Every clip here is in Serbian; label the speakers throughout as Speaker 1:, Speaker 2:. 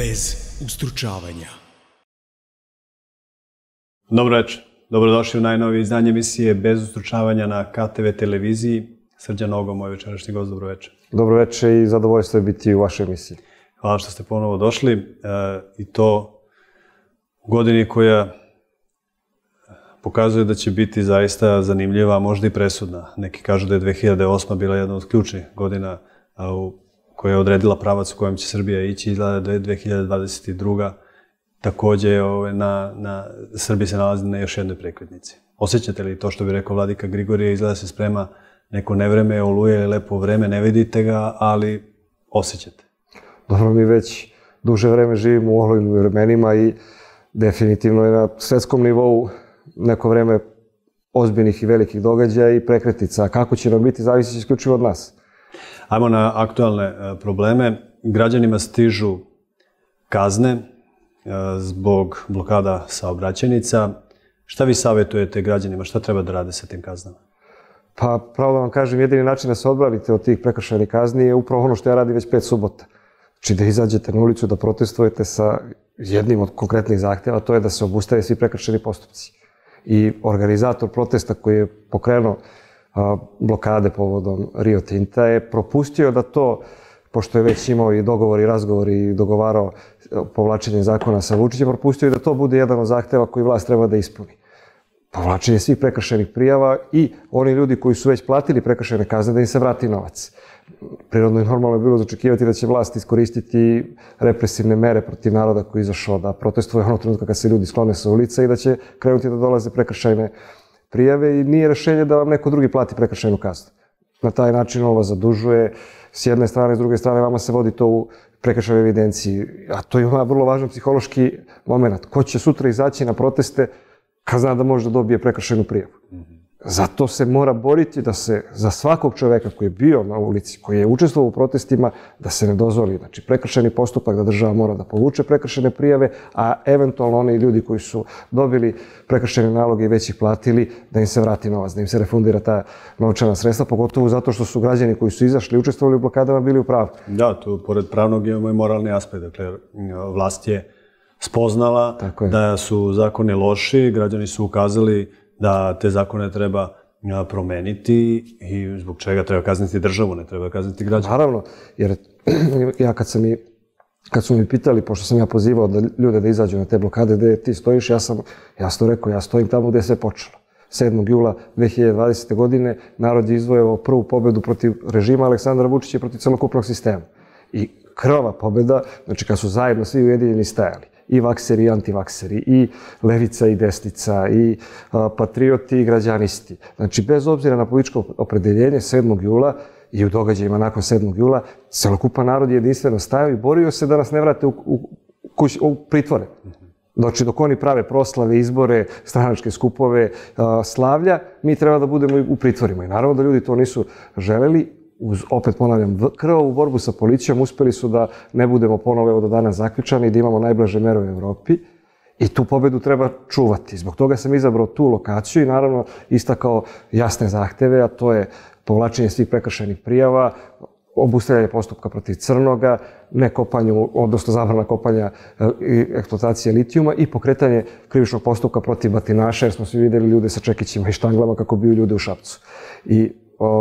Speaker 1: bez ustručavanja.
Speaker 2: Dobro večer. Dobrodošli u najnovije izdanje emisije Bez ustručavanja na KTV televiziji. Srđan Nogo, moj večerašnji gost, dobro večer.
Speaker 3: Dobro večer i zadovoljstvo je biti u vašoj emisiji.
Speaker 2: Hvala što ste ponovo došli i to u godini koja pokazuje da će biti zaista zanimljiva, možda i presudna. Neki kažu da je 2008. bila jedna od ključnih godina koja je odredila pravac u kojem će Srbija ići, izgleda da je 2022. Takođe Srbija se nalazi na još jednoj prekretnici. Osjećate li to što bi rekao vladika Grigorije, izgleda se sprema neko nevreme, oluje ili lepo vreme, ne vidite ga, ali osjećate?
Speaker 3: Dobro, mi već duže vreme živimo u olujnim vremenima i definitivno je na svetskom nivou neko vreme ozbiljnih i velikih događaja i prekretnica. Kako će nam biti, zavisi isključivo od nas.
Speaker 2: Ajmo na aktualne probleme. Građanima stižu kazne zbog blokada saobraćajnica. Šta vi savjetujete građanima? Šta treba da rade sa tim kaznama?
Speaker 3: Pa, pravo da vam kažem, jedini način da se odbranite od tih prekršajnih kazni je upravo ono što ja radim već 5 subota. Znači da izađete na ulicu, da protestujete sa jednim od konkretnih zahtjeva, to je da se obustave svi prekršajni postupci. I organizator protesta koji je pokrenuo blokade povodom Rio Tinta je propustio da to, pošto je već imao i dogovor i razgovor i dogovarao povlačenje zakona sa Vučićem, propustio je da to bude jedan od zahtjeva koji vlast treba da ispuni. Povlačenje svih prekršajnih prijava i oni ljudi koji su već platili prekršajne kazne da im se vrati novac. Prirodno i normalno je bilo zaočekivati da će vlast iskoristiti represivne mere protiv naroda koji je izašao da protestuje onog trenutka kad se ljudi sklone sa ulica i da će krenuti da dolaze prekršajne prijave i nije rešenje da vam neko drugi plati prekršajnu kaznu. Na taj način on vas zadužuje s jedne strane, s druge strane vama se vodi to u prekršajnoj evidenciji. A to je vrlo važan psihološki moment. Ko će sutra izaći na proteste kad zna da može da dobije prekršajnu prijavu? Zato se mora boriti da se za svakog čoveka koji je bio na ulici, koji je učestvovao u protestima, da se ne dozvoli. Znači, prekršajni postupak, da država mora da povuče prekršajne prijave, a eventualno oni ljudi koji su dobili prekršajne naloge i već ih platili, da im se vrati novac, da im se refundira ta novčana sredstva, pogotovo zato što su građani koji su izašli i učestvovali u blokadama bili u pravu.
Speaker 2: Da, tu pored pravnog imamo i moralni aspekt. Dakle, vlast je spoznala da su zakoni loši, građani su ukazali da te zakone treba promeniti i zbog čega treba kazniti državu, ne treba kazniti građane.
Speaker 3: Naravno, jer ja kad su mi pitali, pošto sam ja pozivao ljude da izađu na te blokade, gde ti stojiš, ja sam jasno rekao, ja stojim tamo gde je sve počelo. 7. jula 2020. godine narod je izvojevao prvu pobedu protiv režima Aleksandra Vučića i protiv celokupnog sistema. I krvava pobeda, znači kad su zajedno svi ujedinjeni stajali, i vakseri i antivakseri, i levica i desnica, i patrioti i građanisti. Znači, bez obzira na političko opredeljenje 7. jula i u događajima nakon 7. jula, celokupan narod je jedinstveno stajao i borio se da nas ne vrate u pritvore. Znači, dok oni prave proslave, izbore, stranačke skupove, slavlja, mi treba da budemo u pritvorima. I naravno da ljudi to nisu želeli. Opet ponavljam, krvavu borbu sa policijom uspeli su da ne budemo ponovo do danas zaključani i da imamo najblaže mere u Evropi i tu pobedu treba čuvati. Zbog toga sam izabrao tu lokaciju i naravno istakao jasne zahteve, a to je povlačenje svih prekršajnih prijava, obustavljanje postupka protiv crnoga, ne kopanju, odnosno zabrana kopanja i eksploatacije litijuma i pokretanje krivičnog postupka protiv batinaša, jer smo svi videli ljude sa čekićima i štanglama kako biju ljude u Šapcu. I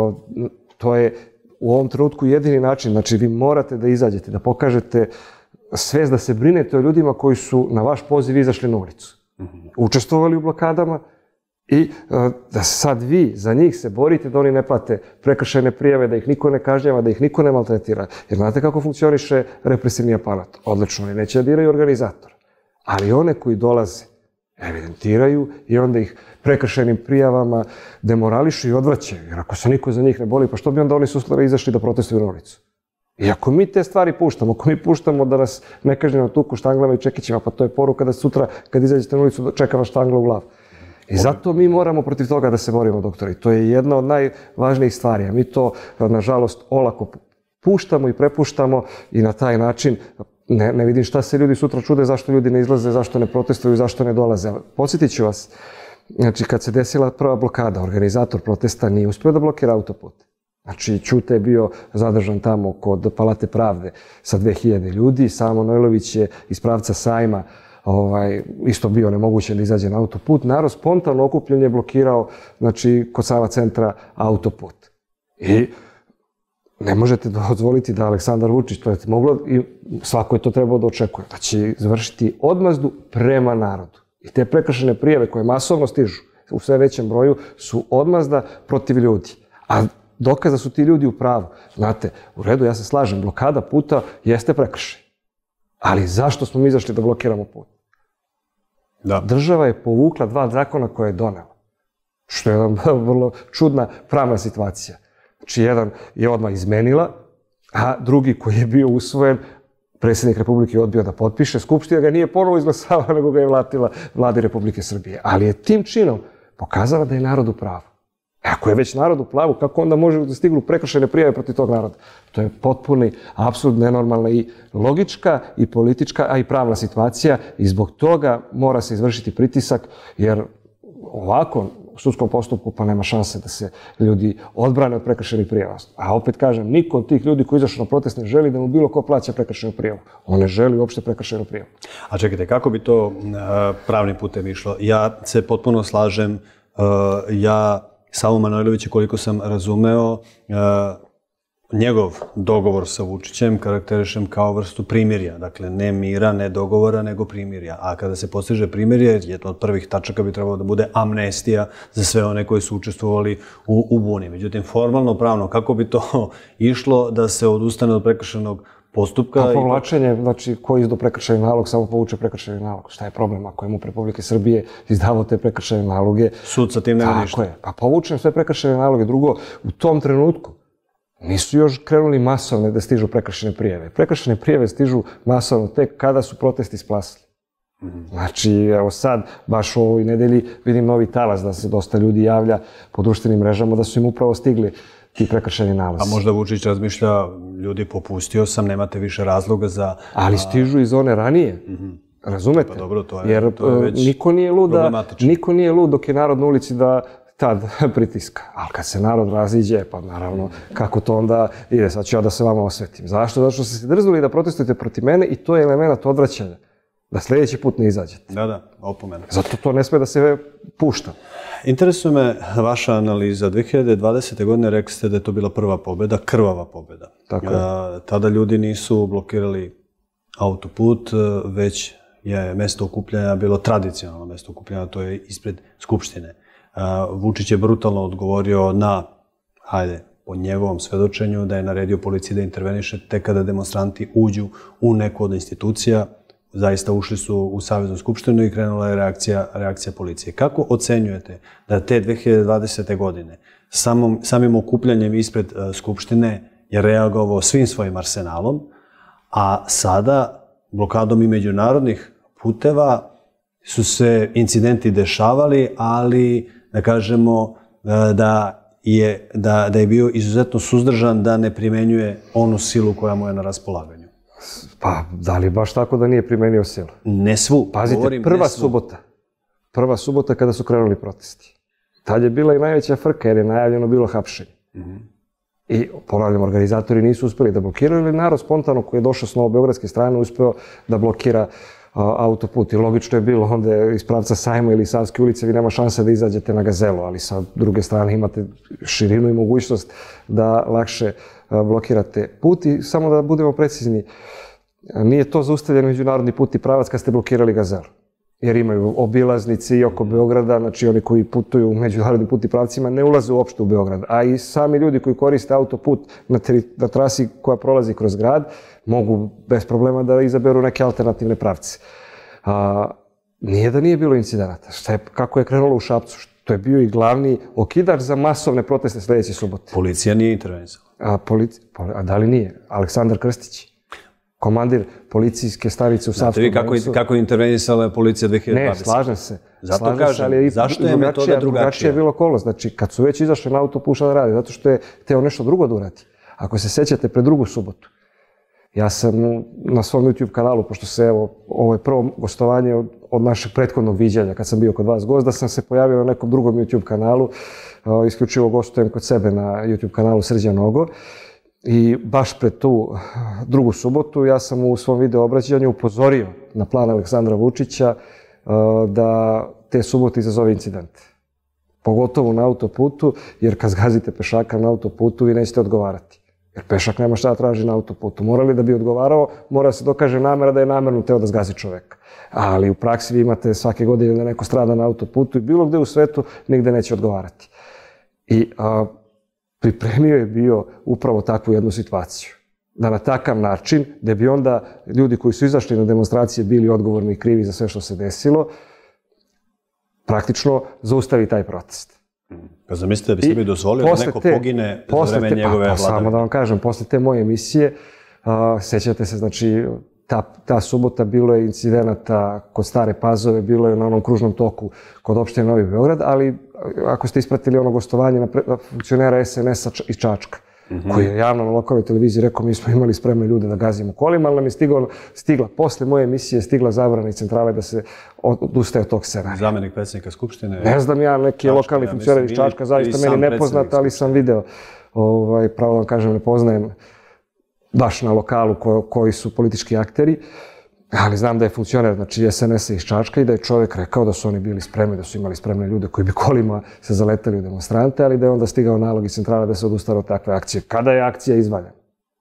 Speaker 3: to je u ovom trenutku jedini način, znači vi morate da izađete, da pokažete svest da se brinete o ljudima koji su na vaš poziv izašli na ulicu. Učestvovali u blokadama i da sad vi za njih se borite da oni ne plate prekršajne prijave, da ih niko ne kažnjava, da ih niko ne maltretira. Jer znate kako funkcioniše represivni aparat? Odlično, oni neće da diraju organizator. Ali one koji dolaze, evidentiraju i onda ih prekršajnim prijavama demorališu i odvraćaju. Jer ako se niko za njih ne boli, pa što bi onda oni sutra izašli da protestuju na ulicu? I ako mi te stvari puštamo, ako mi puštamo da nas nekažnjeno tuku štanglama i čekićima, pa to je poruka da sutra kad izađete na ulicu čeka vas štangla u glavu. I zato mi moramo protiv toga da se borimo, doktori. To je jedna od najvažnijih stvari. A mi to, nažalost, olako puštamo i prepuštamo i na taj način ne vidim šta se ljudi sutra čude, zašto ljudi ne izlaze, zašto ne protestuju, zašto ne dolaze. Podsjetit ću vas, znači kad se desila prva blokada, organizator protesta nije uspio da blokira autoput. Znači, Ćute je bio zadržan tamo kod Palate pravde sa 2000 ljudi, Savo Manojlović je iz pravca Sajma isto bio nemoguće da izađe na autoput. Narod spontano okupljen je blokirao, znači, kod Sava centra autoput. I ne možete dozvoliti da Aleksandar Vučić, to je moglo i svako je to trebao da očekuje, da će izvršiti odmazdu prema narodu. I te prekršajne prijave koje masovno stižu u sve većem broju su odmazda protiv ljudi. A dokaz da su ti ljudi u pravu. Znate, u redu, ja se slažem, blokada puta jeste prekršaj. Ali zašto smo mi izašli da blokiramo put?
Speaker 2: Da.
Speaker 3: Država je povukla 2 zakona koje je donela. Što je jedna vrlo čudna pravna situacija. Znači, jedan je odmah izmenila, a drugi koji je bio usvojen, predsjednik Republike je odbio da potpiše, Skupština ga nije ponovo izglasavala, nego ga je vratila Vladi Republike Srbije. Ali je tim činom pokazala da je narod u pravu. Ako je već narod u pravu, kako onda može da stignu prekršajne prijave protiv tog naroda? To je potpuni, apsolutno nenormalna i logička i politička, a i pravna situacija i zbog toga mora se izvršiti pritisak, jer ovako u sudskom postupku pa nema šanse da se ljudi odbrane od prekršajnih prijava. A opet kažem, niko od tih ljudi koji izašao na protest ne želi da mu bilo ko plaća prekršajnu prijavu. On ne želi uopšte prekršajnu prijavu.
Speaker 2: A čekajte, kako bi to pravnim putem išlo? Ja se potpuno slažem, Savo Manojlović, koliko sam razumeo, njegov dogovor sa Vučićem karakterišem kao vrstu primirja. Dakle, ne mira, ne dogovora, nego primirja. A kada se postiže primirje, jedna od prvih tačaka bi trebalo da bude amnestija za sve one koji su učestvovali u buni. Međutim, formalno, pravno, kako bi to išlo da se odustane od prekršajnog postupka?
Speaker 3: Pa povlačenje, znači, ko izdo prekršajni nalog, samo povuče prekršajni nalog. Šta je problem ako je MUP Republike Srbije izdavao te prekršajne naloge?
Speaker 2: Sud sa tim nema ništa.
Speaker 3: Tako je. Pa povučem sve prekršajne naloge. Drugo, u tom trenutku nisu još krenuli masovne da stižu prekršajne prijave. Prekršajne prijave stižu masovno tek kada su protesti splasili. Znači, evo sad, baš u ovoj nedelji vidim novi talas da se dosta ljudi javlja po društvenim mrežama da su im upravo stigli ti prekršajni nalazi.
Speaker 2: A možda Vučić razmišlja, ljudi, popustio sam, nemate više razloga za...
Speaker 3: Ali stižu iz one ranije. Razumete?
Speaker 2: Pa dobro, to je
Speaker 3: jer niko nije lud dok je narod na ulici da tad pritiska. Ali kad se narod raziđe, pa naravno, kako to onda ide? Sad ću ja da se vama osvetim. Zašto? Zato što ste se drznuli da protestujete protiv mene i to je element odvraćanja. Da sljedeći put ne izađete.
Speaker 2: Da, opomena.
Speaker 3: Zato to ne sme da se pušta.
Speaker 2: Interesuje me vaša analiza. 2020. godine rekli ste da je to bila prva pobjeda, krvava pobjeda.
Speaker 3: Tako je.
Speaker 2: Tada ljudi nisu blokirali autoput, već je mesto okupljanja bilo tradicionalno mesto okupljanja, to je ispred Skupštine. Vučić je brutalno odgovorio na, po njegovom svedočenju, da je naredio policiji da interveniše tek kada demonstranti uđu u neku od institucija. Zaista ušli su u Saveznu skupštinu i krenula je reakcija policije. Kako ocenjujete da te 2020. godine samim okupljanjem ispred Skupštine je reagovao svim svojim arsenalom, a sada blokadom i međunarodnih puteva su se incidenti dešavali, ali da kažemo da je bio izuzetno suzdržan da ne primenjuje onu silu koja mu je na raspolaganju?
Speaker 3: Pa, da li baš tako da nije primenio silu?
Speaker 2: Ne svu.
Speaker 3: Pazite, prva subota kada su krenuli protesti. Tad je bila i najveća frka jer je najavljeno bilo hapšenje. I, ponavljam, organizatori nisu uspeli da blokiraju ili narod spontano koji je došao s novobeogradske strane uspeo da blokira autoput. I logično je bilo onda iz pravca Sajma ili Savske ulice vi nema šanse da izađete na Gazelu, ali sa druge strane imate širinu i mogućnost da lakše blokirate put. I samo da budemo precizni, nije to zaustavljen međunarodni put i pravac kad ste blokirali Gazelu. Jer imaju obilaznice i oko Beograda, znači oni koji putuju u međunarodnim put i pravcima ne ulaze uopšte u Beograd. A i sami ljudi koji koriste autoput na trasi koja prolazi kroz grad mogu bez problema da izaberu neke alternativne pravce. Nije da nije bilo incidenata. Kako je krenulo u Šapcu? To je bio i glavni okidač za masovne proteste sljedeće subote.
Speaker 2: Policija nije intervenisala.
Speaker 3: A da li nije? Aleksandar Krstić, komandir policijske stanice u Savskom.
Speaker 2: Znate vi kako je intervenisala policija 2020?
Speaker 3: Ne, slažem se.
Speaker 2: Zato kažem, zašto je metoda drugačija?
Speaker 3: Drugačija je bilo okolnost. Znači, kad su već izašli na autoput, šta da radi? Zato što je teo nešto drugo da uradi. Ako se sećate, pred drugu subotu, ja sam na svom YouTube kanalu, pošto se, evo, ovo je prvo gostovanje od od našeg prethodnog viđanja, kad sam bio kod vas gost, da sam se pojavio na nekom drugom YouTube kanalu, isključivo gostujem kod sebe na YouTube kanalu Srđan Nogo. I baš pred tu drugu subotu ja sam u svom video obraćanju upozorio na plan Aleksandra Vučića da te subote izazove incidente. Pogotovo na autoputu, jer kad zgazite pešaka na autoputu vi nećete odgovarati. Jer pešak nema šta da traži na autoputu. Morali da bi odgovarao, mora se dokaže namera da je namerno teo da zgazi čoveka. Ali u praksi vi imate svake godine da neko strada na autoputu i bilo gde u svetu nigde neće odgovarati. I pripremio je bio upravo takvu jednu situaciju. Da na takav način, gde bi onda ljudi koji su izašli na demonstracije bili odgovorni i krivi za sve što se desilo, praktično zaustavi taj protest.
Speaker 2: Pa zamislite da bi sebi dozvolio da neko pogine za vreme njegove vladavine?
Speaker 3: Samo da vam kažem, posle te moje emisije, sećate se, znači, ta subota bilo je incidenata kod Stare Pazove, bilo je na onom kružnom toku kod opštine Novi Beograd, ali ako ste ispratili ono gostovanje na funkcionera SNS-a iz Čačka, koji je javno na lokalnoj televiziji rekao mi smo imali spremne ljude da gazimo kolima, ali nam je stigla, posle moje emisije, stigla zabrana iz centrale da se odustaje od tog scenarija.
Speaker 2: Zamenik predsjednika Skupštine?
Speaker 3: Ne znam ja, neki lokalni funkcioner iz Čačka, zaista meni nepoznat, ali sam video, pravo vam kažem, ne poznajem baš na lokalu koji su politički akteri, ali znam da je funkcioner, znači SNS-a iz Čačka i da je čovjek rekao da su oni bili spremni, da su imali spremne ljude koji bi kolima se zaletali u demonstrante, ali da je onda stigao nalog iz centrale da se odustane od takve akcije. Kada je akcija izvaljena?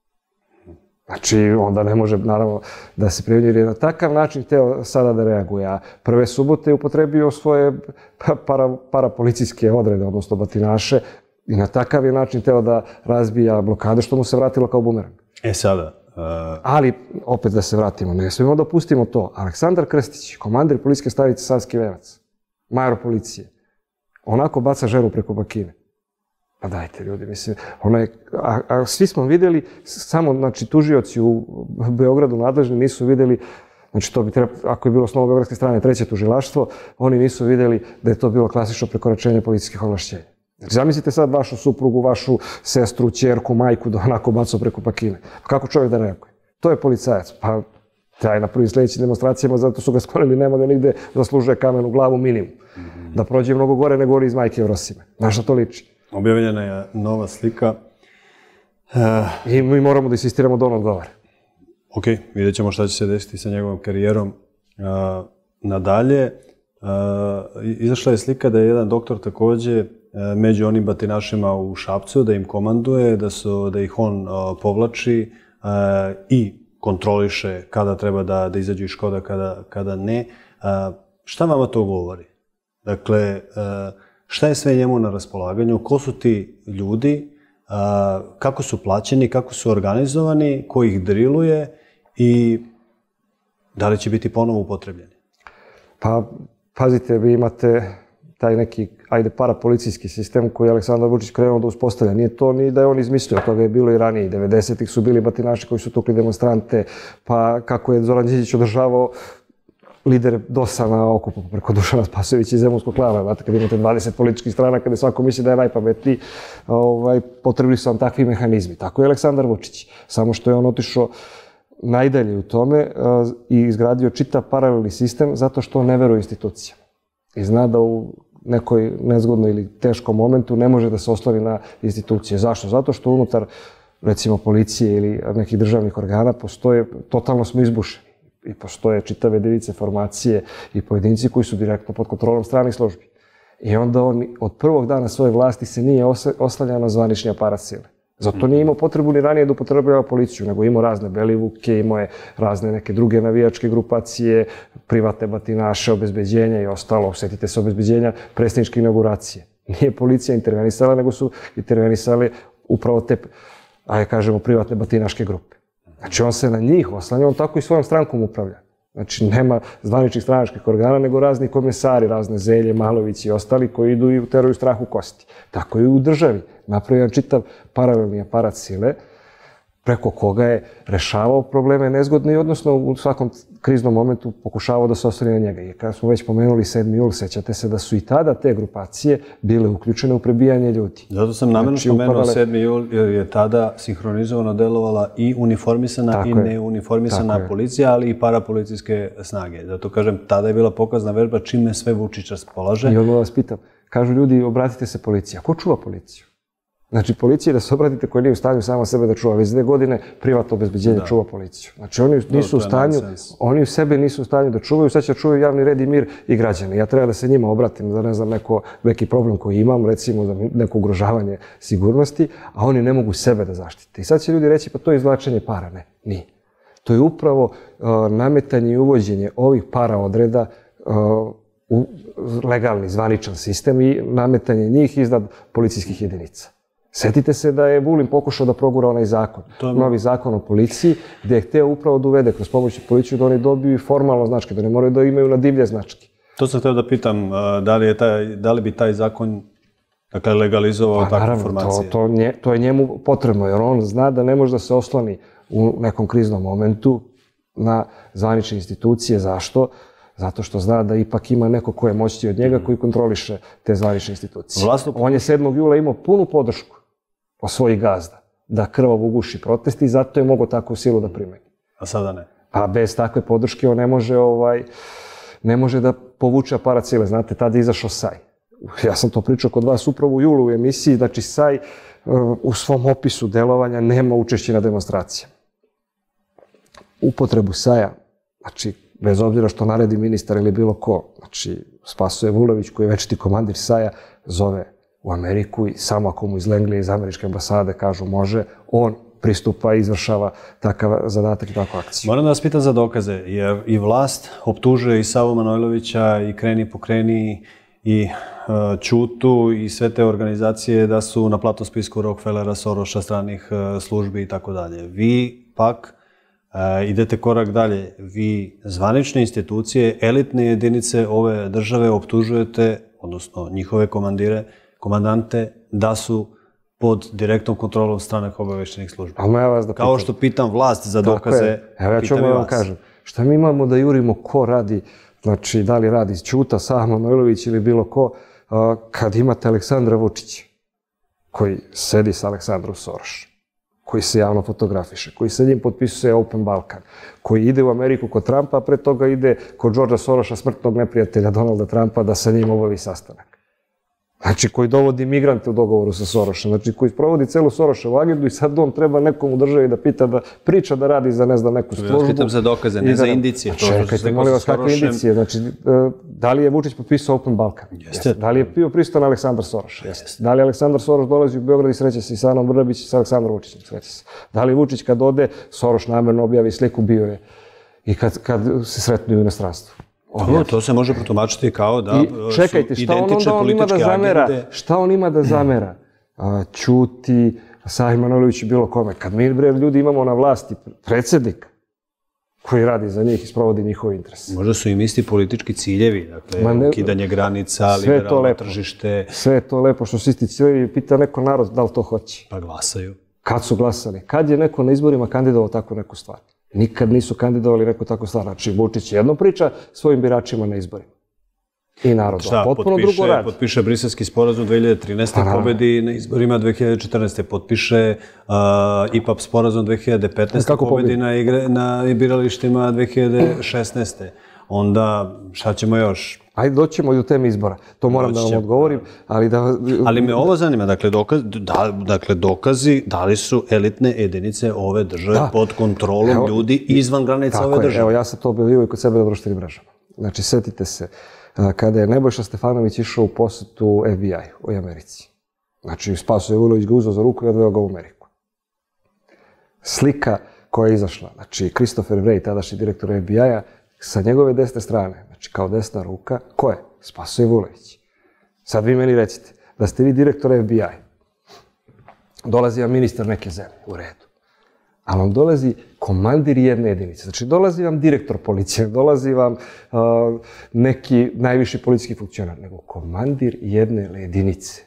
Speaker 3: Znači, onda ne može, naravno, da se prijavlja, jer je na takav način teo sada da reaguje. A prve subote je upotrebio svoje parapolicijske odrede, odnosno batinaše, i na takav je način teo da razbija blokade, što mu se vratilo kao bumerang.
Speaker 2: Sada...
Speaker 3: Ali, opet da se vratimo, ne smijemo da pustimo to. Aleksandar Krstić, komandir policijske stanice Savski Venac, major policije, onako baca žeru preko bakine. Pa dajte ljudi, mislim, a svi smo videli, samo, znači, tužioci u Beogradu nadležni nisu videli, znači, to bi trebalo, ako je bilo s novobeogradske strane treće tužilaštvo, oni nisu videli da je to bilo klasično prekoračenje policijskih ovlašćenja. Zamislite sad vašu suprugu, vašu sestru, ćerku, majku da onako bacu preko bakine. Kako čovjek da reaguje? To je policajac. Pa taj na prvim sljedećim demonstracijama, zato su ga sklonili, nema da nigde zaslužuje kamen u glavu minimum. Da prođe mnogo gore nego gori iz majke Eurosime. Na što to liči?
Speaker 2: Objavljena je nova slika.
Speaker 3: I mi moramo da insistiramo da on odgovara.
Speaker 2: Ok, vidjet ćemo šta će se desiti sa njegovom karijerom nadalje. Izašla je slika da je jedan doktor takođe među onim batinašima u Šapcu, da im komanduje, da ih on povlači i kontroliše kada treba da izađu iz Škoda, kada ne. Šta vama to govori? Dakle, šta je sve njemu na raspolaganju? Ko su ti ljudi? Kako su plaćeni? Kako su organizovani? Ko ih driluje? I da li će biti ponovo upotrebljeni?
Speaker 3: Pa, pazite, vi imate taj neki, parapolicijski sistem koji je Aleksandar Vučić krenuo da uspostavlja. Nije to ni da je on izmislio, toga je bilo i ranije. 90-ih su bili batinaši koji su tukli demonstrante, pa kako je Zoran Đinđić održavao lider DOS-a na okupu preko Dušana Spasojevića iz Zemunskog klana. Znate, kad imate 20 političkih strana, kada svako misli da je najpametniji, potrebni su vam takvi mehanizmi. Tako je Aleksandar Vučić. Samo što je on otišao najdalje u tome i izgradio čitav paralelni sistem zato što on ne veruje institucijama. I zna da u nekoj nezgodnoj ili teškom momentu ne može da se osloni na institucije. Zašto? Zato što unutar, recimo, policije ili nekih državnih organa postoje, totalno smo izbušeni. I postoje čitave jedinice formacije i pojedinci koji su direktno pod kontrolom stranih službi. I onda on od prvog dana svoje vlasti se nije oslanjao na zvanični aparat sile. Zato nije imao potrebu ni ranije da upotrebljava policiju, nego imao razne Belivuke, imao je razne neke druge navijačke grupacije, privatne batinaše, obezbeđenja i ostalo. Sjetite se obezbeđenja predsjedničke inauguracije. Nije policija intervenisala, nego su intervenisale upravo te, kažemo, privatne batinaške grupe. Znači, on se na njih oslanja, on tako i svojom strankom upravlja. Znači, nema zvaničnih stranačkih organa, nego razni komesari, razne Zelje, Malović i ostali koji idu i uteraju strah u kosti. Tako i u državi. Napravio jedan čitav paralelni aparat sile preko koga je rešavao probleme nezgodne i odnosno u svakom kriznom momentu pokušavao da se osloni na njega. I kada smo već pomenuli 7. jul, sećate se da su i tada te grupacije bile uključene u prebijanje ljudi.
Speaker 2: Zato sam namjerno spomenuo 7. jul jer je tada sinhronizovano delovala i uniformisana i neuniformisana policija, ali i parapolicijske snage. Zato kažem, tada je bila pokazna vežba čime sve Vučić raspolaže.
Speaker 3: I odmah vas pitam, kažu ljudi, obratite se policiji. A ko čuva policiju? Znači, policija da se obratite koja nije u stanju sama sebe da čuva. Već 2 godine privatno obezbeđenje čuva policiju. Znači, oni nisu u stanju, oni u sebe nisu u stanju da čuvaju, sad će čuvaju javni red i mir i građani. Ja treba da se njima obratim za, ne znam, neki problem koji imam, recimo za neko ugrožavanje sigurnosti, a oni ne mogu sebe da zaštite. I sad će ljudi reći, pa to je izvlačenje para. Ne, nije. To je upravo nametanje i uvođenje ovih para odreda u legalni, zvaničan sistem i nametanje njih iznad policijskih jedinica. Sjetite se da je Vulin pokušao da progura onaj zakon, novi zakon o policiji, gdje je hteo upravo da uvede kroz pomoć policiju da oni dobiju formalno značke, da ne moraju da imaju na divlje značke.
Speaker 2: To sam htio da pitam, da li bi taj zakon legalizovao takve informacije?
Speaker 3: To je njemu potrebno, jer on zna da ne može da se osloni u nekom kriznom momentu na zvanične institucije. Zašto? Zato što zna da ipak ima neko ko je moćniji od njega koji kontroliše te zvanične institucije. On je 7. jula imao punu podršku od svojih gazda da krvavo uguši protest i zato je mogao takvu silu da primeni.
Speaker 2: A sada ne?
Speaker 3: A bez takve podrške on ne može da povuče aparat sile. Znate, tada je izašao SAJ. Ja sam to pričao kod vas upravo u julu u emisiji, znači SAJ u svom opisu delovanja nema učešće na demonstracijama. Upotrebu SAJ-a, znači bez obzira što naredi ministar ili bilo ko, znači Spasoje Vulović koji je večiti komandir SAJ-a zove u Ameriku i samo ako mu iz Lenglije, iz američke ambasade kažu može, on pristupa i izvršava takav zadatak i takvu akciju.
Speaker 2: Moram da vas pitam za dokaze, jer i vlast optužuje i Savu Manojlovića i Kreni pokreni i Ćutu i sve te organizacije da su na platnom spisku Rockefellera, Soroša, stranih službi i tako dalje. Vi pak idete korak dalje. Vi zvanične institucije, elitne jedinice ove države optužujete, odnosno njihove komandante, da su pod direktnom kontrolom stranih obaveštenih službi. Kao što pitam vlast za dokaze,
Speaker 3: pitam i vas. Kažem, šta mi imamo da jurimo ko radi, znači da li radi Ćuta, Sava Manojlović ili bilo ko, kad imate Aleksandra Vučića, koji sedi sa Aleksandrom Sorošem, koji se javno fotografiše, koji sa njim potpisuje Open Balkan, koji ide u Ameriku kod Trumpa, a pre toga ide kod Georgea Soroša, smrtnog neprijatelja Donalda Trumpa, da sa njim obavi sastanak. Znači, koji dovodi migrante u dogovoru sa Sorošem, znači koji sprovodi celu Soroševu agendu i sad on treba nekom u državi da pita, da priča, da radi za, ne znam, neku službu.
Speaker 2: Ja pitam za dokaze, ne za indicije.
Speaker 3: Čekajte, molim vas, kakve indicije? Znači, da li je Vučić potpisao Open Balkan? Jeste. Da li je bio prisutan Aleksandar Soroš? Jeste. Da li je Aleksandar Soroš dolazi u Beograd i sreće se i sa Anom Brnabić i sa Aleksandrom Vučićem? Sreće se. Da li Vučić kad ode, Soroš namerno objavi sliku bio je i kad se sretnu u inostranstvu?
Speaker 2: To se može protumačiti kao da su
Speaker 3: identične političke agende. Šta on ima da zamera? Ćuti, Savi Manojlović i bilo kome. Kad mi ljudi imamo na vlasti predsjednika koji radi za njih i sprovodi njihove interese.
Speaker 2: Možda su im isti politički ciljevi, dakle, ukidanje granica, liberalno tržište.
Speaker 3: Sve je to lepo što su isti ciljevi i pita neko narod da li to hoće.
Speaker 2: Pa glasaju.
Speaker 3: Kad su glasali? Kad je neko na izborima kandidovao takvu neku stvar? Nikad nisu kandidovali neku takvu stvar. Znači, Vučić jedno priča svojim biračima na izborima. I narodu. Potpuno drugo radi.
Speaker 2: Potpiše Briselski sporazum 2013. pobedi na izborima 2014. Potpiše IPAP sporazum 2015. pobedi na biralištima 2016. Onda, šta ćemo još?
Speaker 3: Ajde, doćemo i do teme izbora. To moram da vam odgovorim, ali da...
Speaker 2: Ali me ovo zanima, dakle, dokazi da li su elitne jedinice ove države pod kontrolom ljudi izvan granica ove države.
Speaker 3: Evo, ja sam to objavio i kod sebe na društvenim mrežama. Znači, setite se, kada je Nebojša Stefanović išao u posetu FBI-u u Americi. Znači, Spasoje Vulović ga uzeo za ruku i odveo ga u Ameriku. Slika koja je izašla, znači, Christopher Wray, tadašnji direktor FBI-a, sa njegove desne strane, znači kao desna ruka, ko je? Spasoje Vulović. Sad vi meni recite, da ste vi direktor FBI, dolazi vam ministar neke zemlje, u redu, ali vam dolazi komandir jedne jedinice, znači dolazi vam direktor policije, dolazi vam neki najviši policijski funkcionar, nego komandir jedne jedinice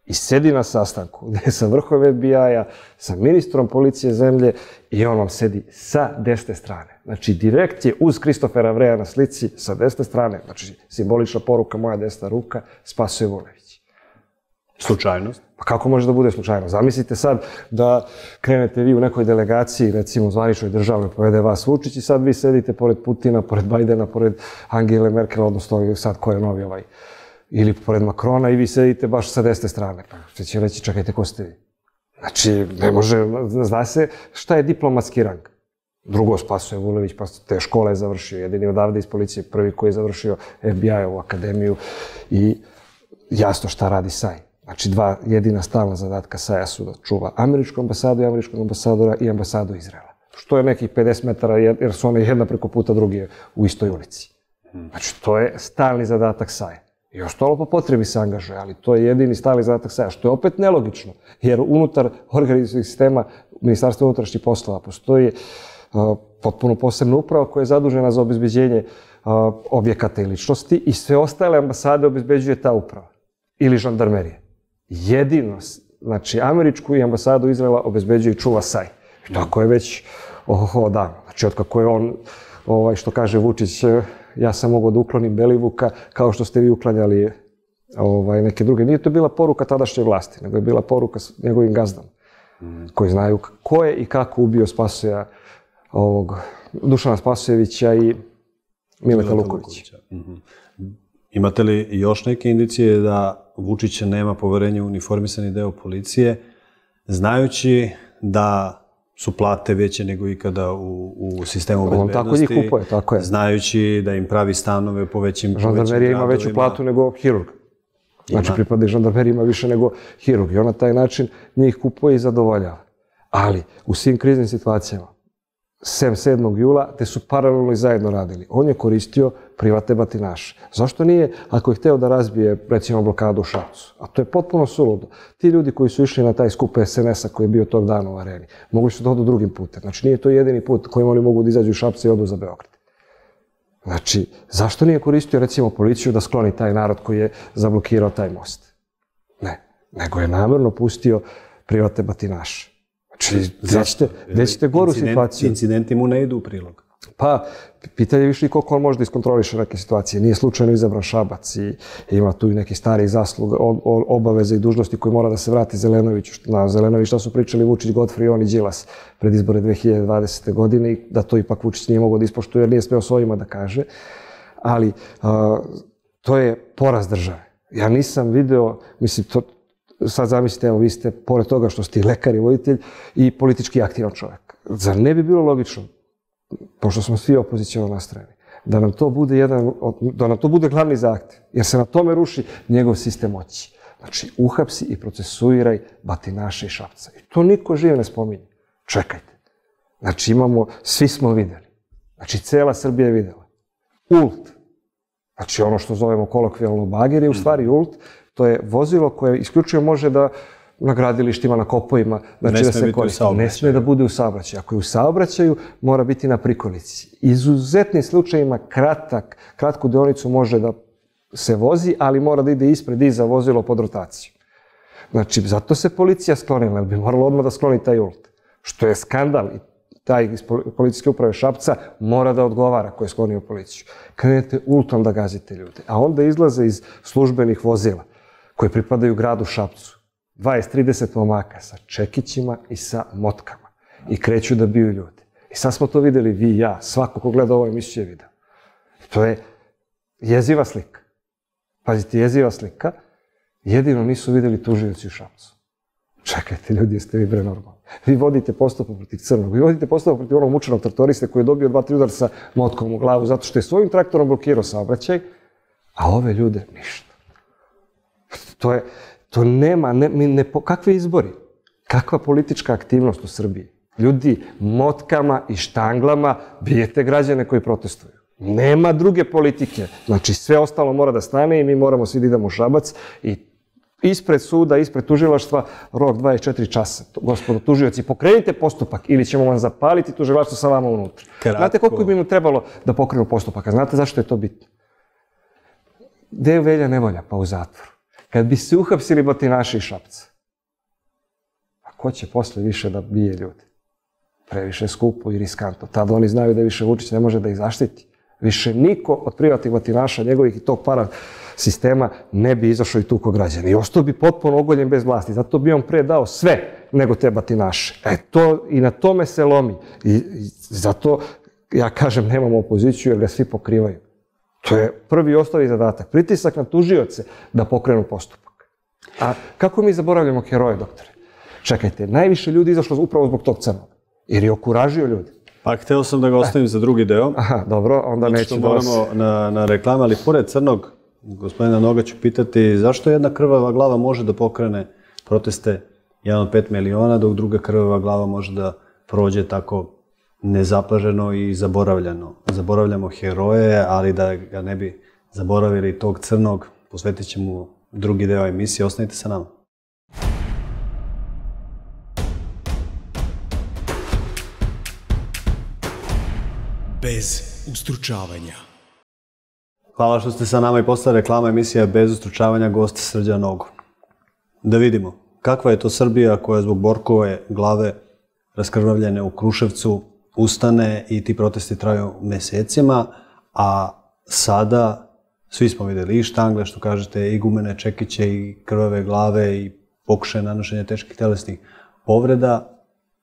Speaker 3: i sedi na sastanku gde je sa vrhom FBI-a, sa ministrom policije zemlje i on vam sedi sa desne strane. Znači, direkt je uz Kristofera Vreja na slici sa desne strane, znači simbolična poruka moja desna ruka, Spasoje Vulević.
Speaker 2: Slučajnost?
Speaker 3: Pa kako može da bude slučajno? Zamislite sad da krenete vi u nekoj delegaciji, recimo zvaničnoj državnoj, povede vas Vučić i sad vi sedite pored Putina, pored Bajdena, pored Angele Merkel, odnosno sad ko je novi ovaj, ili pored Makrona i vi sedite baš sa desne strane. Pa što će reći, čekajte, ko ste vi? Znači, ne može, zna se šta je diplomatski rang. Drugo, Spasoje Vulević, pa te škole je završio, jedini odavde iz policije, prvi koji je završio FBI-ovu akademiju i jasno šta radi SAJ. Znači, dva jedina stalna zadatka SAJ-a su da čuva američku ambasadu i američkog ambasadora i ambasadu Izraela. Što je nekih 50 metara, jer su one jedna preko puta, drugi u istoj ulici. Znači, to je stalni zadatak SAJ-a. I ostalo po potrebi se angažuje, ali to je jedini stalni zadatak SAJ-a, što je opet nelogično, jer unutar organizacijskih sistema Ministarstva unutrašnjih poslova postoji potpuno posebna uprava koja je zadužena za obezbeđenje objekata i ličnosti i sve ostale ambasade obezbeđuje ta uprava ili žandarmerija. Jedino, znači, američku i ambasadu Izraela obezbeđuje i čuva SAJ. I tako je već davno. Znači, otkako je on, što kaže Vučić, ja sam mogao da uklonim Belivuka kao što ste vi uklanjali neke druge. Nije to bila poruka tadašnje vlasti, nego je bila poruka s njegovim gazdama, koji znaju ko je i kako ubio Spasoja, Dušana Spasojevića i Mileta Lukovića.
Speaker 2: Imate li još neke indicije da Vučić nema poverenja u uniformisani deo policije, znajući da su plate veće nego ikada u sistemu bezbednosti?
Speaker 3: On tako njih kupuje, tako je.
Speaker 2: Znajući da im pravi stanove po većim gradovima.
Speaker 3: Žandarmerija ima veću platu nego hirurg. Znači, pripadnik žandarmerija ima više nego hirurg. I on na taj način njih kupuje i zadovoljava. Ali, u svim kriznim situacijama, sem 7. jula, te su paralelno i zajedno radili. On je koristio privatne batinaše. Zašto nije, ako je hteo da razbije, recimo, blokadu u Šapcu? A to je potpuno suludo. Ti ljudi koji su išli na taj skup SNS-a koji je bio tog dana u areni, mogli su da odu drugim putem. Znači, nije to jedini put kojim oni mogu da izađu iz Šapca i odu za Beograd. Znači, zašto nije koristio, recimo, policiju da skloni taj narod koji je zablokirao taj most? Ne, nego je namerno pustio privatne batinaše. Znači, gde ćete goru situaciju?
Speaker 2: Incidenti mu ne idu u prilog.
Speaker 3: Pa, pitanje je više i koliko on može da iskontroliše neke situacije. Nije slučajno izabran Šabac i ima tu i neki stari zasluga, obaveze i dužnosti koje mora da se vrati Zelenoviću. Na Zelenović šta su pričali Vučić, Godfrey, on i Đilas pred izbore 2020. godine i da to ipak Vučić nije mogao da ispoštuje jer nije smeo svojima da kaže. Ali, to je poraz države. Ja nisam video, mislim, sad zamislite, evo, vi ste, pored toga što ste i lekar i voditelj, i politički aktivan čovjek. Zar ne bi bilo logično, pošto smo svi opozicionalno nastrojeni, da nam to bude glavni zahtev, jer se na tome ruši njegov sistem moći. Znači, uhapsi i procesuiraj batinaše i Šapca. I to niko živ ne spominje. Čekajte. Znači, svi smo videli. Znači, cela Srbija je videla. ULT. Znači, ono što zovemo kolokvijalno bager je u stvari ULT. To je vozilo koje isključivo može da na gradilištima, na kopovima, znači da se koristi. Ne sme da bude u saobraćaju. Ako je u saobraćaju, mora biti na prikolici. Izuzetnim slučajima kratku deonicu može da se vozi, ali mora da ide ispred iza vozilo pod rotaciju. Znači, zato se policija sklonila, jer bi moralo odmah da skloni taj ULT. Što je skandal. I taj iz policijske uprave Šapca mora da odgovara ko je sklonio policiju. Krenete ULT-om da gazite ljude, a onda izlaze iz službenih vozila koji pripadaju gradu Šapcu. 20-30 momaka sa čekićima i sa motkama. I kreću da biju ljude. I sad smo to videli vi i ja, svako ko gleda ovu emisiju je video. To je jeziva slika. Pazite, jeziva slika. Jedino nisu videli tužioci u Šapcu. Čekajte, ljudi, jeste vi bre normalni. Vi vodite postupak protiv Crnog. Vi vodite postupak protiv onog mučenog traktoriste koji je dobio 2-3 udara sa motkom u glavu zato što je svojim traktorom blokirao saobraćaj, a ove ljude ništa. To nema, kakve izbori? Kakva politička aktivnost u Srbiji? Ljudi motkama i štanglama bijete građane koji protestuju. Nema druge politike. Znači, sve ostalo mora da stane i mi moramo svi da idemo u Šabac i ispred suda, ispred tužilaštva, rok 24 časa. Gospodo tužioci, pokrenite postupak ili ćemo vam zapaliti tužilaštvo sa vama unutra. Znate koliko bi im trebalo da pokrenu postupak? A znate zašto je to bitno? Gde je Velja Nevolja? Pa u zatvoru. kad bi se uhapsili batinaši iz Šapca, a ko će posle više da bije ljude? Previše skupo i riskantno. Tad oni znaju da više Vučić ne može da ih zaštiti. Više niko od privatnih batinaša, njegovih i tog para sistema ne bi izašao i tuko građana. I ostao bi potpuno ogoljen bez vlasti. Zato bi on pre dao sve nego te batinaše. I na tome se lomi. I zato ja kažem nemamo opoziciju jer ga svi pokrivaju. To je prvi i osnovni zadatak. Pritisak na tužioce da pokrenu postupak. A kako mi zaboravljamo heroje, doktore? Čekajte, najviše ljudi izašlo upravo zbog tog crnog. Jer je okuražio ljudi.
Speaker 2: Pa hteo sam da ga ostavim za drugi deo.
Speaker 3: Aha, dobro, onda neću da vas...
Speaker 2: moramo na reklame, ali pored crnog, gospodina Noga ću pitati zašto jedna krvava glava može da pokrene proteste 1 od 5 miliona, dok druga krvava glava može da prođe tako nezapaženo i zaboravljano. Zaboravljamo heroje, ali da ga ne bi zaboravili tog crnog, posvetit ćemo drugi deo emisije. Ostanite sa nama.
Speaker 1: Bez ustručavanja.
Speaker 2: Hvala što ste sa nama i posle reklama emisija Bez ustručavanja, gost Srđan Nogo. Da vidimo kakva je to Srbija koja zbog Borkove glave raskrvavljene u Kruševcu ustane i ti protesti traju mesecima, a sada svi smo videli i štangle, što kažete, i gumene čekiće, i krvave glave, i pokušaje nanošenja teških telesnih povreda.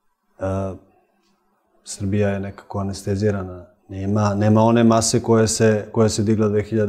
Speaker 2: Srbija je nekako anestezirana. Nema one mase koja se digla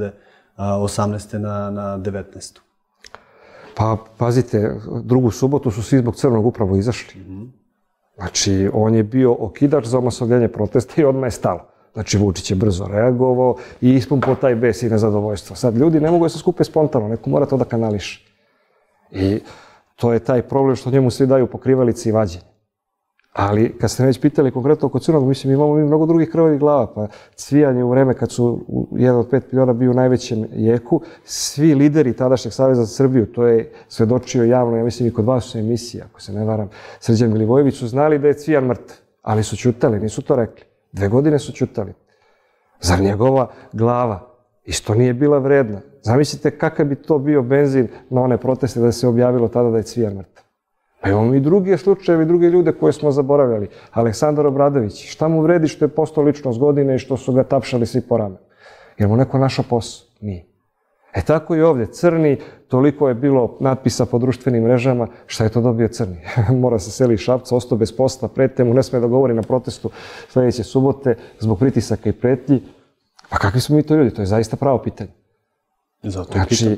Speaker 2: 2018. na 19.
Speaker 3: Pa, pazite, drugu subotu su svi zbog crnog upravo izašli. Znači, on je bio okidač za omasovljenje protesta i odmah je stalo. Znači, Vučić je brzo reagovao i ispunpao taj bes i nezadovoljstvo. Sad, ljudi ne mogu da se skupe spontano, neko mora to da kanališe. I to je taj problem što njemu svi daju pokrivalice i vađenje. Ali, kad ste već pitali konkretno oko crnog, mislim, imamo mi mnogo drugih krvavih glava. Pa Cvijanje u vreme kad su 1 od 5 miliona bio u najvećem jeku, svi lideri tadašnjeg Saveza za Srbiju, to je svedočio javno, ja mislim i kod vas u emisiji, ako se ne varam, Srđan Milivojević, su znali da je Cvijan mrtav, ali su ćutali, nisu to rekli. 2 godine su ćutali. Zar njegova glava isto nije bila vredna? Zamislite kakav bi to bio benzin na one proteste da se objavilo tada da je Cvijan mrtav. Pa imamo i druge slučajeve i druge ljude koje smo zaboravljali. Aleksandar Obradović, šta mu vredi što je postao ličnost godine i što su ga tapšali svi po ramenu? Jer mu neko našao posao? Nije. Tako i ovdje. Crni, toliko je bilo natpisa po društvenim mrežama, šta je to dobio crni? Mora se seli iz Šapca, ostao bez posla, prete mu, ne sme da govori na protestu sljedeće subote zbog pritisaka i pretnji. Pa kakvi smo mi to ljudi? To je zaista pravo pitanje. Znači,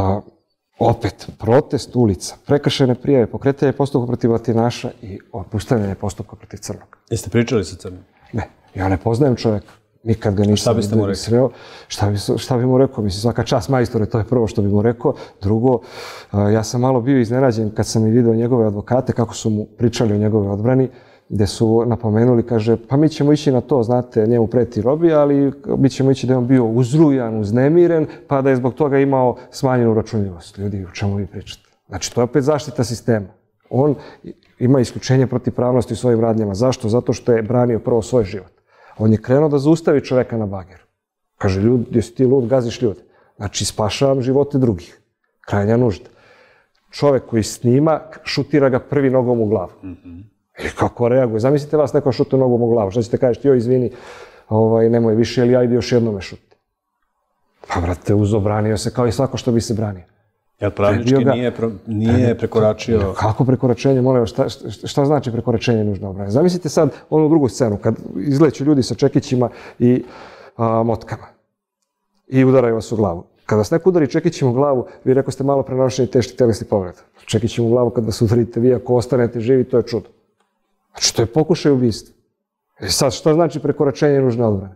Speaker 3: opet, protest ulica, prekršajne prijave, pokretanje postupka protiv batinaša i opustavljanje postupka protiv crnog.
Speaker 2: Jeste pričali sa crnim?
Speaker 3: Ne, ja ne poznajem čoveka. Nikad ga nisam sreo. Šta bi mu rekao? Mislim, svaka čast majstore, to je prvo što bi mu rekao. Drugo, ja sam malo bio iznenađen kad sam i video njegove advokate, kako su mu pričali o njegove odbrani, gde su napomenuli, kaže, pa mi ćemo ići na to, znate, njemu preti robija, ali mi ćemo ići da je on bio uzrujan, uznemiren, pa da je zbog toga imao smanjenu računljivost. Ljudi, o čemu vi pričate? Znači, to je opet zaštita sistema. On ima isključenje protivpravnosti u svojim radnjama. Zašto? Zato što je branio prvo svoj život. On je krenuo da zaustavi čoveka na bageru. Kaže, ljudi, gdje si ti lud, gaziš ljude. Znači, spašavam živote drugih. Krajnja nužda. Čovek koji snima, šutira ga prvi nogom u glavu. I kako reaguje? Zamislite vas neko šutu nogom u glavu. Šta ćete kažete, joj, izvini, nemoj više, ili ajde još jednom me šuti. Pa, brate, uzobranio se kao i svako što bi se branio.
Speaker 2: Jel pravnički nije prekoračio...
Speaker 3: Kako prekoračenje, molim vas, šta znači prekoračenje nužne odbrane? Zamislite sad onu drugu scenu, kad izleću ljudi sa čekićima i motkama i udaraju vas u glavu. Kad vas neko udari čekićima u glavu, vi rekao ste malo prenošenje teških telesnih povreda. Čekićima u glavu kad vas udarite vi, ako ostanete živi, to je čudo. Znači, to je pokušaj ubistva. Sad, šta znači prekoračenje nužne odbrane?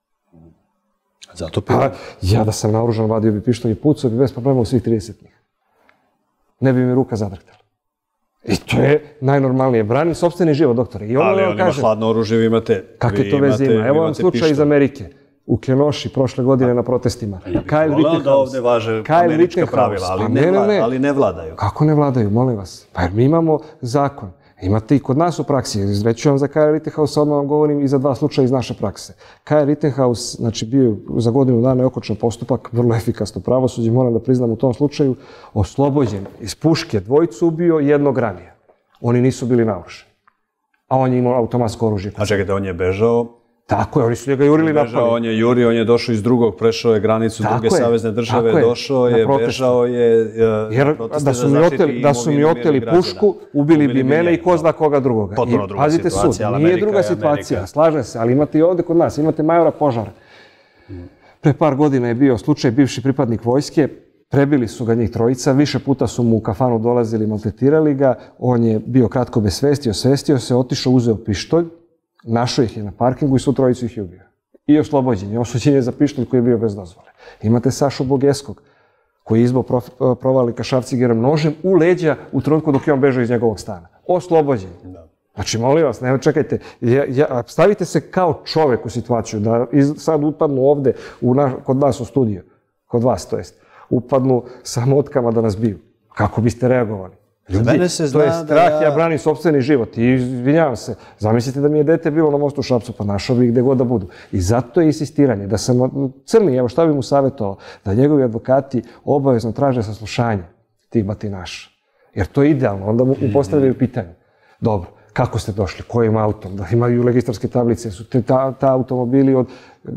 Speaker 2: Zato
Speaker 3: ja da sam naoružan, vadio bi pištolj i pucao bi bez problema u svih 30 njih. Ne bi mi ruka zadrhtala. I to je najnormalnije. Branim sopstveni život, doktore.
Speaker 2: Ali on ima hladno oružje, vi imate...
Speaker 3: Kakve to veze ima? Evo vam slučaj iz Amerike. U Kenoši prošle godine na protestima.
Speaker 2: Volao da ovde važe američka pravila, ali ne vladaju.
Speaker 3: Kako ne vladaju, molim vas? Pa jer mi imamo zakon. Imate i kod nas u praksi, reću vam za Kaja Rittenhouse, odmah vam govorim i za 2 slučaja iz naše prakse. Kaja Rittenhouse, znači bio za godinu dana je okončan postupak, vrlo efikasno pravosuđe, moram da priznam u tom slučaju, oslobođen iz puške, 2 ubio, 1 ranio. Oni nisu bili naoružani. A on je imao automatsko oružje.
Speaker 2: A čekajte, on je bežao?
Speaker 3: Tako je, oni su njega jurili napali.
Speaker 2: Bežao, on je jurio, on je došao iz drugog, prešao je granicu druge savezne države, došao je, bežao je...
Speaker 3: Jer da su mi oteli pušku, ubili bi mene i ko zna koga drugoga.
Speaker 2: Potpuno druga situacija,
Speaker 3: Nije druga situacija, slažem se, ali imate i ovde kod nas, imate majora Požara. Pre par godina je bio slučaj, bivši pripadnik vojske, prebili su ga njih 3, više puta su mu u kafanu dolazili, maltretirali ga, on je bio kratko bez svesti, osvestio se, otišao, uzeo pištolj, našao ih je na parkingu i svu 3 ih je ubio. I oslobođen je, osuđen je za pištolj koji je bio bez dozvole. Imate Sašu Bogeskog, koji je izbao provalnika šrafcigerom nožem u leđa u trenutku dok je on bežao iz njegovog stana. Oslobođen. Znači, molim vas, ne čekajte, stavite se kao čovek u situaciju da sad upadnu ovde kod nas u studiju, kod vas to jest, upadnu sa motkama da nas biju. Kako biste reagovali? Ljudi, to je strah, ja branim sopstveni život i izvinjavam se. Zamislite da mi je dete bilo na mostu u Šapcu, pa našao bi gde god da budu. I zato je insistiranje da sam crni, evo šta bi mu savjetovao, da njegovi advokati obavezno traže saslušanje tih batinaša. Jer to je idealno, onda mu postavljaju pitanje. Dobro, kako ste došli, kojim autom, da imaju registarske tablice, su ta automobili od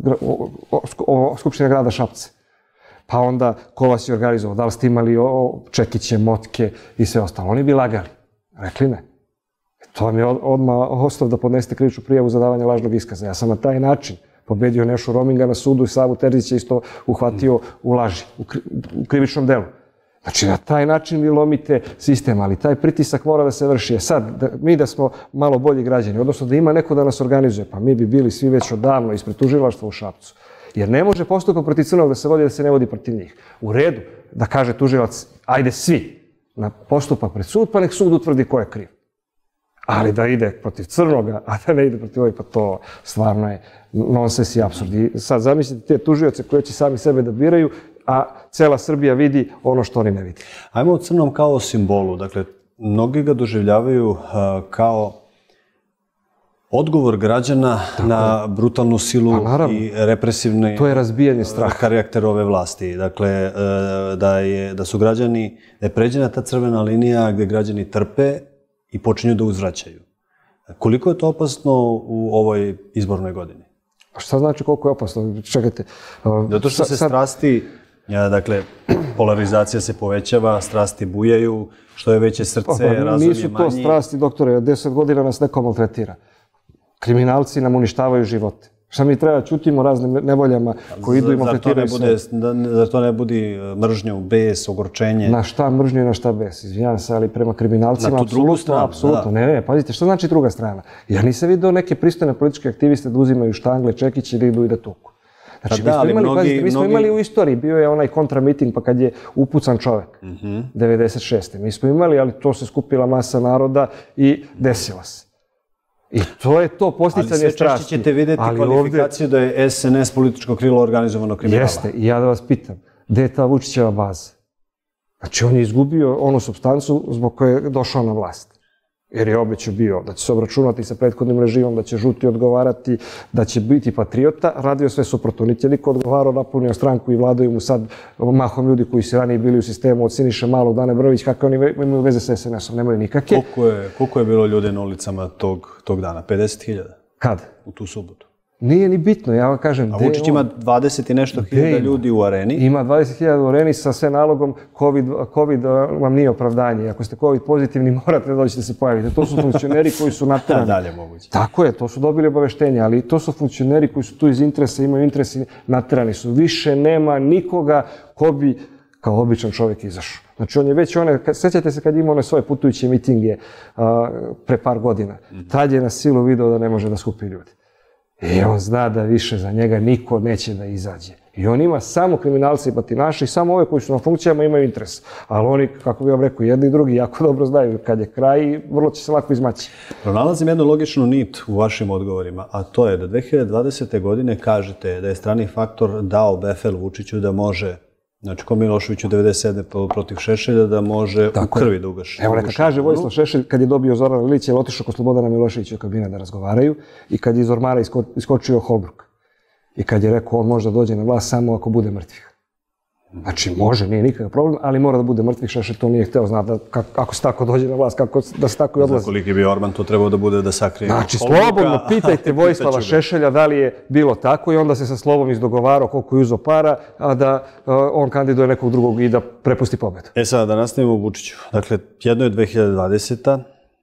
Speaker 3: Skupštine grada Šapce. Pa onda, ko vas je organizovao, da li ste imali čekiće, motke i sve ostalo. Oni bi lagali. Rekli ne. To vam je odmah ostao da podnesete krivičnu prijavu za davanje lažnog iskaza. Ja sam na taj način pobedio Nešu Rominga na sudu i Savu Terzića isto uhvatio u laži, u krivičnom delu. Znači, na taj način vi lomite sistem, ali taj pritisak mora da se vrši. Sad, mi da smo malo bolji građani, odnosno da ima neko da nas organizuje, pa mi bi bili svi već odavno ispred tužilaštva u Šapcu. Jer ne može postupak protiv crnog da se vodi da se ne vodi protiv njih. U redu da kaže tužilac, ajde svi na postupak pred sud, pa nek sud utvrdi ko je kriv. Ali da ide protiv crnoga, a da ne ide protiv ovih, pa to stvarno je nonsens i apsurd. I sad zamislite te tužioce koje će sami sebe da biraju, a cela Srbija vidi ono što oni ne vidi.
Speaker 2: Ajmo o crnom kao simbolu. Dakle, mnogi ga doživljavaju kao odgovor građana na brutalnu silu i represivni karakter ove vlasti. Dakle, da su građani, da je pređena ta crvena linija gde građani trpe i počinju da uzvraćaju. Koliko je to opasno u ovoj izbornoj godini?
Speaker 3: A šta znači koliko je opasno? Čekajte.
Speaker 2: Zato što se strasti, dakle, polarizacija se povećava, strasti bujaju, što je veće srce, razum je manji.
Speaker 3: Nisu to strasti, doktore, 10 godina nas neko maltretira. Kriminalci nam uništavaju živote. Šta mi treba čutimo raznim nevoljama koji idu i maltretiraju sve.
Speaker 2: Zar to ne budi mržnju, bes, ogorčenje?
Speaker 3: Na šta mržnju i na šta bes? Izvinjam se, ali prema kriminalcima
Speaker 2: na tu drugu stranu,
Speaker 3: apsolutno. Ne, pazite, šta znači druga strana? Ja nisam vidio neke pristojne političke aktiviste da uzimaju štangle, čekiće ili idu i da tuku. Znači, mi smo imali u istoriji, bio je onaj kontramiting pa kad je upucan čovek, 96. Mi smo imali, ali to se skupila masa naroda i desila se. I to je to posticanje strasti.
Speaker 2: Ali sve češće ćete vidjeti kvalifikaciju da je SNS političko krilo organizovanog kriminala.
Speaker 3: Jeste, i ja da vas pitam, gde je ta Vučićeva baza? Znači, on je izgubio onu supstancu zbog koje je došao na vlast. Jer je obećao bio da će se obračunati sa prethodnim režimom, da će žuti odgovarati, da će biti patriota, radio sve suprotno. Niti je niko odgovarao, napunio stranku i vladaju mu sad mahom ljudi koji su ranije bili u sistemu od Siniše Malog, Dane Brović, kakve oni imaju veze sa SNS-om, nemaju nikakve.
Speaker 2: Koliko je bilo ljudi na ulicama tog dana? 50.000?
Speaker 3: Kad?
Speaker 2: U tu subotu.
Speaker 3: Nije ni bitno, ja vam kažem.
Speaker 2: A Vučić ima 20 i nešto hiljada ljudi u areni.
Speaker 3: Ima 20.000 u areni sa sve nalogom, COVID vam nije opravdanje. Ako ste COVID pozitivni, morate da dođete se pojaviti. To su funkcioneri koji su naterani.
Speaker 2: Dalje moguće.
Speaker 3: Tako je, to su dobili obaveštenje, ali to su funkcioneri koji su tu iz interesa, imaju interes i naterani su. Više nema nikoga ko bi kao običan čovjek izašao. Znači on je već sećate se kad ima one svoje putujuće mitinge pre par godina. Tad je na silu video da ne može da skupi ljudi. I on zna da više za njega niko neće da izađe. I on ima samo kriminalce i batinaše i samo ove koji su na funkcijama imaju interes. Ali oni, kako bih vam rekao, jedni i drugi jako dobro znaju kad je kraj i vrlo će se lako izmaći.
Speaker 2: Pronalazim jednu logičnu nit u vašim odgovorima, a to je da 2020. godine kažete da je strani faktor dao befel Vučiću da može Znači, ko Milošević u 97. protiv Šešelja da može u krvi da ugaši.
Speaker 3: Evo neka kaže Vojislav Šešelj kad je dobio Zorana Ilića, je otišao kod Slobodana Miloševića u kabinet da razgovaraju i kad je iz ormara iskočio Holbruk. I kad je rekao on može da dođe na vlast samo ako bude mrtvih. Znači može, nije nikakav problem, ali mora da bude mrtvih. Šešelj to nije hteo, zna da ako se tako dođe na vlast, da se tako i odlazi.
Speaker 2: Koliki je bio Orban, to trebao da bude da sakrije.
Speaker 3: Znači, slobodno pitajte Vojislava Šešelja da li je bilo tako i onda se sa Slobom izdogovarao koliko je uzeo para, a da on kandiduje nekog drugog i da prepusti pobedu.
Speaker 2: Sada da nastavimo u Vučiću. Dakle, jedno je 2020.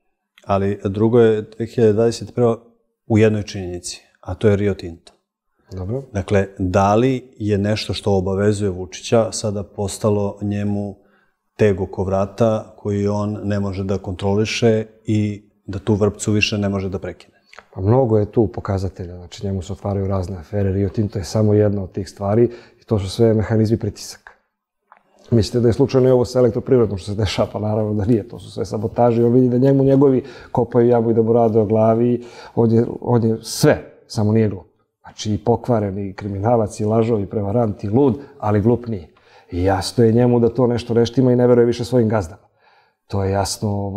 Speaker 2: ali drugo je 2021. u jednoj činjenici, a to je Rio Tinto.
Speaker 3: Dobro.
Speaker 2: Dakle, da li je nešto što obavezuje Vučića sada postalo njemu teg oko vrata koji on ne može da kontroliše i da tu vrpcu više ne može da prekine?
Speaker 3: Pa mnogo je tu pokazatelja, znači njemu se otvaraju razne afere, Rio Tinto je samo jedna od tih stvari i to su sve mehanizmi pritisaka. Mislite da je slučajno i ovo sa elektroprivredom što se dešava, pa naravno da nije, to su sve sabotaže i on vidi da njemu njegovi kopaju jabu i da mu rade o glavi, on je sve, samo nije glup. Znači i pokvaren, i kriminalac, i lažov, i prevarant, i lud, ali glup nije. I jasno je njemu da to nešto reštima i ne veruje više svojim gazdama. To je jasno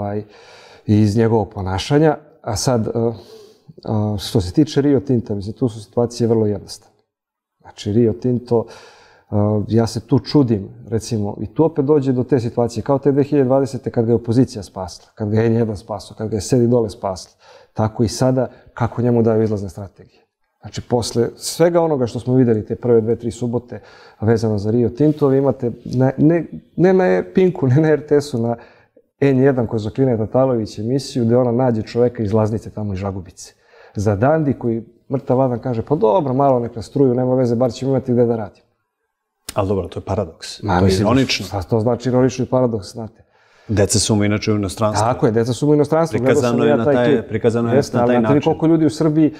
Speaker 3: iz njegovog ponašanja. A sad, što se tiče Rio Tinta, mislim, tu su situacije vrlo jednostavne. Znači, Rio Tinto, ja se tu čudim, recimo, i tu opet dođe do te situacije, kao te 2020. kad ga je opozicija spasla, kad ga je N1 spasao, kad ga je Sedi dole spasla. Tako i sada, kako njemu daju izlazne strategije. Znači, posle svega onoga što smo videli te prve 2-3 subote vezano za Rio Tinto, vi imate ne na Pinku, ne na RTS-u, na N1 koji zakline Tatalović emisiju gde ona nađe čoveka iz Laznice tamo iz Žagubice. Za Dandi koji mrtav ladan kaže, pa dobro, malo nek nas struju, nema veze, bar ćemo imati gde da radimo.
Speaker 2: Ali dobro, to je paradoks. To je ironično.
Speaker 3: Šta to znači ironično i paradoks, znate?
Speaker 2: Deca su mu inače u inostranstvu.
Speaker 3: Tako je, deca su mu u inostranstvu.
Speaker 2: Prikazano je na taj način.
Speaker 3: Ali koliko ljudi u Srbiji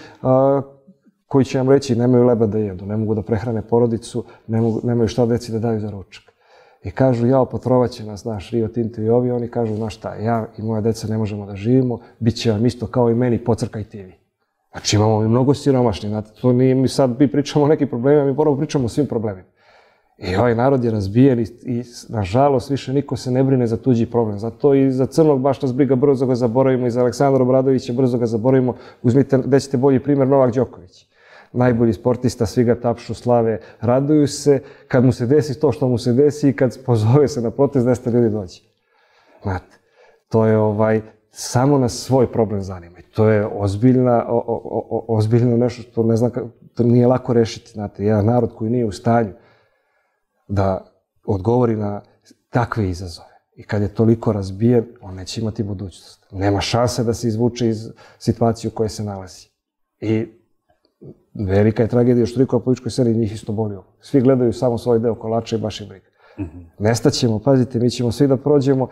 Speaker 3: koji će vam reći nemaju leba da jedu, ne mogu da prehrane porodicu, nemaju šta deci da daju za ručak. I kažu, jao, potrovaće nas, znaš, Rio Tinto i ovi, oni kažu, znaš šta, ja i moja deca ne možemo da živimo, bit će vam isto kao i meni, pocrkajte i vi. Znači imamo mi mnogo siromašni, znate, to nije mi sad, mi pričamo o nekim problemima, mi prvo pričamo o svim problemima. I ovaj narod je razbijen i nažalost više niko se ne brine za tuđi problem. Zato i za Crnog baš nas briga, brzo ga zaboravimo, i za Aleksandra Obradovića brzo ga zaboravimo. Uzmite, gde ćete bolji primjer, Novak Đoković. Najbolji sportista, svi ga tapšu, slave, raduju se. Kad mu se desi to što mu se desi i kad pozove se na protest, 200 ljudi dođe. Znate, to je samo nas svoj problem zanima. I to je ozbiljno nešto što ne znam, to nije lako rešiti. Znate, jedan narod koji nije u stanju da odgovori na takve izazove. I kad je toliko razbijen, on neće imati budućnost. Nema šanse da se izvuče iz situacije u kojoj se nalazi. I velika je tragedija što toliko na političkoj sceni njih isto boli ovo. Svi gledaju samo svoj deo kolača i baš im briga. Nestaćemo, pazite, mi ćemo svi da prođemo,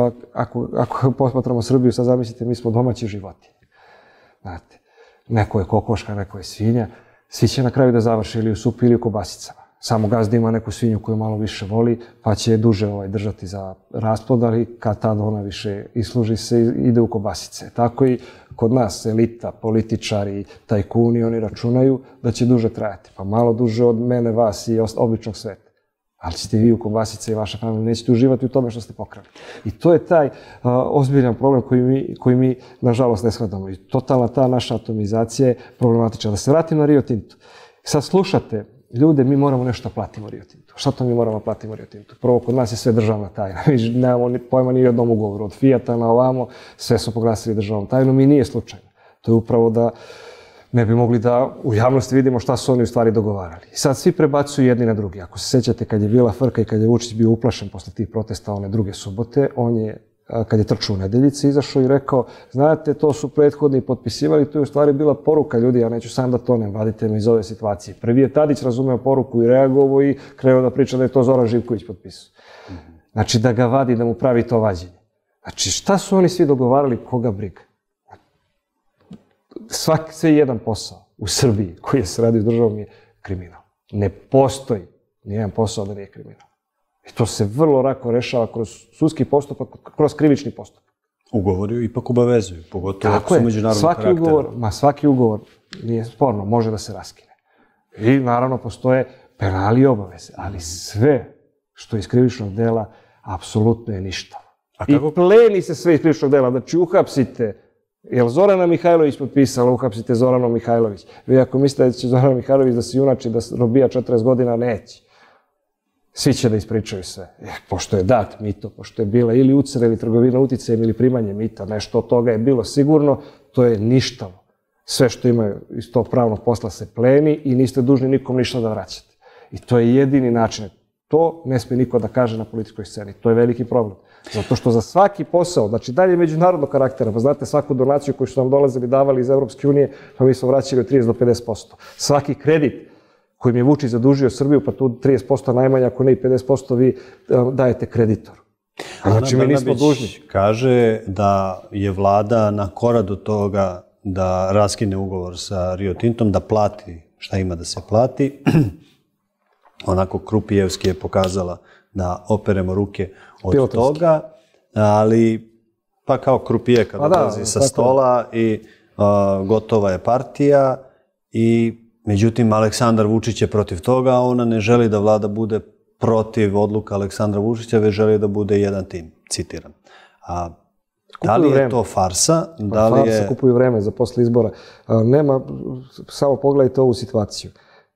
Speaker 3: ako posmatramo Srbiju, sad zamislite, mi smo domaći životinje. Znate, neko je kokoška, neko je svinja, svi će na kraju da završe ili u supi ili u kobasicama. Samo gazda ima neku svinju koju malo više voli, pa će je duže držati za rasplod, ali kad tada ona više isluži se, ide u kobasice. Tako i kod nas elita, političari, tajkuni, oni računaju da će duže trajati. Pa malo duže od mene, vas i običnog sveta. Ali ćete vi u kobasice i vaša familija, nećete uživati u tome što ste pokrali. I to je taj ozbiljan problem koji mi nažalost ne shvatamo. I totalna ta naša atomizacija je problematična. Da se vratim na Rio Tinto. Sad slušate ljude, mi moramo nešto da platimo Rio Tinto. Šta to mi moramo da platimo Rio Tinto? Prvo, kod nas je sve državna tajna. Mi nemamo pojma ni o jednom ugovoru. Od Fijata na ovamo, sve su poglasili državnom tajnom i nije slučajno. To je upravo da ne bi mogli da u javnosti vidimo šta su oni u stvari dogovarali. I sad svi prebacuju jedni na drugi. Ako se sećate, kad je bila frka i kad je Vučić bio uplašen posle tih protesta one druge subote, on je, kad je trčao u Nedeljici, izašao i rekao, znate, to su prethodni potpisivali, to je u stvari bila poruka, ljudi, ja neću sam da tonem, vadite me iz ove situacije. Prvi je Tadić razumeo poruku i reagovao i krenuo da priča da je to Zoran Živković potpisao. Znači da ga vadi, da mu pravi to vađenje. Znači šta su oni svi dogovarali, koga briga? Sve jedan posao u Srbiji koji se radi s državom je kriminal. Ne postoji nijedan posao da nije kriminal. I to se vrlo lako rešava kroz sudski postupak, kroz krivični postupak.
Speaker 2: Ugovori ipak obavezuju, pogotovo ako su međunarodnog karaktera.
Speaker 3: Svaki ugovor nije sporno, može da se raskine. I naravno postoje penali i obaveze, ali sve što iz krivičnog dela apsolutno je ništa.
Speaker 2: A kako?
Speaker 3: I pleni se sve iz krivičnog dela. Znači, uhapsite, jel Zorana Mihajlović potpisala, uhapsite Zoranu Mihajlović. Vi ako mislite da će Zorana Mihajlović da se junači, da robija 40 godina, neće. Svi će da ispričaju sve. Pošto je dat mito, pošto je bila ili ucena ili trgovina uticajem ili primanje mita, nešto od toga je bilo sigurno, to je ništavo. Sve što imaju iz tog pravnog posla se pleni i niste dužni nikom ništa da vraćate. I to je jedini način. To ne smije niko da kaže na političkoj sceni. To je veliki problem. Zato što za svaki posao, znači dalje međunarodnog karaktera, pa znate svaku donaciju koju su nam dolazili davali iz Evropske unije, pa mi smo vraćali od 30 do 50%. Svaki kredit kojim je Vučić zadužio Srbiju, pa tu 30% najmanje, ako ne i 50% vi dajete kreditoru. Znači mi nismo dužni.
Speaker 2: Kaže da je vlada na korak do toga da raskine ugovor sa Rio Tintom, da plati šta ima da se plati. Onako Krupijevski je pokazala da operemo ruke od toga, ali pa kao Krupije kada dolazi sa stola i gotova je partija i međutim Aleksandar Vučić je protiv toga, a ona ne želi da vlada bude protiv odluka Aleksandra Vučića, već želi da bude jedan tim, citiram. Da li je to farsa?
Speaker 3: Farsa, kupuju vreme za posle izbora. Nema, samo pogledajte ovu situaciju.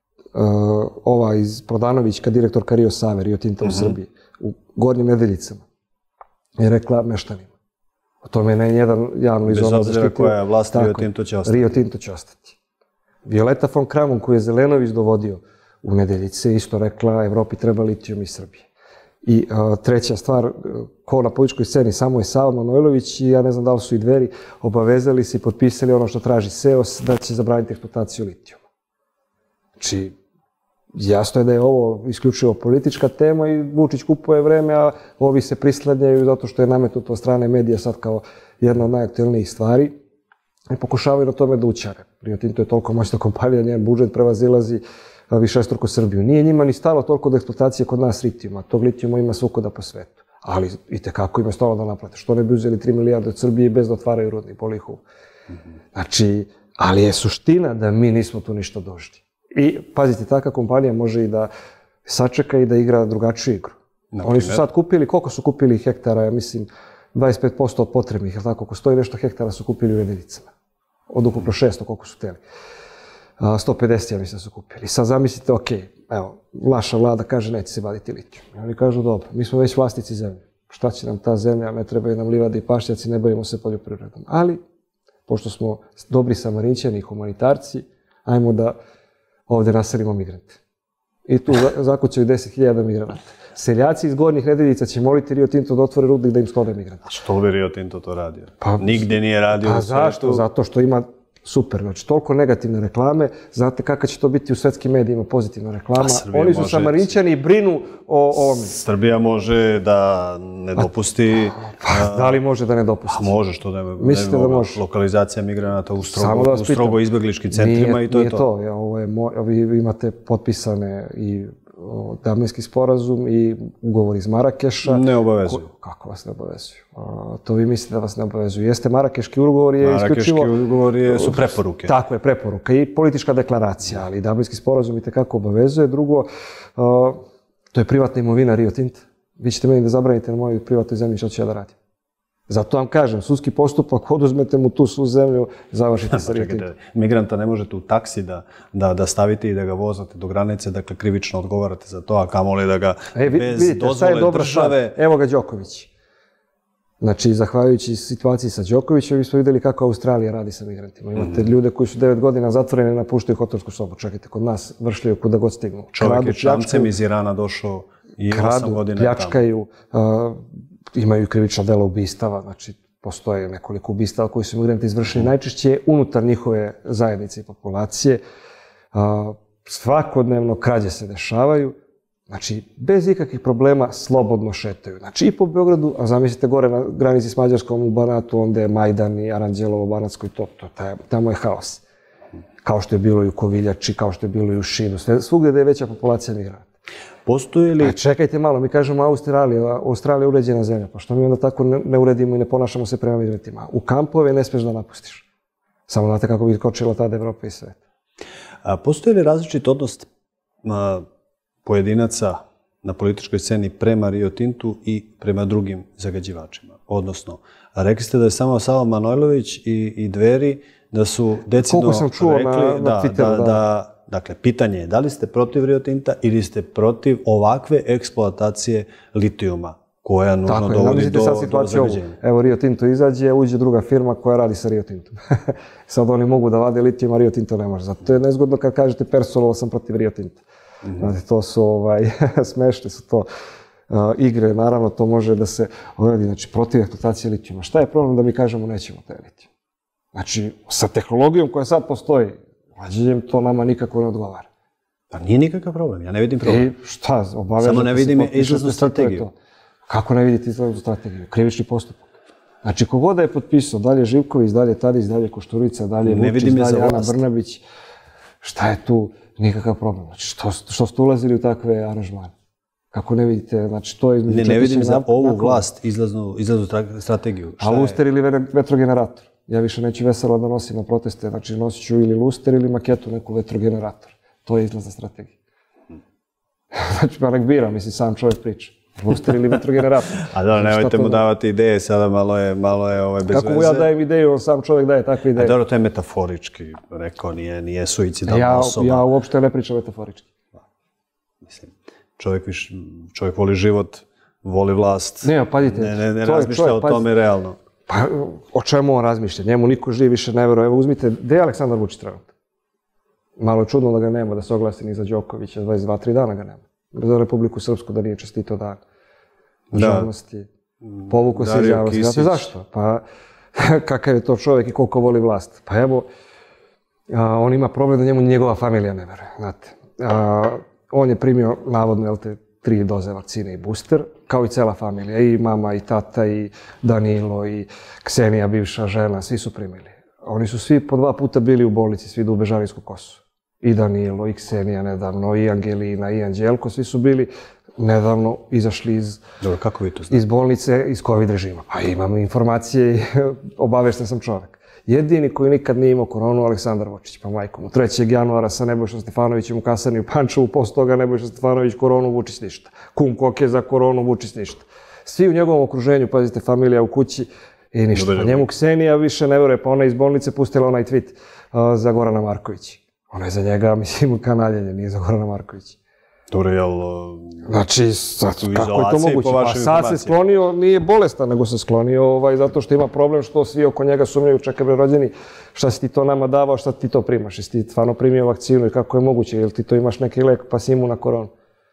Speaker 3: Ova iz Prodanovićka, direktorka Rio Save, Rio Tinta u Srbiji, u Gornjim Nedeljicama, je rekla meštanima. O tome ne jedan javno iz
Speaker 2: ona zaštitila. Bez obzira koja je vlast, Rio Tinto će ostati.
Speaker 3: Rio Tinto će ostati. Violeta von Kramon, koju je Zelenović dovodio u Nedeljice, isto rekla Evropi treba litijum iz Srbije. I treća stvar, ko na političkoj sceni, samo je Sava Manojlović i ja ne znam da li su i Dveri obavezali se i potpisali ono što traži SEOS da će zabraniti eksploataciju litijuma. Znači, jasno je da je ovo isključivo politička tema i Vučić kupuje vreme, a ovi se prislanjaju zato što je nametnuto od strane medija sad kao jedna od najaktuelnijih stvari i pokušavaju na tome da ućare. Rio Tinto je toliko moćna kompanija, njen budžet prevazilazi višestruko Srbiju. Nije njima ni stalo toliko do eksploatacije kod nas litijuma. Tog litijuma ima svukuda po svetu. Ali i tekako ima stalo da naplate. Što ne bi uzeli 3 milijarde od Srbije bez da otvaraju rudnik po Lihovu. Znači, ali je suština da mi nismo tu ništa dužni. I, pazite, takva kompanija može i da sačeka i da igra drugačiju igru. Oni su sad kupili, koliko su kupili hektara, ja mislim, 25% od potrebnih, jel tako, oko 100 i nešto hektara su kupili u Nedeljicama. Od ukupno 600, koliko su hteli. 150, ja mislim, su kupili. Sad zamislite, ok, evo, vaša vlada kaže neće se vaditi litijum. I oni kažu, dobro, mi smo već vlasnici zemlje. Šta će nam ta zemlja, ne trebaju nam livade i pašnjaci, ne bavimo se poljoprivredom. Ali, pošto smo dobri Samarinčani i humanitarci, ajmo da ovde naselimo migrante. I tu zakućaju 10.000 migranata. Seljaci iz Gornjih Nedeljica će moliti Rio Tinto da otvore rudnik da im sklone migrante.
Speaker 2: A što bi Rio Tinto to radio? Nigde nije radio u svetu.
Speaker 3: A zašto? Zato što ima super, znači toliko negativne reklame, znate kakva će to biti u svetskim medijima pozitivna reklama. Oni su Samarinčani i brinu o ovome.
Speaker 2: Srbija može da ne dopusti...
Speaker 3: Da li može da ne dopusti?
Speaker 2: Može, što da ne
Speaker 3: mislite da može?
Speaker 2: Lokalizacija migranata u strogo izbegličkim centrima i to je to.
Speaker 3: Vi imate potpisane i Damenski sporazum i ugovor iz Marakeša.
Speaker 2: Ne obavezuju.
Speaker 3: Kako vas ne obavezuju? To vi mislite da vas ne obavezuju. Jeste Marakeški ugovor je isključivo...
Speaker 2: Marakeški ugovor su preporuke.
Speaker 3: Tako je, preporuka i politička deklaracija, ali Damenski sporazum i tekako obavezuje. Drugo, to je privatna imovina Rio Tinta. Vi ćete meni da zabranite na mojoj privatnoj zemlji što ću ja da radim. Zato vam kažem, sudski postupak, oduzmete mu tu svu zemlju, završite sa Rio Tintom.
Speaker 2: Migranta ne možete u taksi da stavite i da ga vozate do granice, dakle krivično odgovarate za to, a kamoli da ga bez dozvole države...
Speaker 3: Evo ga Đoković. Znači, zahvaljujući situaciji sa Đokovićem, mi smo videli kako Australija radi sa migrantima. Imate ljude koji su 9 godina zatvoreni, napuštaju hotelsku sobu. Čekajte, kod nas vršljaju kuda god stignu.
Speaker 2: Čovjek je čamcem iz Irana došao i 8 godina
Speaker 3: tamo. Pljačkaju, imaju krivična dela ubistava, znači postoje nekoliko ubistava koji su migranti izvršili najčešće unutar njihove zajednice i populacije. Svakodnevno krađe se dešavaju, znači bez ikakvih problema slobodno šetaju. Znači i po Beogradu, a zamislite gore na granici s Mađarskom u Banatu, onda je Majdan i Aranđelovo, Banatsko i to, tamo je haos. Kao što je bilo i u Koviljači, kao što je bilo i u Šinu, svugde da je veća populacija migranata.
Speaker 2: Postoji li...
Speaker 3: Čekajte malo, mi kažemo Australija je uređena zemlja, pa što mi onda tako ne uredimo i ne ponašamo se prema migrantima? U kampove ne smiješ da napustiš. Samo znate kako bi kočila tada Evropa i svet.
Speaker 2: Postoji li različit odnos pojedinaca na političkoj sceni prema Rio Tintu i prema drugim zagađivačima. Odnosno, rekli ste da je samo Sava Manojlović i Dveri da su decidno
Speaker 3: Koliko sam čuo
Speaker 2: rekli
Speaker 3: na Twitteru,
Speaker 2: dakle, pitanje je da li ste protiv Rio Tinta ili ste protiv ovakve eksploatacije litijuma koja nužno dovodi do zagađenja.
Speaker 3: Evo, Rio Tinto izađe, uđe druga firma koja radi sa Rio Tintom. Sad oni mogu da vade litijum, a Rio Tinto ne može. Zato je nezgodno kad kažete personalno sam protiv Rio Tinta. Znate, to su smešne su to igre, naravno to može da se odredi, znači protiv eksploatacije litijuma. Šta je problem da mi kažemo nećemo taj litijum? Znači, sa tehnologijom koja sad postoji, vađenjem to nama nikako ne odgovara.
Speaker 2: Pa nije nikakav problem, ja ne vidim problem.
Speaker 3: I šta, obavežete se.
Speaker 2: Samo ne vidim izlaznu strategiju.
Speaker 3: Kako ne vidite izlaznu strategiju? Krivični postupak. Znači, kogod da je potpisao, dalje Živković, dalje Tadić, dalje Košturica, dalje Vučić, dalje Ana Brnabić, šta je tu nikakav problem? Znači, što ste ulazili u takve aranžmane? Kako ne vidite, znači, to je...
Speaker 2: Ne vidim za ovu vlast izlaznu strategiju.
Speaker 3: A luster ili vetrogenerator? Ja više neću veselo da nosim na proteste, znači nosit ću ili luster ili maketu, neku vetrogenerator. To je izlazna strategija. Znači, pa nek bira, mislim, sam čovjek priča. Luster ili vetrogenerator.
Speaker 2: A da, nemojte mu davati ideje, sada malo je bez veze.
Speaker 3: Kako ja dajem ideju, on sam čovjek daje takve ideje.
Speaker 2: A dobro, to je metaforički, rekao, nije suicidalna osoba.
Speaker 3: Ja uopšte ne pričam metaforički.
Speaker 2: Mislim, čovjek voli život, voli vlast.
Speaker 3: Ne, pazite.
Speaker 2: Ne razmišlja o tome realno.
Speaker 3: Pa, o čemu on razmišlja? Njemu niko živ više ne veruje. Evo, uzmite, gde je Aleksandar Vučić trenutno? Malo je čudno da ga nema, da se oglasi ni za Đokovića, 22-3 dana ga nema. Za Republiku Srpsku da nije čestito dan. Žalnosti. Povuko se iz javnosti. Znate zašto? Pa, kakav je to čovjek i koliko voli vlast? Pa evo, on ima problem da njemu njegova familija ne veruje. Znate, on je primio, navodno, 3 doze vakcine i booster, kao i cela familija, i mama, i tata, i Danilo, i Ksenija, bivša žena, svi su primili. Oni su svi po 2 puta bili u bolnici, svi idu u Bežarijsku kosu. I Danilo, i Ksenija nedavno, i Angelina, i Anđelko, svi su bili nedavno izašli iz bolnice, iz COVID režima. Pa imam informacije i obavešten sam čovjek. Jedini koji nikad nije imao koronu, Aleksandar Vučić, pa majko mu. 3. januara sa Nebojšom Stefanovićem u kasarni u Pančevu, posle toga Nebojša Stefanović koronu, Vučić ništa. Kum Koke za koronu, Vučić ništa. Svi u njegovom okruženju, pazite, familija u kući i ništa. Pa njemu Ksenija više ne veruje, pa ona iz bolnice pustila onaj tweet za Gorana Markovića. Ona je za njega, mislim, kanaljenje, nije za Gorana Markovića.
Speaker 2: Dobro, jel...
Speaker 3: Znači, kako je to moguće? Pa sad se sklonio, nije bolestan, nego se sklonio zato što ima problem što svi oko njega sumnjaju, čekaj bre rođeni, šta si ti to nama davao, šta ti to primaš? Jesi ti stvarno primio vakcinu i kako je moguće? Jel ti to imaš neki lek pa si imun na koronu?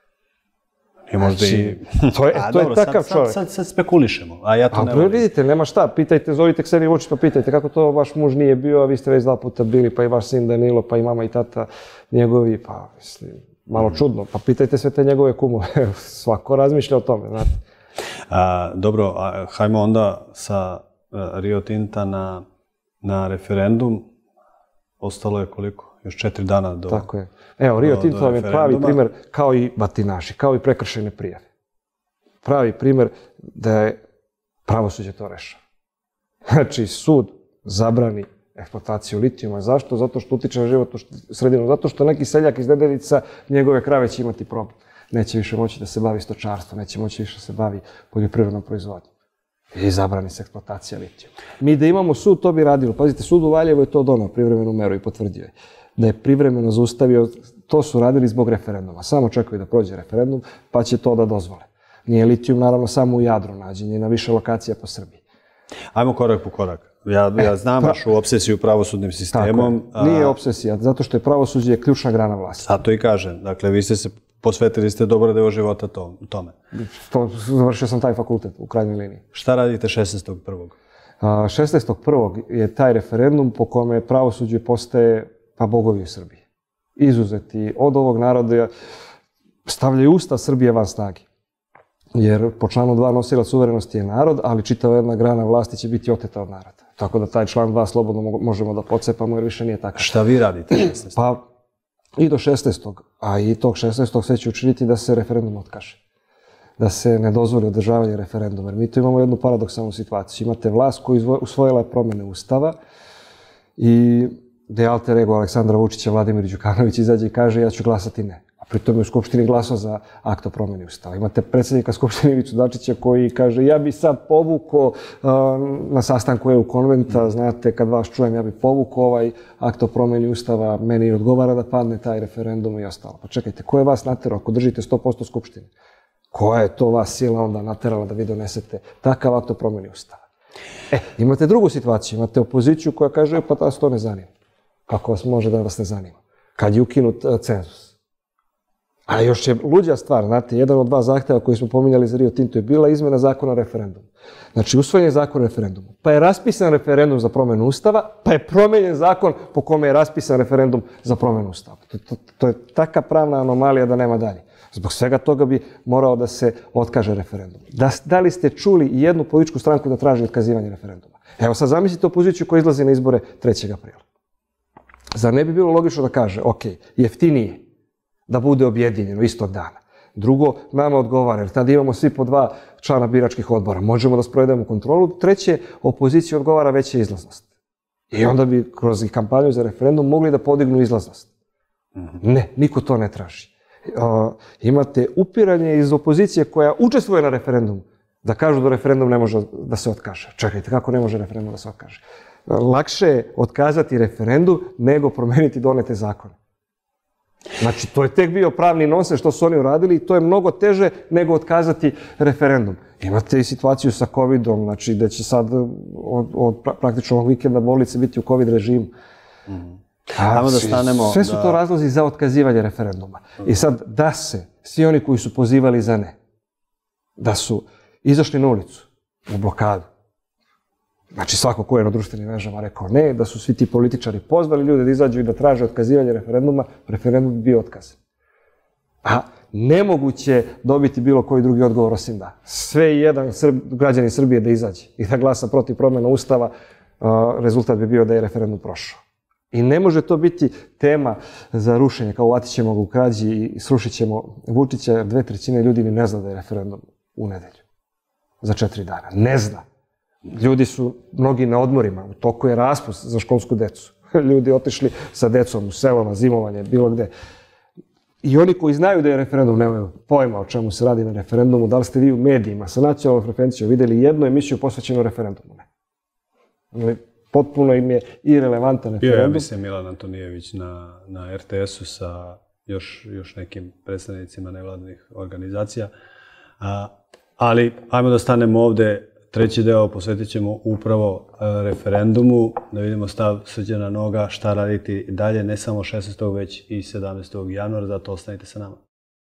Speaker 2: Znači,
Speaker 3: to je takav čovjek.
Speaker 2: Sad spekulišemo, a ja to ne volim.
Speaker 3: Vidite, nema šta, pitajte, zovite Kseniju Vučić pa pitajte kako to vaš muž nije bio, a vi ste već 2 puta bili, pa i vaš sin Danilo, pa i mama i tata njegovi, pa mislim, malo čudno. Pa pitajte sve te njegove kumove, svako razmišlja o tome, znate.
Speaker 2: Dobro, hajmo onda sa Rio Tinta na referendum. Ostalo je koliko? Još 4 dana do...
Speaker 3: Tako je. Evo, Rio Tinto vam je pravi primjer, kao i batinaši, kao i prekršajne prijave. Pravi primjer da je pravosuđe to rešava. Znači, sud zabrani eksploataciju litijuma. Zašto? Zato što utiče na životnu sredinu. Zato što neki seljak iz Nedeljica, njegove krave će imati problem. Neće više moći da se bavi stočarstvom, neće moći više da se bavi poljoprivrednom proizvodnjom. I zabrani se eksploatacija litijuma. Mi da imamo sud, to bi radilo. Pazite, sud u Valjevu je to donao privremenu meru i potvrdio je. Da je privremeno zaustavio, to su radili zbog referenduma. Samo čekaju da prođe referendum, pa će to da dozvole. Nije litijum, naravno, samo u Jadru nađen, je na više lokacija po Srbiji.
Speaker 2: Ajmo korak po korak. Ja znam vašu obsesiju pravosudnim sistemom.
Speaker 3: Tako je. Nije obsesija, zato što je pravosuđe ključna grana vlasti.
Speaker 2: A to i kažem. Dakle, vi ste se posvetili ste dobar deo života tome.
Speaker 3: Završio sam taj fakultet u krajnjoj liniji.
Speaker 2: Šta radite 16.1.?
Speaker 3: 16.1. je taj referendum po kome pravosuđe postaje pa bogovi u Srbiji. Izuzeti od ovog naroda, stavljaju Ustav Srbije van snage. Jer po članu 2 nosilac suverenosti je narod, ali čitava jedna grana vlasti će biti oteta od naroda. Tako da taj član 2 slobodno možemo da pocepamo jer više nije takav.
Speaker 2: Šta vi radite 16.
Speaker 3: Pa i do 16. A i tog 16. sve će učiniti da se referendum otkaže. Da se ne dozvoli održavanje referenduma. Jer mi tu imamo jednu paradoksalnu situaciju. Imate vlast koja usvojila je promjene Ustava i de alter ego Aleksandra Vučića, Vladimir Đukanović izađe i kaže ja ću glasati ne. A pritom je u Skupštini glasao za akt o promjeni Ustava. Imate predsjednika Skupštine Ivicu Dačića koji kaže ja bi sad povukao na sastanku EU konventa, znate, kad vas čujem, ja bi povukao ovaj akt o promjeni Ustava, meni odgovara da padne taj referendum i ostalo. Pa čekajte, ko je vas naterao ako držite 100% Skupštine? Koja je to vas sila onda naterala da vi donesete takav akt o promjeni Ustava? Imate drugu situaciju, imate opoziciju koja kaže pa tas to ne zanima. Kako vas može da vas ne zanima? Kad je ukinut cenzus. A još je luđa stvar, znate, jedan od dva zahteva koji smo pominjali za Rio Tinto je bila izmena zakona o referendumu. Znači, usvojen je zakon o referendumu, pa je raspisan referendum za promjenu Ustava, pa je promenjen zakon po kome je raspisan referendum za promjenu Ustava. To je taka pravna anomalija da nema dalje. Zbog svega toga bi morao da se otkaže referendum. Da li ste čuli jednu političku stranku da traži otkazivanje referenduma? Evo sad zamislite opoziciju koja izlazi na izbore 3. aprila. Zar ne bi bilo logično da kaže, ok, jeftinije da bude objedinjeno istog dana. Drugo, nama odgovara, jer tada imamo svi po 2 člana biračkih odbora. Možemo da sprovedemo kontrolu. Treće, opoziciji odgovara veća izlaznost. I onda bi kroz kampanju za referendum mogli da podignu izlaznost. Ne, niko to ne traži. Imate upiranje iz opozicije koja učestvuje na referendumu da kažu da referendum ne može da se otkaže. Čekajte, kako ne može referendum da se otkaže? Lakše je otkazati referendum nego promeniti donete zakone. Znači, to je tek bio pravni nonsens što su oni uradili i to je mnogo teže nego otkazati referendum. Imate i situaciju sa COVID-om, znači da će sad od praktično ovog vikenda bolnice biti u COVID režimu. Sve su to razlozi za otkazivanje referenduma. I sad, da se svi oni koji su pozivali za ne, da su izašli na ulicu u blokadu, znači svako ko je na društvenim mrežama rekao ne, da su svi ti političari pozvali ljude da izađu i da traže otkazivanje referenduma, referendum bi bio otkaz. A nemoguće dobiti bilo koji drugi odgovor osim da. Sve jedan građanin Srbije da izađe i da glasa protiv promjena Ustava, rezultat bi bio da je referendum prošao. I ne može to biti tema za rušenje, kao uvatit ćemo ga u krađi i srušit ćemo Vučića, jer 2/3 ljudi ni ne zna da je referendum u nedelju. Za 4 dana. Ne zna. Ljudi su mnogi na odmorima, u toku je raspust za školsku decu. Ljudi otišli sa decom u selo na zimovanje, bilo gde. I oni koji znaju da je referendum, nemaju pojma o čemu se radi na referendumu, da li ste vi u medijima sa nacionalnom frekvencijom vidjeli jednu emisiju posvećenu referendumu? Ne. Potpuno im je irelevantan referendum.
Speaker 2: Ja mislim Milan Antonijević na RTS-u sa još nekim predstavnicima nevladinih organizacija. Ali ajmo da stanemo ovde. Treći deo posvetit ćemo upravo referendumu, da vidimo stav Srđana Noga, šta raditi dalje, ne samo 16. već i 17. januara, zato ostanite sa nama.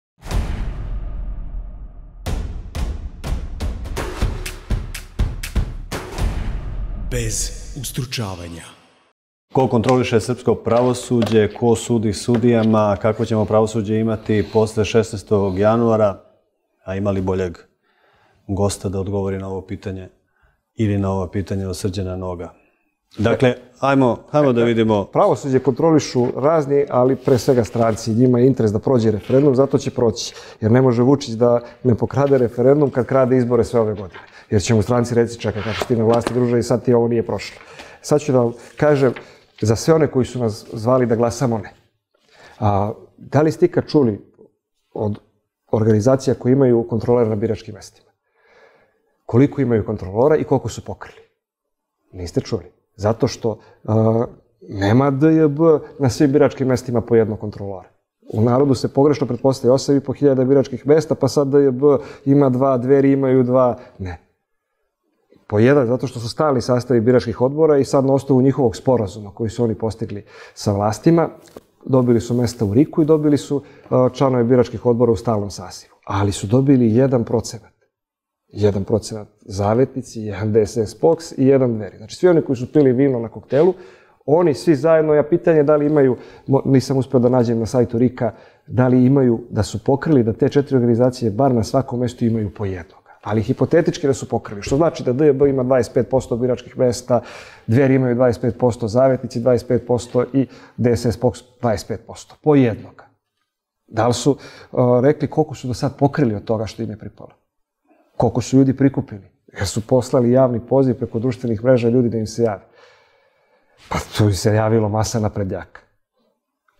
Speaker 1: Bez ustručavanja.
Speaker 2: Ko kontroliše srpsko pravosuđe, ko sudi sudijama, kako ćemo pravosuđe imati posle 16. januara, a ima li boljeg gosta da odgovori na ovo pitanje ili na ovo pitanje od Srđana Noga. Dakle, ajmo da vidimo.
Speaker 3: Pravosuđe kontrolišu razni, ali pre svega stranci. Njima je interes da prođe referendum, zato će proći. Jer ne može Vučić da ne pokrade referendum kad krade izbore sve ove godine. Jer će mu stranci reći, čekaj, kako ti na vlasti druže i sad ti ovo nije prošlo. Sad ću da vam kažem za sve one koji su nas zvali da glasamo ne. Da li ste ikad čuli od organizacija koje imaju kontrolera na biračkim mestima? Koliko imaju kontrolora i koliko su pokrili? Niste čuli. Zato što nema DJB na svim biračkim mestima po jedno kontrolora. U narodu se pogrešno pretpostavlja 8.500 biračkih mesta, pa sad DJB ima 2, Dveri imaju 2. Ne. Po jedan, zato što su stali sastavi biračkih odbora i sad na osnovu njihovog sporazuma koji su oni postigli sa vlastima, dobili su mesta u RIK-u i dobili su članove biračkih odbora u stalnom sasivu. Ali su dobili 1%. 1% Zavetnici, 1 DSS POKS i 1 Dveri. Znači svi oni koji su pili vino na koktelu, oni svi zajedno, ja pitanje da li imaju, nisam uspio da nađem na sajtu RIK-a, da li imaju, da su pokrili da te 4 organizacije bar na svakom mestu imaju po jednoga. Ali hipotetički da su pokrili, što znači da DJB ima 25% biračkih mesta, Dveri imaju 25%, Zavetnici 25% i DSS POKS 25%. Po jednoga. Da li su rekli koliko su do sad pokrili od toga što im je pripalo? Koliko su ljudi prikupili? Jer su poslali javni poziv preko društvenih mreža ljudi da im se javi. Pa tu se javilo masa naprednjaka.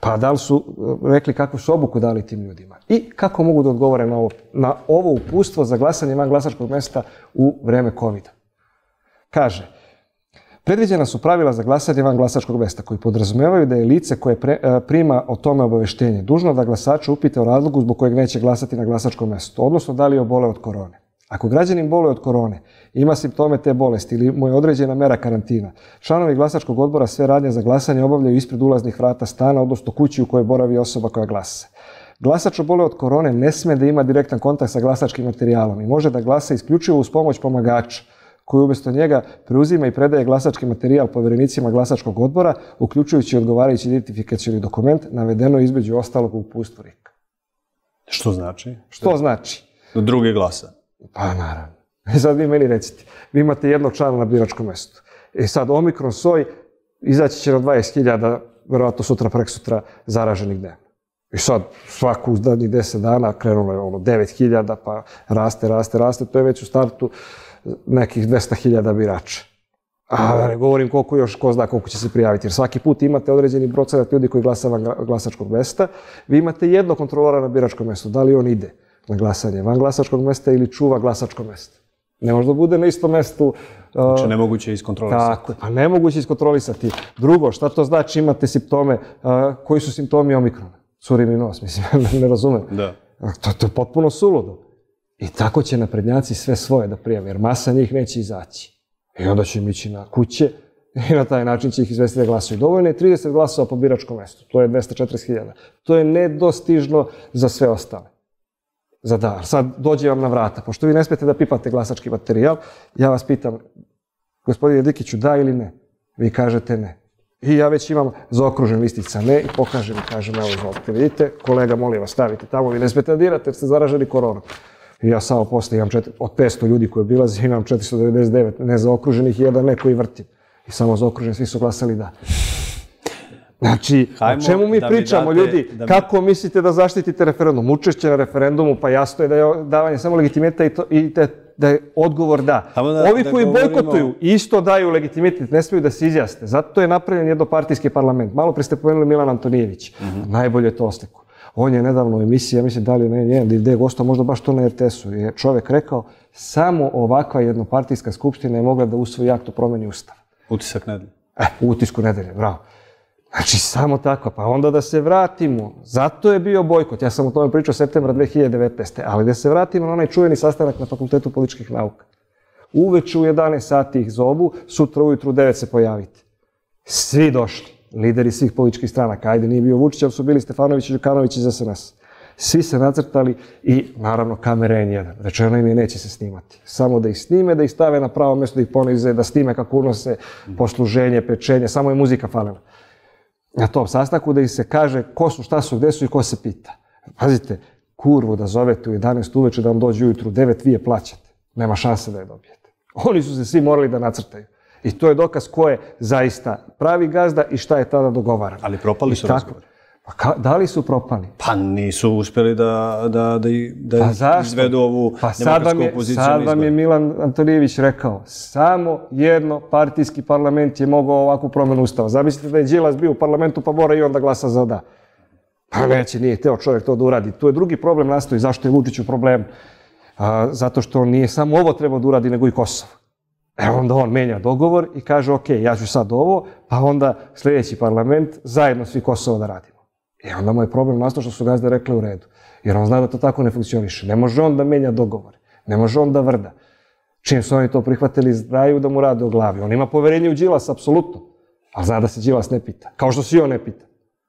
Speaker 3: Pa da li su rekli kakvu su obuku dali tim ljudima i kako mogu da odgovore na ovo uputstvo za glasanje van glasačkog mesta u vreme COVID-a. Kaže, predviđena su pravila za glasanje van glasačkog mesta koji podrazumevaju da je lice koje prima o tome obaveštenje dužno da glasača upita o razlogu zbog kojeg neće glasati na glasačkom mestu, odnosno da li je obole od korone. Ako građanin boluje od korone, ima simptome te bolesti ili mu je određena mera karantina, članovi glasačkog odbora sve radnje za glasanje obavljaju ispred ulaznih vrata stana, odnosno kući u kojoj boravi osoba koja glasa. Glasač oboleo od korone ne sme da ima direktan kontakt sa glasačkim materijalom i može da glasa isključivo uz pomoć pomagača, koji umjesto njega preuzima i predaje glasački materijal poverenicima glasačkog odbora, uključujući odgovarajući identifikacioni dokument, navedeno između ostalog u uputstvu RIK.
Speaker 2: Što znači?
Speaker 3: Što znači?
Speaker 2: Drugi glasa.
Speaker 3: Pa naravno. I sad vi meni recite, vi imate jednog člana na biračkom mestu. I sad omikron soj izaći će na 20.000, verovatno sutra, preksutra, zaraženih dnevno. I sad svaku zadnjih 10 dana krenulo je 9.000, pa raste, to je već u startu nekih 200.000 birača. A da ne govorim koliko još, ko zna koliko će se prijaviti, jer svaki put imate određeni procenat ljudi koji glasa van glasačkog mesta, vi imate jednog kontrolora na biračkom mestu, da li on ide na glasanje van glasačkog mesta ili čuva glasačko mesto. Ne može da bude na istom mestu.
Speaker 2: Znači nemoguće iskontrolisati.
Speaker 3: Tako, pa nemoguće iskontrolisati. Drugo, šta to znači imate simptome, koji su simptomi omikrona? Curi mi nos, mislim, ne razumem.
Speaker 2: Da.
Speaker 3: To je potpuno suludo. I tako će naprednjaci sve svoje da prijave, jer masa njih neće izaći. I onda će im ići na kuće i na taj način će ih izvesti da glasuju. Dovoljno je 30 glasova po biračkom mestu, to je 240.000. To je nedostižno za sve ostale. Za dar. Sad dođe vam na vrata, pošto vi ne smete da pipate glasački materijal, ja vas pitam, gospodine Dikiću, da ili ne? Vi kažete ne. I ja već imam zaokružen listić sa ne i pokažem i kažem, evo izvolite, vidite, kolega, molim vas, stavite tamo, vi ne smete da dirate jer ste zaraženi koronom. I ja samo posle imam od 500 ljudi koji obilaze, imam 499 nezaokruženih i jedan ne koji vrtim. I samo zaokružen, svi su glasali da. Znači, o čemu mi pričamo, ljudi? Kako mislite da zaštitite referendum? Učešće na referendumu, pa jasno je da je davanje samo legitimiteta i da je odgovor da. Ovi koji bojkotuju isto daju legitimitet, ne smiju da se izjasne. Zato je napravljen jednopartijski parlament. Malo pre ste pomenuli Milana Antonijević. Najbolje je to osliku. On je nedavno u emisiji, ja mislim da li ne, gde je gostao, možda baš to na RTS-u, je čovek rekao, samo ovakva jednopartijska skupština je mogla da usvoji akt o promeni ustava.
Speaker 2: Utisak nedelje.
Speaker 3: U utisku nedelje, bravo. Znači, samo tako, pa onda da se vratimo. Zato je bio bojkot, ja sam o tome pričao septembra 2019. Ali da se vratimo na onaj čuveni sastanak na Fakultetu političkih nauka. Uveče u 11 sati ih zovu, sutra ujutru u 9 se pojavite. Svi došli, lideri svih političkih stranaka. Ajde, nije bio Vučić, ali su bili Stefanović i Đukanović iz SNS. Svi se nacrtali i, naravno, kamera N1. Rečeno im je neće se snimati. Samo da ih snime, da ih stave na pravo mjesto, da ih ponize, da snime kako unose posluženje, pečenje, samo je muzika falila. Na tom sastanku da ih se kaže ko su, šta su, gde su i ko se pita. Pazite, kurvu da zovete u 11 uveče da vam dođe ujutru u 9, vi je plaćate. Nema šanse da je dobijete. Oni su se svi morali da nacrtaju. I to je dokaz ko je zaista pravi gazda i šta je tada dogovarano.
Speaker 2: Ali propali su razgovori.
Speaker 3: Da li su propali?
Speaker 2: Pa nisu uspjeli da izvedu ovu demokratsku opoziciju.
Speaker 3: Sad vam je Milan Antonijević rekao, samo jednopartijski parlament je mogao ovakvu promenu ustava. Zamislite da je Đilas bio u parlamentu pa mora i on da glasa za da. Pa neće, nije hteo čovjek to da uradi. Tu je drugi problem nastoji. Zašto je Vučić u problemu? Zato što on nije samo ovo trebao da uradi, nego i Kosovo. Onda on menja dogovor i kaže, ok, ja ću sad ovo, pa onda sljedeći parlament, zajedno svi Kosovo da radimo. I onda mu je problem nastao što su gazde rekli u redu. Jer on zna da to tako ne funkcioniše. Ne može on da menja dogovore. Ne može on da vrda. Čim su oni to prihvatili, znaju da mu rade o glavi. On ima poverenje u Đilasa, apsolutno. Ali zna da se Đilas ne pita. Kao što se i on ne pita.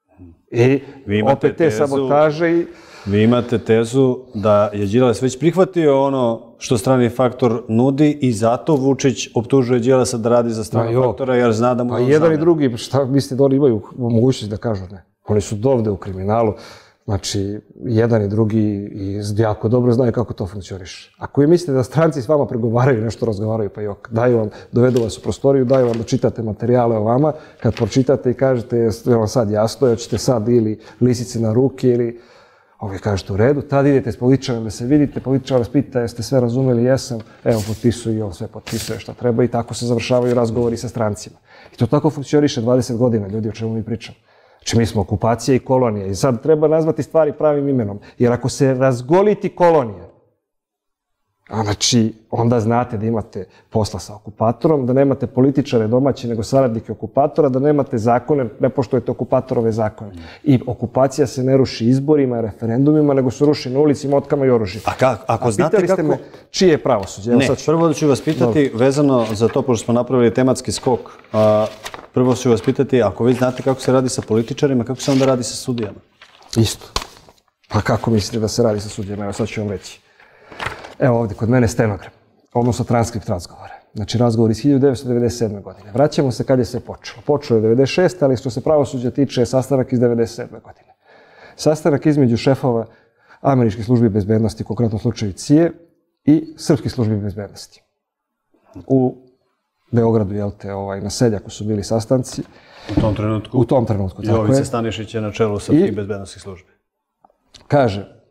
Speaker 3: I opet te sabotaže i...
Speaker 2: Vi imate tezu da je Đilas već prihvatio ono što strani faktor nudi i zato Vučić optužuje Đilasa da radi za strani faktora jer zna da mu...
Speaker 3: Pa jedan i drugi, šta mislite da oni imaju mogućnost da kažu ne? Oni su dovde u kriminalu, znači jedan i drugi jako dobro znaju kako to funkcioniše. Ako vi mislite da stranci s vama pregovaraju, nešto razgovaraju, pa jok, daju vam, dovedu vas u prostoriju, daju vam da čitate materijale o vama, kad pročitate i kažete je vam sad jasno, hoćete sad ili lisice na ruke ili ovi kažete u redu, tad idete s političarem da se vidite, političar vas pita jeste sve razumeli, jesam, evo potpisuju i on sve potpisuje šta treba i tako se završavaju razgovori sa strancima. I to tako funkcioniše 20 godina, ljudi, o čemu mi pričamo. Znači, mi smo okupacija i kolonija i sad treba nazvati stvari pravim imenom. Jer ako se razgoliti kolonija, znači, onda znate da imate posla sa okupatorom, da nemate političare domaće, nego saradnike okupatora, da nemate zakone, ne poštujete okupatorove zakone. I okupacija se ne ruši izborima, referendumima, nego se ruši na ulici, motkama i oružjem.
Speaker 2: Ako znate
Speaker 3: pitali ste me čije je pravosuđe?
Speaker 2: Ne, prvo ću vas pitati, vezano za to, pošto smo napravili tematski skok, prvo ću vas pitati, ako vi znate kako se radi sa političarima, kako se onda radi sa sudijama?
Speaker 3: Isto. Pa kako mislite da se radi sa sudijama? Evo sad ću vam reći. Evo ovdje, kod mene stenogram, odnosno transkript razgovora. Znači, razgovor iz 1997. godine. Vraćamo se kad je sve počelo. Počelo je 96. ali što se pravosuđa tiče, sastanak iz 97. godine. Sastanak između šefova američkih službi bezbednosti, u konkretnom slučaju CIA i srpskih službi bezbednosti. U Beogradu, na Seljaku su bili sastanci.
Speaker 2: U tom trenutku?
Speaker 3: U tom trenutku, tako je.
Speaker 2: Jovica Stanišić je na čelu srpskih bezbednostnih službi.
Speaker 3: Kaže,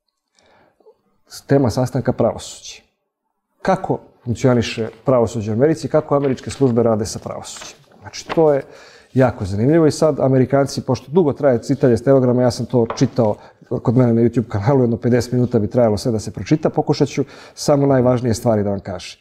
Speaker 3: tema sastanka pravosuđe. Kako funkcioniše pravosuđe u Americi, kako američke službe rade sa pravosuđem. Znači, to je jako zanimljivo i sad Amerikanci, pošto dugo traje čitanje stenograma, ja sam to čitao kod mene na YouTube kanalu, jedno 50 minuta bi trajalo sve da se pročita, pokušat ću samo najvažnije stvari da vam kažem.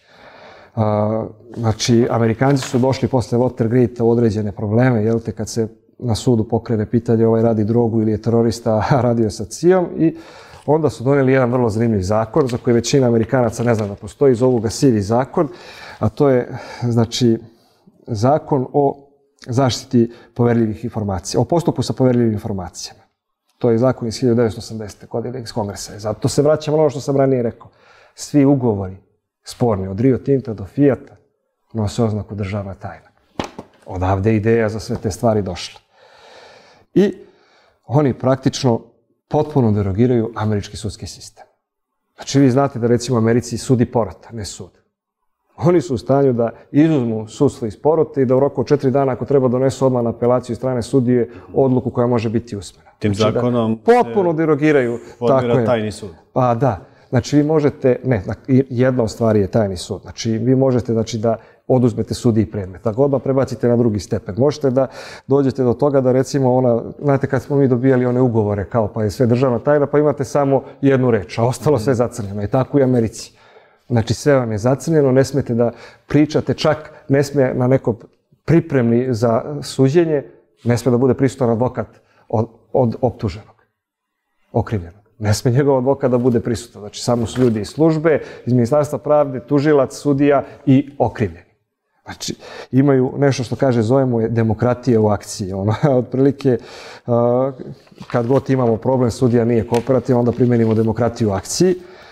Speaker 3: Znači, Amerikanci su došli posle Watergate u određene probleme, kad se na sudu pokrene pitanje ovaj radi drogu ili je terorista, a radio sa CIA-om i onda su donijeli jedan vrlo zanimljiv zakon za koji većina Amerikanaca ne zna da postoji, zovu ga sivi zakon, a to je, znači, zakon o zaštiti poverljivih informacija, o postupku sa poverljivim informacijama. To je zakon iz 1980. godine iz Kongresa. Zato se vraćam na ono što sam ranije rekao. Svi ugovori sporni, od Rio Tinta do Fijata, nose oznaku državna tajna. Odavde je ideja za sve te stvari došla. I oni praktično potpuno derogiraju američki sudski sistem. Znači, vi znate da recimo u Americi sudi porota, ne sud. Oni su u stanju da izuzmu sudstvo iz porote i da u roku od 4 dana, ako treba, donesu odmah na apelaciju strane sudije odluku koja može biti usmena.
Speaker 2: Tim zakonom
Speaker 3: potpuno derogiraju.
Speaker 2: Formira tajni sud.
Speaker 3: Pa da. Znači, vi možete, jedna od stvari je tajni sud. Znači, vi možete da oduzmete sudiji predmet, da ga odmah prebacite na drugi stepen. Možete da dođete do toga da recimo znate kad smo mi dobijali one ugovore kao pa je sve državna tajna, pa imate samo jednu reč, a ostalo sve zacrnjeno. I tako i u Americi. Znači, sve vam je zacrnjeno, ne smete da pričate, čak ne sme na neko pripremni za suđenje, ne sme da bude prisutan advokat od optuženog, okrivljenog. Ne sme njegov advokat da bude prisutan. Znači, samo su ljudi iz službe, iz Ministarstva pravde, tužilac, sudija i okrivljeni. Znači, imaju nešto što zovemo je demokratija u akciji. Otprilike, kad god imamo problem, sudija nije kooperativan, onda primenimo demokratiju u akciji.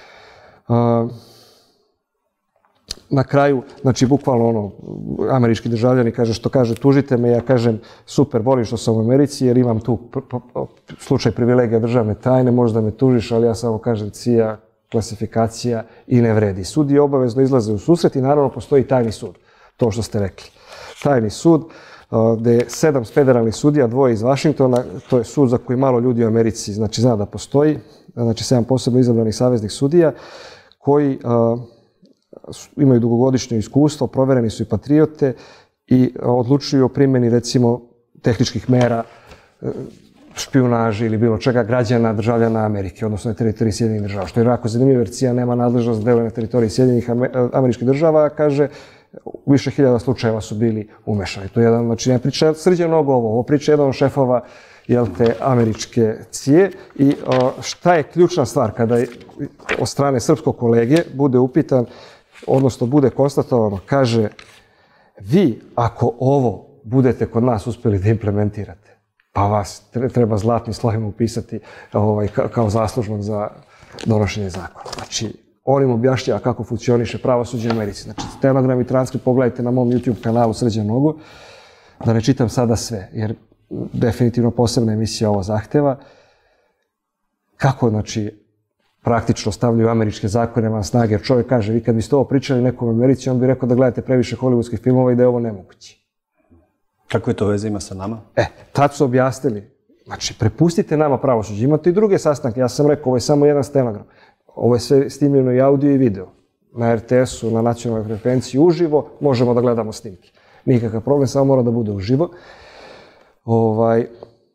Speaker 3: Na kraju, znači, bukvalno američki državljani što kaže, tužite me, ja kažem, super, volim što sam u Americi, jer imam tu slučaj privilegija državne tajne, možda me tužiš, ali ja samo kažem CIA, klasifikacija i ne vredi. Sudi obavezno izlaze u susret i naravno postoji tajni sud, to što ste rekli. Tajni sud, gde je 7 federalnih sudija, 2 iz Vašingtona, to je sud za koji malo ljudi u Americi znači zna da postoji, znači 7 posebno izabranih saveznih sudija, koji imaju dugogodišnje iskustvo, provereni su i patriote i odlučuju o primjeni, recimo, tehničkih mera, špijunaži ili bilo čega građana, državljana Amerike, odnosno na teritoriji Sjedinjenih država. Što je jako zanimljivo, jer CIA nema nadležnost da deluje na teritoriji Sjedinjenih američkih država, kaže, više hiljada slučajeva su bili umešani. To je jedan, znači, ne priča Srđan mnogo ovo priča jedan od šefova američke CIA i šta je ključna stvar kada od strane srpskog kolege bude upitan, odnosno bude konstatovano, kaže, vi ako ovo budete kod nas uspjeli da implementirate, pa vas treba zlatnim slovima upisati kao zaslužnog za donošenje zakona. Znači, on im objašnjava kako funkcioniše pravosuđe u Americi. Znači, stenogram i transkript pogledajte na mom YouTube kanalu Srđan Nogu, da ne čitam sada sve, jer definitivno posebna emisija ovo zahteva. Kako, znači, praktično stavljaju američke zakone van snage, jer čovjek kaže, vi kad biste ovo pričali nekom u Americi, on bi rekao da gledate previše hollywoodskih filmova i da je ovo nemoguće.
Speaker 2: Kako je to veze ima sa nama?
Speaker 3: Tad su objasnili, znači, prepustite nama pravosuđe, imate i druge sastanke, ja sam rekao, ovo je samo jedan stenogram, ovo je sve snimljeno i audio i video, na RTS-u, na nacionalnoj frekvenciji uživo, možemo da gledamo snimke. Nikakav problem, samo mora da bude uživo.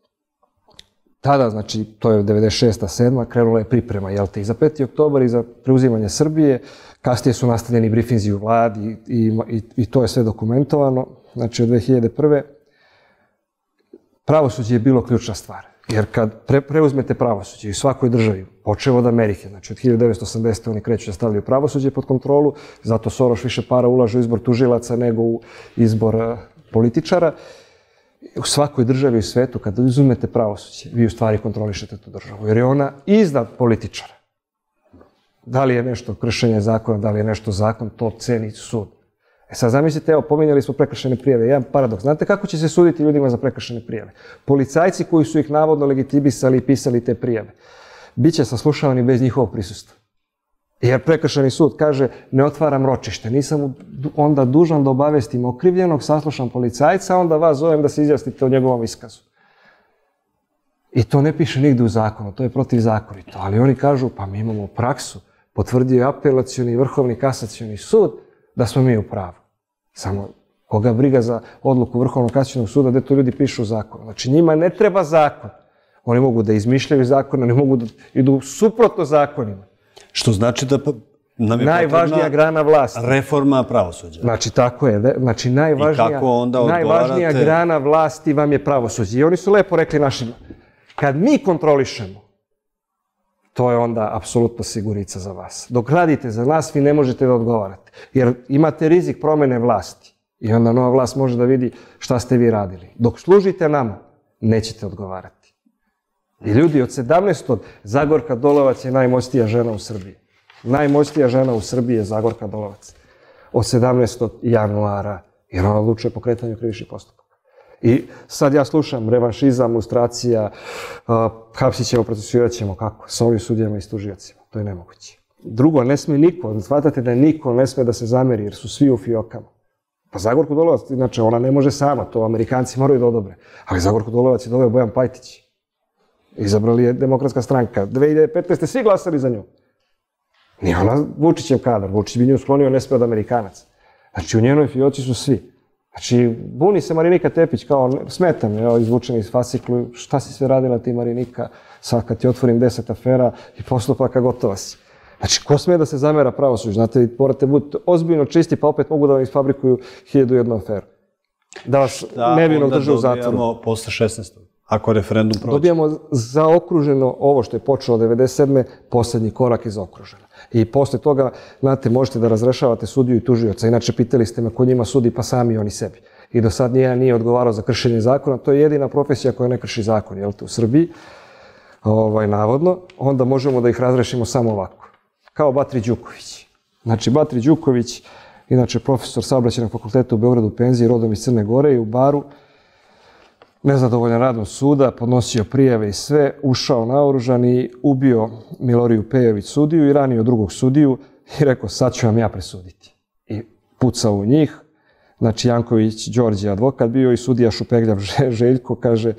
Speaker 3: tada, znači, to je 96. 7. krenula je priprema, jel te, i za 5. oktobar i za preuzimanje Srbije. Kasnije su nastavljeni brifinzi u vladi i to je sve dokumentovano. Znači, od 2001. Pravosuđe je bilo ključna stvar. Jer kad preuzmete pravosuđe u svakoj državi, počevo od Amerike, znači od 1980. oni kreću da stavljaju pravosuđe pod kontrolu, zato Soros više para ulaže u izbor tužilaca nego u izbor političara. U svakoj državi u svetu, kad izumete pravosuđe, vi u stvari kontrolišete tu državu, jer je ona iznad političara. Da li je nešto kršenje zakona, da li je nešto zakon, to ceni sud. Sad zamislite, evo, pominjali smo prekršajne prijave, jedan paradoks. Znate kako će se suditi ljudima za prekršajne prijave? Policajci koji su ih navodno legitimisali i pisali te prijave, bit će saslušavani bez njihovog prisustva. Jer prekršajni sud kaže, ne otvaram ročište, nisam onda dužan da obavestim okrivljenog, saslušam policajca, onda vas zovem da se izjasnite o njegovom iskazu. I to ne piše nigde u zakonu, to je protivzakonito. Ali oni kažu, pa mi imamo praksu, potvrdio je apelacioni i vrhovni kasacioni sud da smo mi u pravu. Samo koga briga za odluku Vrhovnog kasacionog suda gde to ljudi pišu u zakonu. Znači njima ne treba zakon. Oni mogu da izmišljaju zakon, oni mogu da idu suprotno zakonima.
Speaker 2: Što znači da nam je
Speaker 3: najvažnija grana vlasti.
Speaker 2: Reforma pravosuđa.
Speaker 3: Znači tako je. Znači najvažnija grana vlasti vam je pravosuđe. I oni su lepo rekli našima, kad mi kontrolišemo, to je onda apsolutno sigurica za vas. Dok radite za nas, vi ne možete da odgovarate. Jer imate rizik promene vlasti. I onda nova vlast može da vidi šta ste vi radili. Dok služite nama, nećete odgovarati. I ljudi, od 17. Zagorka Dolovac je najmoćnija žena u Srbiji. Najmoćnija žena u Srbiji je Zagorka Dolovac. Od 17. januara, jer ona odlučuje pokretanju krivičnih postupaka. I sad ja slušam revanšizam, lustracija, hapsit ćemo, procesuirat ćemo, kako? Sa ovim sudijama i tužiocima. To je nemoguće. Drugo, ne sme niko, shvatate da niko ne sme da se zameri, jer su svi u fijokama. Pa Zagorku Dolovac, inače, ona ne može sama, to Amerikanci moraju da odobre. Ali Zagorku Dolovac je doveo Bojan Pajtić. Izabrali je Demokratska stranka. 2015. svi glasali za nju. Nije ona Vučićev kadar. Vučić bi nju sklonio, ne sme od Amerikanaca. Znači, u njenoj fijoci su svi. Znači, buni se Marinika Tepić, kao smeta me, evo, izvučeni iz fasciklu, šta si sve radila ti Marinika, sad kad ti otvorim 10 afera i postupaka, gotova si. Znači, ko sme da se zamera pravosuđu? Znate, morate biti ozbiljno čisti, pa opet mogu da vam isfabrikuju 1001 aferu. Da vas nevinog drže u zatvoru.
Speaker 2: Šta onda dobijamo posle 16. Ako referendum prođe?
Speaker 3: Dobijamo zaokruženo ovo što je počelo 97. poslednji korak je zaokruženo. I posle toga, znate, možete da razrešavate sudiju i tužioca. Inače, pitali ste me ko njima sudi, pa sami oni sebi. I do sad nijedan nije odgovarao za kršenje zakona. To je jedina profesija koja ne krši zakon, jel te, u Srbiji, navodno. Onda možemo da ih razrešimo samo ovako. Kao Batri Đuković. Znači, Batri Đuković, inače profesor Saobraćajnog fakulteta u Beogradu u penziji, rodom iz Crne Gore i u Baru, nezadovoljan radom suda, podnosio prijave i sve, ušao naoružan i ubio Miloriju Pejović sudiju i ranio drugog sudiju i rekao, sad ću vam ja presuditi. I pucao u njih. Znači, Janković Đorđe je advokat bio i sudija Šupegljav Željko kaže,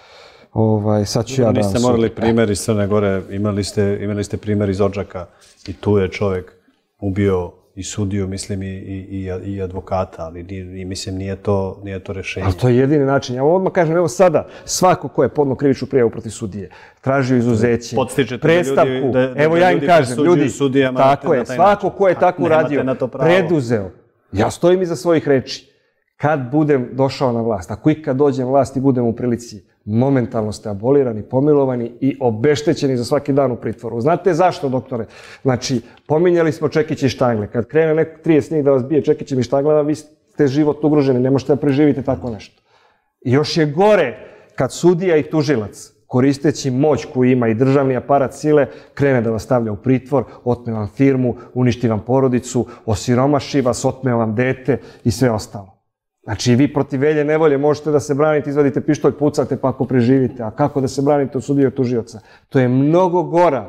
Speaker 3: sad ću ja da vam
Speaker 2: niste morali primjer iz Crne Gore, imali ste primjer iz Odžaka i tu je čovjek ubio i sudiju, mislim, i advokata, ali mislim, nije to rešenje.
Speaker 3: Ali to je jedini način. Ja vam odmah kažem, evo sada, svako ko je podno krivičnu prijavu protiv sudije, tražio izuzeće, predstavku, evo ja im kažem, ljudi, tako je, svako ko je tako uradio, preduzeo, ja stojim iza svojih reči. Kad budem došao na vlast, ako ikad dođem vlast i budem u prilici, momentalno ste abolirani, pomilovani i obeštećeni za svaki dan u pritvoru. Znate zašto, doktore? Znači, pominjali smo čekiće i štangle. Kad krene neko 30 njih da vas bije čekićem i štanglama, vi ste život ugroženi, ne možete da preživite tako nešto. I još je gore kad sudija i tužilac, koristeći moć koju ima i državni aparat sile, krene da vas stavlja u pritvor, otme vam firmu, uništi vam porodicu, osiromaši vas, otme vam dete i sve ostalo. Znači, vi protiv velje nevolje možete da se branite, izvadite pištolj, pucate pa ako preživite. A kako da se branite od sudije i od tužioca? To je mnogo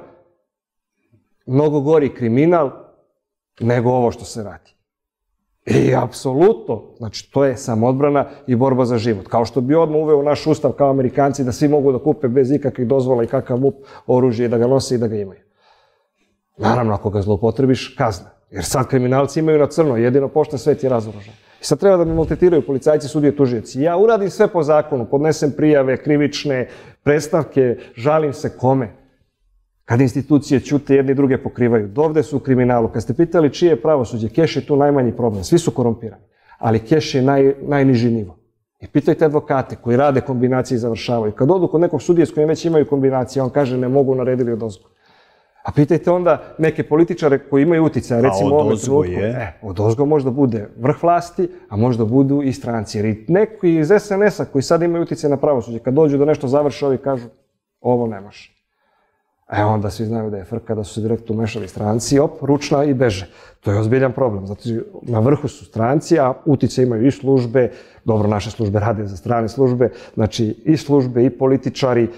Speaker 3: gori kriminal nego ovo što se radi. I apsolutno, znači, to je samoodbrana i borba za život. Kao što bi odmah uveo u naš ustav kao Amerikanci da svi mogu da kupe bez ikakvih dozvola i kakav MUP oružje i da ga nose i da ga imaju. Naravno, ako ga zloupotrebiš, kazna. Jer sad kriminalci imaju na crno, jedino pošten svet je razoružan. I sad treba da me maltretiraju policajci, sudije, tužioci. Ja uradim sve po zakonu, podnesem prijave, krivične, predstavke, žalim se kome. Kad institucije ćute, jedni i druge pokrivaju. Dovde su u kriminalu. Kad ste pitali čije je pravosuđe, keš je tu najmanji problem. Svi su korumpirani, ali keš je najniži nivo. I pitajte advokate koji rade kombinacije i završavaju. Kad odu kod nekog sudije s kojim već imaju kombinacije, on kaže ne mogu, naredili odozgo. A pitajte onda neke političare koji imaju uticaj, recimo u ovom trenutku. Odozgo možda bude vrh vlasti, a možda budu i stranci. Jer i neki iz SNS-a koji sad imaju uticaj na pravosuđe, kad dođu da nešto završe, ovi kažu ovo ne može. Onda svi znaju da je frka, da su se direktno umešali stranci, ručna i beže. To je ozbiljan problem. Zato na vrhu su stranci, a uticaj imaju i službe, dobro, naše službe rade za strane službe, znači i službe, i političari,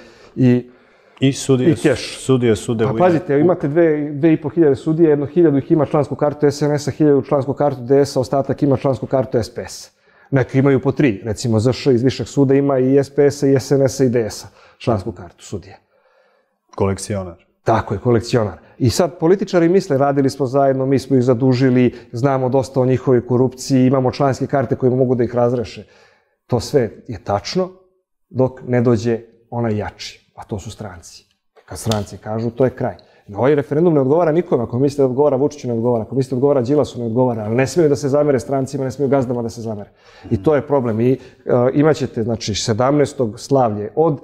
Speaker 2: i sudije,
Speaker 3: sudije. Pa pazite, imate 2.500 sudije, 1.000 ih ima člansku kartu SNS-a, 1.000 člansku kartu DS-a, ostatak ima člansku kartu SPS-a. Neki imaju po 3, recimo ZŠ iz Višeg suda ima i SPS-a, i SNS-a, i DS-a člansku kartu sudije.
Speaker 2: Kolekcionar.
Speaker 3: Tako je, kolekcionar. I sad političari misle, radili smo zajedno, mi smo ih zadužili, znamo dosta o njihovoj korupciji, imamo članske karte koje mogu da ih razreše. To sve je tačno, dok ne dođe onaj jači, a to su stranci. Kad stranci kažu, to je kraj. Ovaj referendum ne odgovara nikome, ako mislite da odgovara Vučiću ne odgovara, ako mislite da odgovara Đilasu ne odgovara, ali ne smiju da se zamere strancima, ne smiju gazdama da se zamere. I to je problem. I imaćete, znači, 17. slavlje od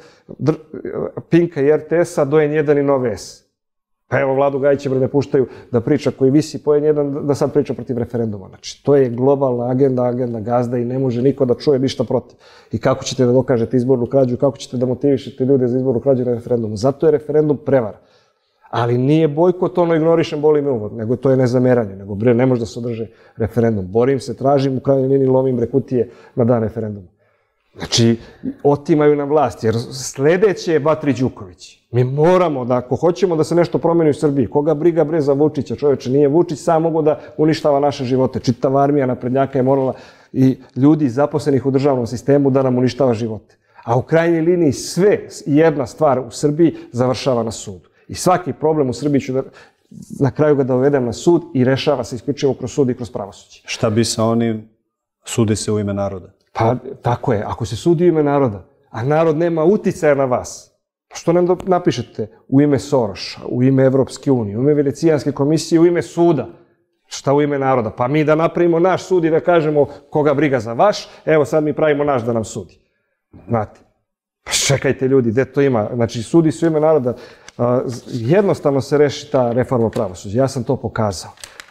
Speaker 3: Pinka i RTS-a do N1 i Nove S. Pa evo, Vladu Gajića ne puštaju da priča koji visi po N1, da sad priča protiv referenduma. Znači, to je globalna agenda gazda i ne može niko da čuje ništa protiv. I kako ćete da dokažete izbornu krađu, kako ćete da motivišete ljude za izbornu krađu na referendumu. Zato je referendum prevara. Ali nije bojkot, ono ignorišem, boli me uvod, nego to je nezameranje, nego ne može da se održe referendum. Borim se, tražim, u krajnjoj liniji lomim rekutije na dan referenduma. Znači, otimaju nam vlast, jer sledeće je Batri Đuković. Mi moramo da, ako hoćemo da se nešto promeni u Srbiji, koga briga bre za Vučića, čoveče, nije Vučić sam mogo da uništava naše živote. Čitava armija naprednjaka je morala i ljudi zaposlenih u državnom sistemu da nam uništava živote. A u krajnjoj liniji sve, jedna stvar u Srbiji završava na sudu. I svaki problem u Srbiji ću na kraju ga da uvedem na sud i rešava se isključivo kroz sud i kroz pravosuđe.
Speaker 2: Šta bi sa onim sudi se u ime naroda?
Speaker 3: Pa tako je, ako se sudi u ime naroda, a narod nema uticaja na vas, što nam napišete u ime Soroša, u ime Evropske unije, u ime Venecijanske komisije, u ime suda? Šta u ime naroda? Pa mi da napravimo naš sud i da kažemo koga briga za vaš, evo sad mi pravimo naš da nam sudi. Znate, pa čekajte ljudi, gde to ima? Znači, sudi se u ime naroda. Jednostavno se reši ta reforma pravosuđa. Ja sam to pokazao.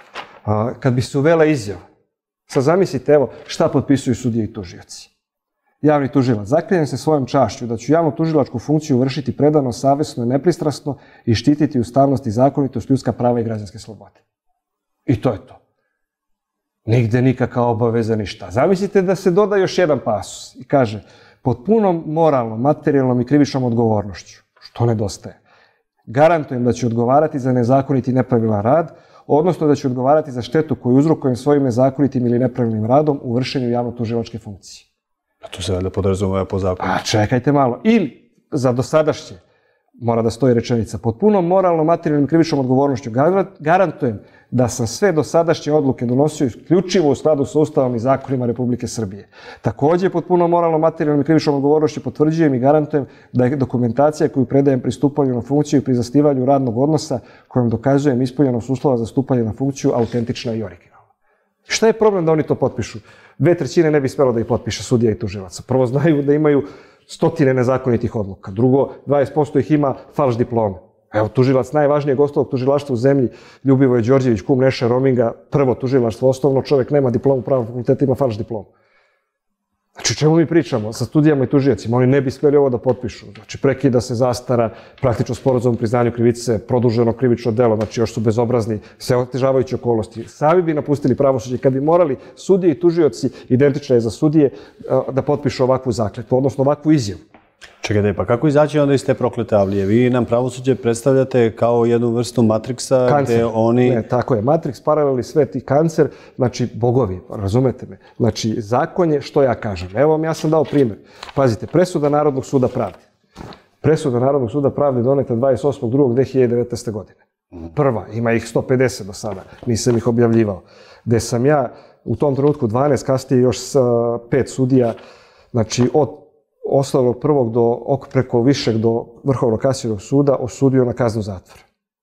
Speaker 3: Kad bi se uvela izjava, sad zamislite, evo, šta potpisuju sudije i tužioci. Javni tužilac, zaklinjem se svojom čašću da ću javnu tužilačku funkciju vršiti predano, savesno i nepristrasno i štititi ustavnost i zakonitost, ljudska prava i građanske slobode. I to je to. Nigde nikakva obaveza, ništa. Zamislite da se doda još jedan pasus i kaže pod punom moralnom, materijalnom i krivičnom odgovornošću, što nedostaje. Garantujem da ću odgovarati za nezakoniti i nepravilan rad, odnosno da ću odgovarati za štetu koju uzrokujem svojim nezakonitim ili nepravilnim radom u vršenju javno-tužilačke funkcije.
Speaker 2: A to se valjda podrazumeva po zakonu.
Speaker 3: A čekajte malo. Ili za dosadašnje, mora da stoji rečenica, pod punom moralnom, materijalnom i krivičnom odgovornošću garantujem da sam sve dosadašnje odluke donosio isključivo u skladu sa Ustavom i zakonima Republike Srbije. Takođe, pod punom moralnom, materijalnom i krivičnom odgovornošću potvrđujem i garantujem da je dokumentacija koju predajem pri stupanju na funkciju i pri zasnivanju radnog odnosa kojom dokazujem ispunjenost uslova za stupanje na funkciju autentična i originalna. Šta je problem da oni to potpišu? 2/3 ne bi smelo da ih potpiše sudija i tužilaca. Prvo, znaju da imaju stotine nezakonitih odluka. Drugo, 20% ih ima falš diplome. Evo, tužilac najvažnijeg osnovnog tužilaštva u zemlji, Ljubivoje Đorđević, kum Neše Rominga, prvo tužilaštvo osnovno, čovjek nema diplomu pravnog fakulteta, ima falš diplomu. Znači, o čemu mi pričamo sa studijama i tužiocima? Oni ne bi smeli ovo da potpišu. Znači, prekida se zastara, praktično sporazum o priznanju krivice, produženo krivično delo, znači još su bezobrazni, sve otežavajuće okolnosti. Sami bi napustili pravosuđe kad bi morali sudije i tužioci, identične za sudije, da potpišu ovakvu zakletvu, odnosno ovakvu izjavu.
Speaker 2: Čekajte, pa kako izaći onda iz te proklete avlije? Vi nam pravosuđe predstavljate kao jednu vrstu matriksa gde oni...
Speaker 3: Ne, tako je. Matriks, paralelni svet i kancer, znači bogovi, razumete me. Znači, zakon je što ja kažem. Evo vam, ja sam dao primjer. Pazite, presuda Narodnog suda pravde. Presuda Narodnog suda pravde je doneta 28.2.2019. godine. Prva, ima ih 150 do sada, nisam ih objavljivao. Gde sam ja u tom trenutku 12, kasnije još 5 sudija, znači od osnovnog prvog do preko višeg do Vrhovnog kasacionog suda osudio na kaznu zatvora.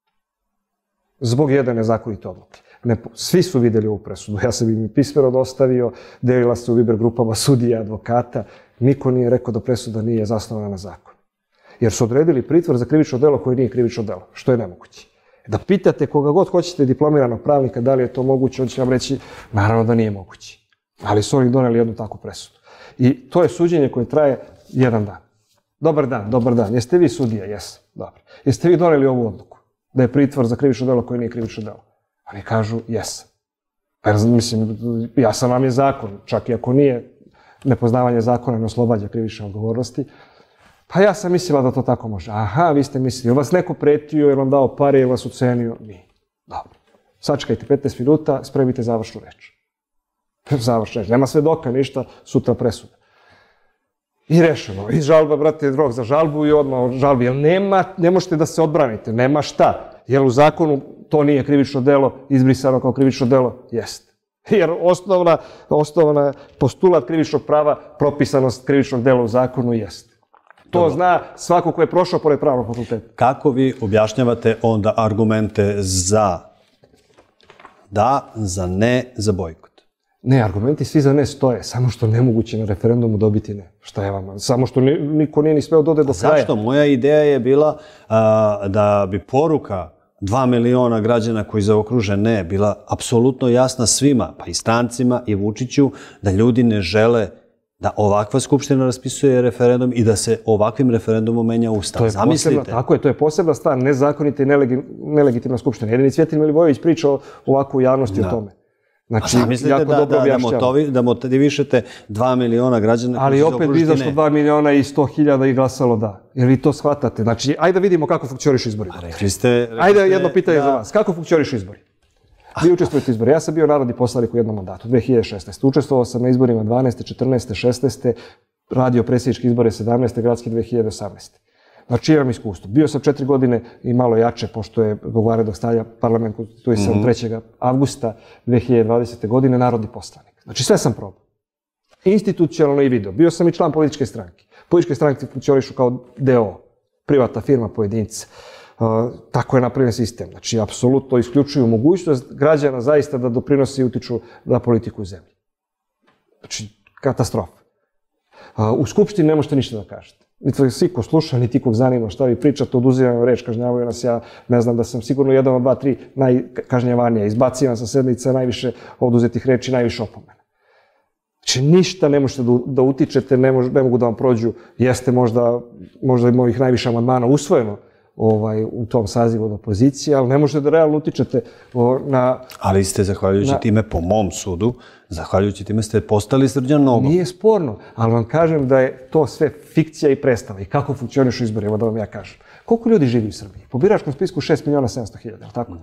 Speaker 3: Zbog jedne nezakonite odluke. Svi su vidjeli ovu presudu. Ja sam im pismeno dostavio, delila se u Viber grupama sudija, advokata. Niko nije rekao da presuda nije zasnovana na zakonu. Jer su odredili pritvor za krivično delo koje nije krivično delo, što je nemoguće. Da pitate koga god hoćete diplomiranog pravnika da li je to moguće, on će vam reći naravno da nije moguće. Ali su oni doneli jednu takvu presudu. I to je suđenje koje traje 1 dan. Dobar dan, dobar dan. Jeste vi sudija? Jesam. Dobro. Jeste vi doneli ovu odluku? Da je pritvor za krivično delo koje nije krivično delo? Oni kažu jesam. Pa mislim, jasan vam je zakon, čak i ako nije nepoznavanje zakona ne oslobađa krivične odgovornosti. Pa ja sam mislila da to tako može. Aha, vi ste mislili, je vas neko pretio, je vam dao pare, je vas ucenio? Nije. Dobro. Sačekajte 15 minuta, spremite završnu reč. Završna reč. Nema svedoka, ništa, sutra presuda. I rešeno. I žalba, brate, rok za žalbu i odmah žalbi. Jer ne možete da se odbranite, nema šta. Jer u zakonu to nije krivično delo, izbrisano kao krivično delo, jeste. Jer osnovna postulat krivičnog prava, propisanost krivičnog dela u zakonu jeste. To zna svako ko je prošao pored pravnog fakulteta.
Speaker 2: Kako vi objašnjavate onda argumente za da, za ne, za bojkot?
Speaker 3: Ne, argumenti svi za ne stoje, samo što nemoguće na referendumu dobiti ne. Šta je vama? Samo što niko nije ni smeo dode do kraja.
Speaker 2: Zašto? Moja ideja je bila da bi poruka 2 miliona građana koji zaokruže ne bila apsolutno jasna svima, pa i strancima i Vučiću, da ljudi ne žele da ovakva skupština raspisuje referendum i da se ovakvim referendumom menja ustav. Zamislite.
Speaker 3: Tako je, to je posebna stvar, nezakonita i nelegitimna skupština. Jedini Cvjetin Milivojević priča ovako u javnosti o tome. Znači,
Speaker 2: zamislite da motivišete 2 miliona građana koji
Speaker 3: ali opet bi izašlo 2 miliona i 100.000 i glasalo da. Jer vi to shvatate. Znači, ajde da vidimo kako funkcionišu izbori. Ajde jedno pitanje za vas. Kako funkcionišu izbori? Vi učestvujete u izbori. Ja sam bio narodni poslanik u jednom mandatu, 2016. Učestvovao sam na izborima 12. 14. 16. Radio predsjedničke izbore 17. gradski 2018. Znači imam iskustvo. Bio sam 4 godine i malo jače, pošto je zbog vanrednog stanja parlament konstituisan 3. avgusta 2020. godine narodni poslanik. Znači sve sam probao. Institucionalno i video. Bio sam i član političke stranke. Političke stranke funkcionišu kao DO, privatna firma pojedinca. Tako je napravljen sistem. Znači, apsolutno isključuju mogućnost građana zaista da doprinosi i utiču na politiku u zemlji. Znači, katastrofa. U Skupštini ne možete ništa da kažete. Niti svi ko sluša, niti kog zanima šta vi pričate, oduzimaju reč, kažnjavaju nas. Ja ne znam da sam sigurno 1 od 2, 3 najkažnjavanja. Izbacivam sa sednice najviše oduzetih reči, najviše opomena. Znači, ništa ne možete da utičete, ne mogu da vam prođu. Jeste možda i mojih najviše amandmana usvojeno u tom sazivu od opozicije, ali ne možete da realno utičete na...
Speaker 2: Ali ste, zahvaljujući time, po mom sudu, zahvaljujući time ste postali Srđan Nogo.
Speaker 3: Nije sporno, ali vam kažem da je to sve fikcija i predstava. I kako funkcionišu izbori, evo da vam ja kažem. Koliko ljudi živi u Srbiji? Po biračkom spisku 6.700.000, je li tako?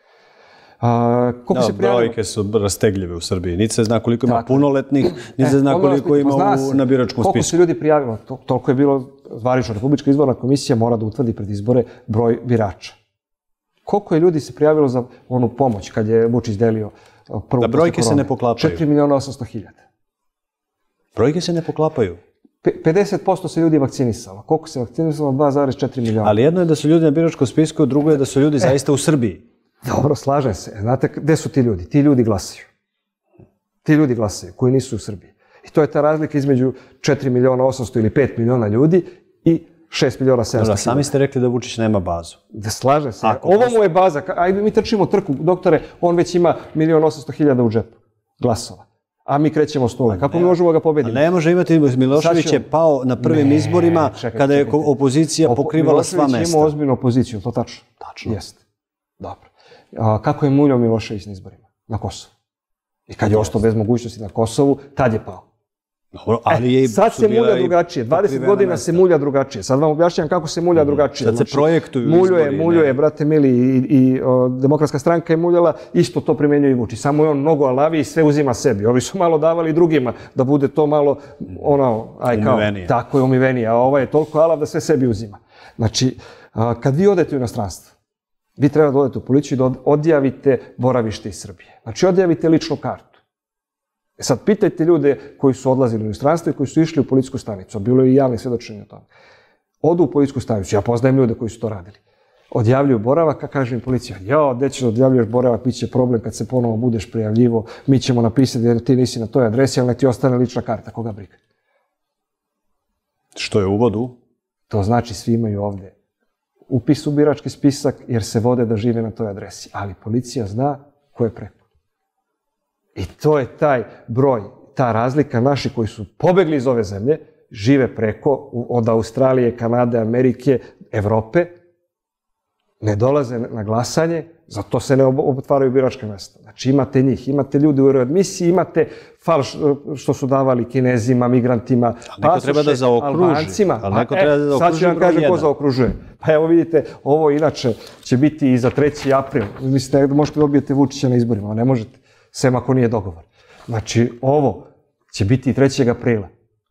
Speaker 2: Brojke su rastegljive u Srbiji. Niti se zna koliko ima punoletnih, niti se zna koliko ima na biračkom spisku.
Speaker 3: Koliko se ljudi prijavilo, toliko je bilo zvanično. Republička izborna komisija mora da utvrdi pred izbore broj birača. Koliko je ljudi se prijavilo za onu pomoć kad je Vučić delio prvu...
Speaker 2: Da brojke se ne poklapaju.
Speaker 3: 4.800.000.
Speaker 2: Brojke se ne poklapaju.
Speaker 3: 50% se ljudi vakcinisalo. Koliko se vakcinisalo? 2,4 miliona.
Speaker 2: Ali jedno je da su ljudi na biračkom spisku, drugo je da su ljudi zaista u Srbiji.
Speaker 3: Dobro, slažem se. Znate gde su ti ljudi? Ti ljudi glasaju. Ti ljudi glasaju, koji nisu u Srbiji. I to je ta razlika između 4.800.000 ili 5 miliona ljudi i 6.700.000.
Speaker 2: Sami ste rekli da Vučić nema bazu.
Speaker 3: Da, slažem se. Ovo mu je baza. Ajde, mi trčimo trku, doktore, on već ima 1.800.000 u džepu glasova. A mi krećemo s nule. Kako mi možemo ga pobediti?
Speaker 2: Ne može imati, Milošević je pao na prvim izborima kada je opozicija pokrivala sva mesta.
Speaker 3: Milošević ima ozbiljnu opoziciju, to tačno?
Speaker 2: Tačno.
Speaker 3: Jeste. Dobro. Kako je muljao Milošević na izborima? Na Kosovu. I kad je ostao bez mogućnosti na Kosovu, tad je pao.
Speaker 2: Dobro, ali
Speaker 3: sad se mulja drugačije. 20 godina se mulja drugačije. Sad vam objašnjam kako se mulja drugačije.
Speaker 2: Sad se projektuju
Speaker 3: izbori. Muljuje, brate mili, i Demokratska stranka je muljala, isto to primenjuje i Vučić. Samo je on mnogo alavi i sve uzima sebi. Ovi su malo davali drugima, da bude to malo,
Speaker 2: umivenije.
Speaker 3: Tako je umivenije. A ovaj je toliko alav da sve sebi uzima. Znači, kad vi odete u inostranstvo, vi treba da odete u policiju i da odjavite boravište iz Srbije. Znači, odjavite ličnu kartu. Sad, pitajte ljude koji su odlazili u inostranstvo i koji su išli u policijsku stanicu, a bilo je i javnih svedočenja o tome. Odu u policijsku stanicu, ja poznajem ljude koji su to radili. Odjavljuju boravak, a kaže im policija, jao, gde ćeš da odjavljuješ boravak, bit će problem kad se ponovo budeš prijavljivo, mi ćemo napisati da ti nisi na toj adresi, ali nek ti ostane lična karta, koga briga.
Speaker 2: Što je uvod u?
Speaker 3: To znači svi imaju ovde upis u birački spisak jer se vode da žive na toj adresi, ali policija zna ko je preko. I to je taj broj, ta razlika naši koji su pobegli iz ove zemlje, žive preko, od Australije, Kanade, Amerike, Evrope, ne dolaze na glasanje, zato se ne otvaraju biračke mesta. Znači imate njih, imate ljudi u readmisiji, imate falš što su davali Kinezima, migrantima, pasoše, Albancima. Sad ću vam kažem ko zaokružuje. Pa evo vidite, ovo inače će biti i za 3. april. Mislite da možete dobijete Vučića na izborima, a ne možete, sem ako nije dogovor. Znači ovo će biti i 3. aprila.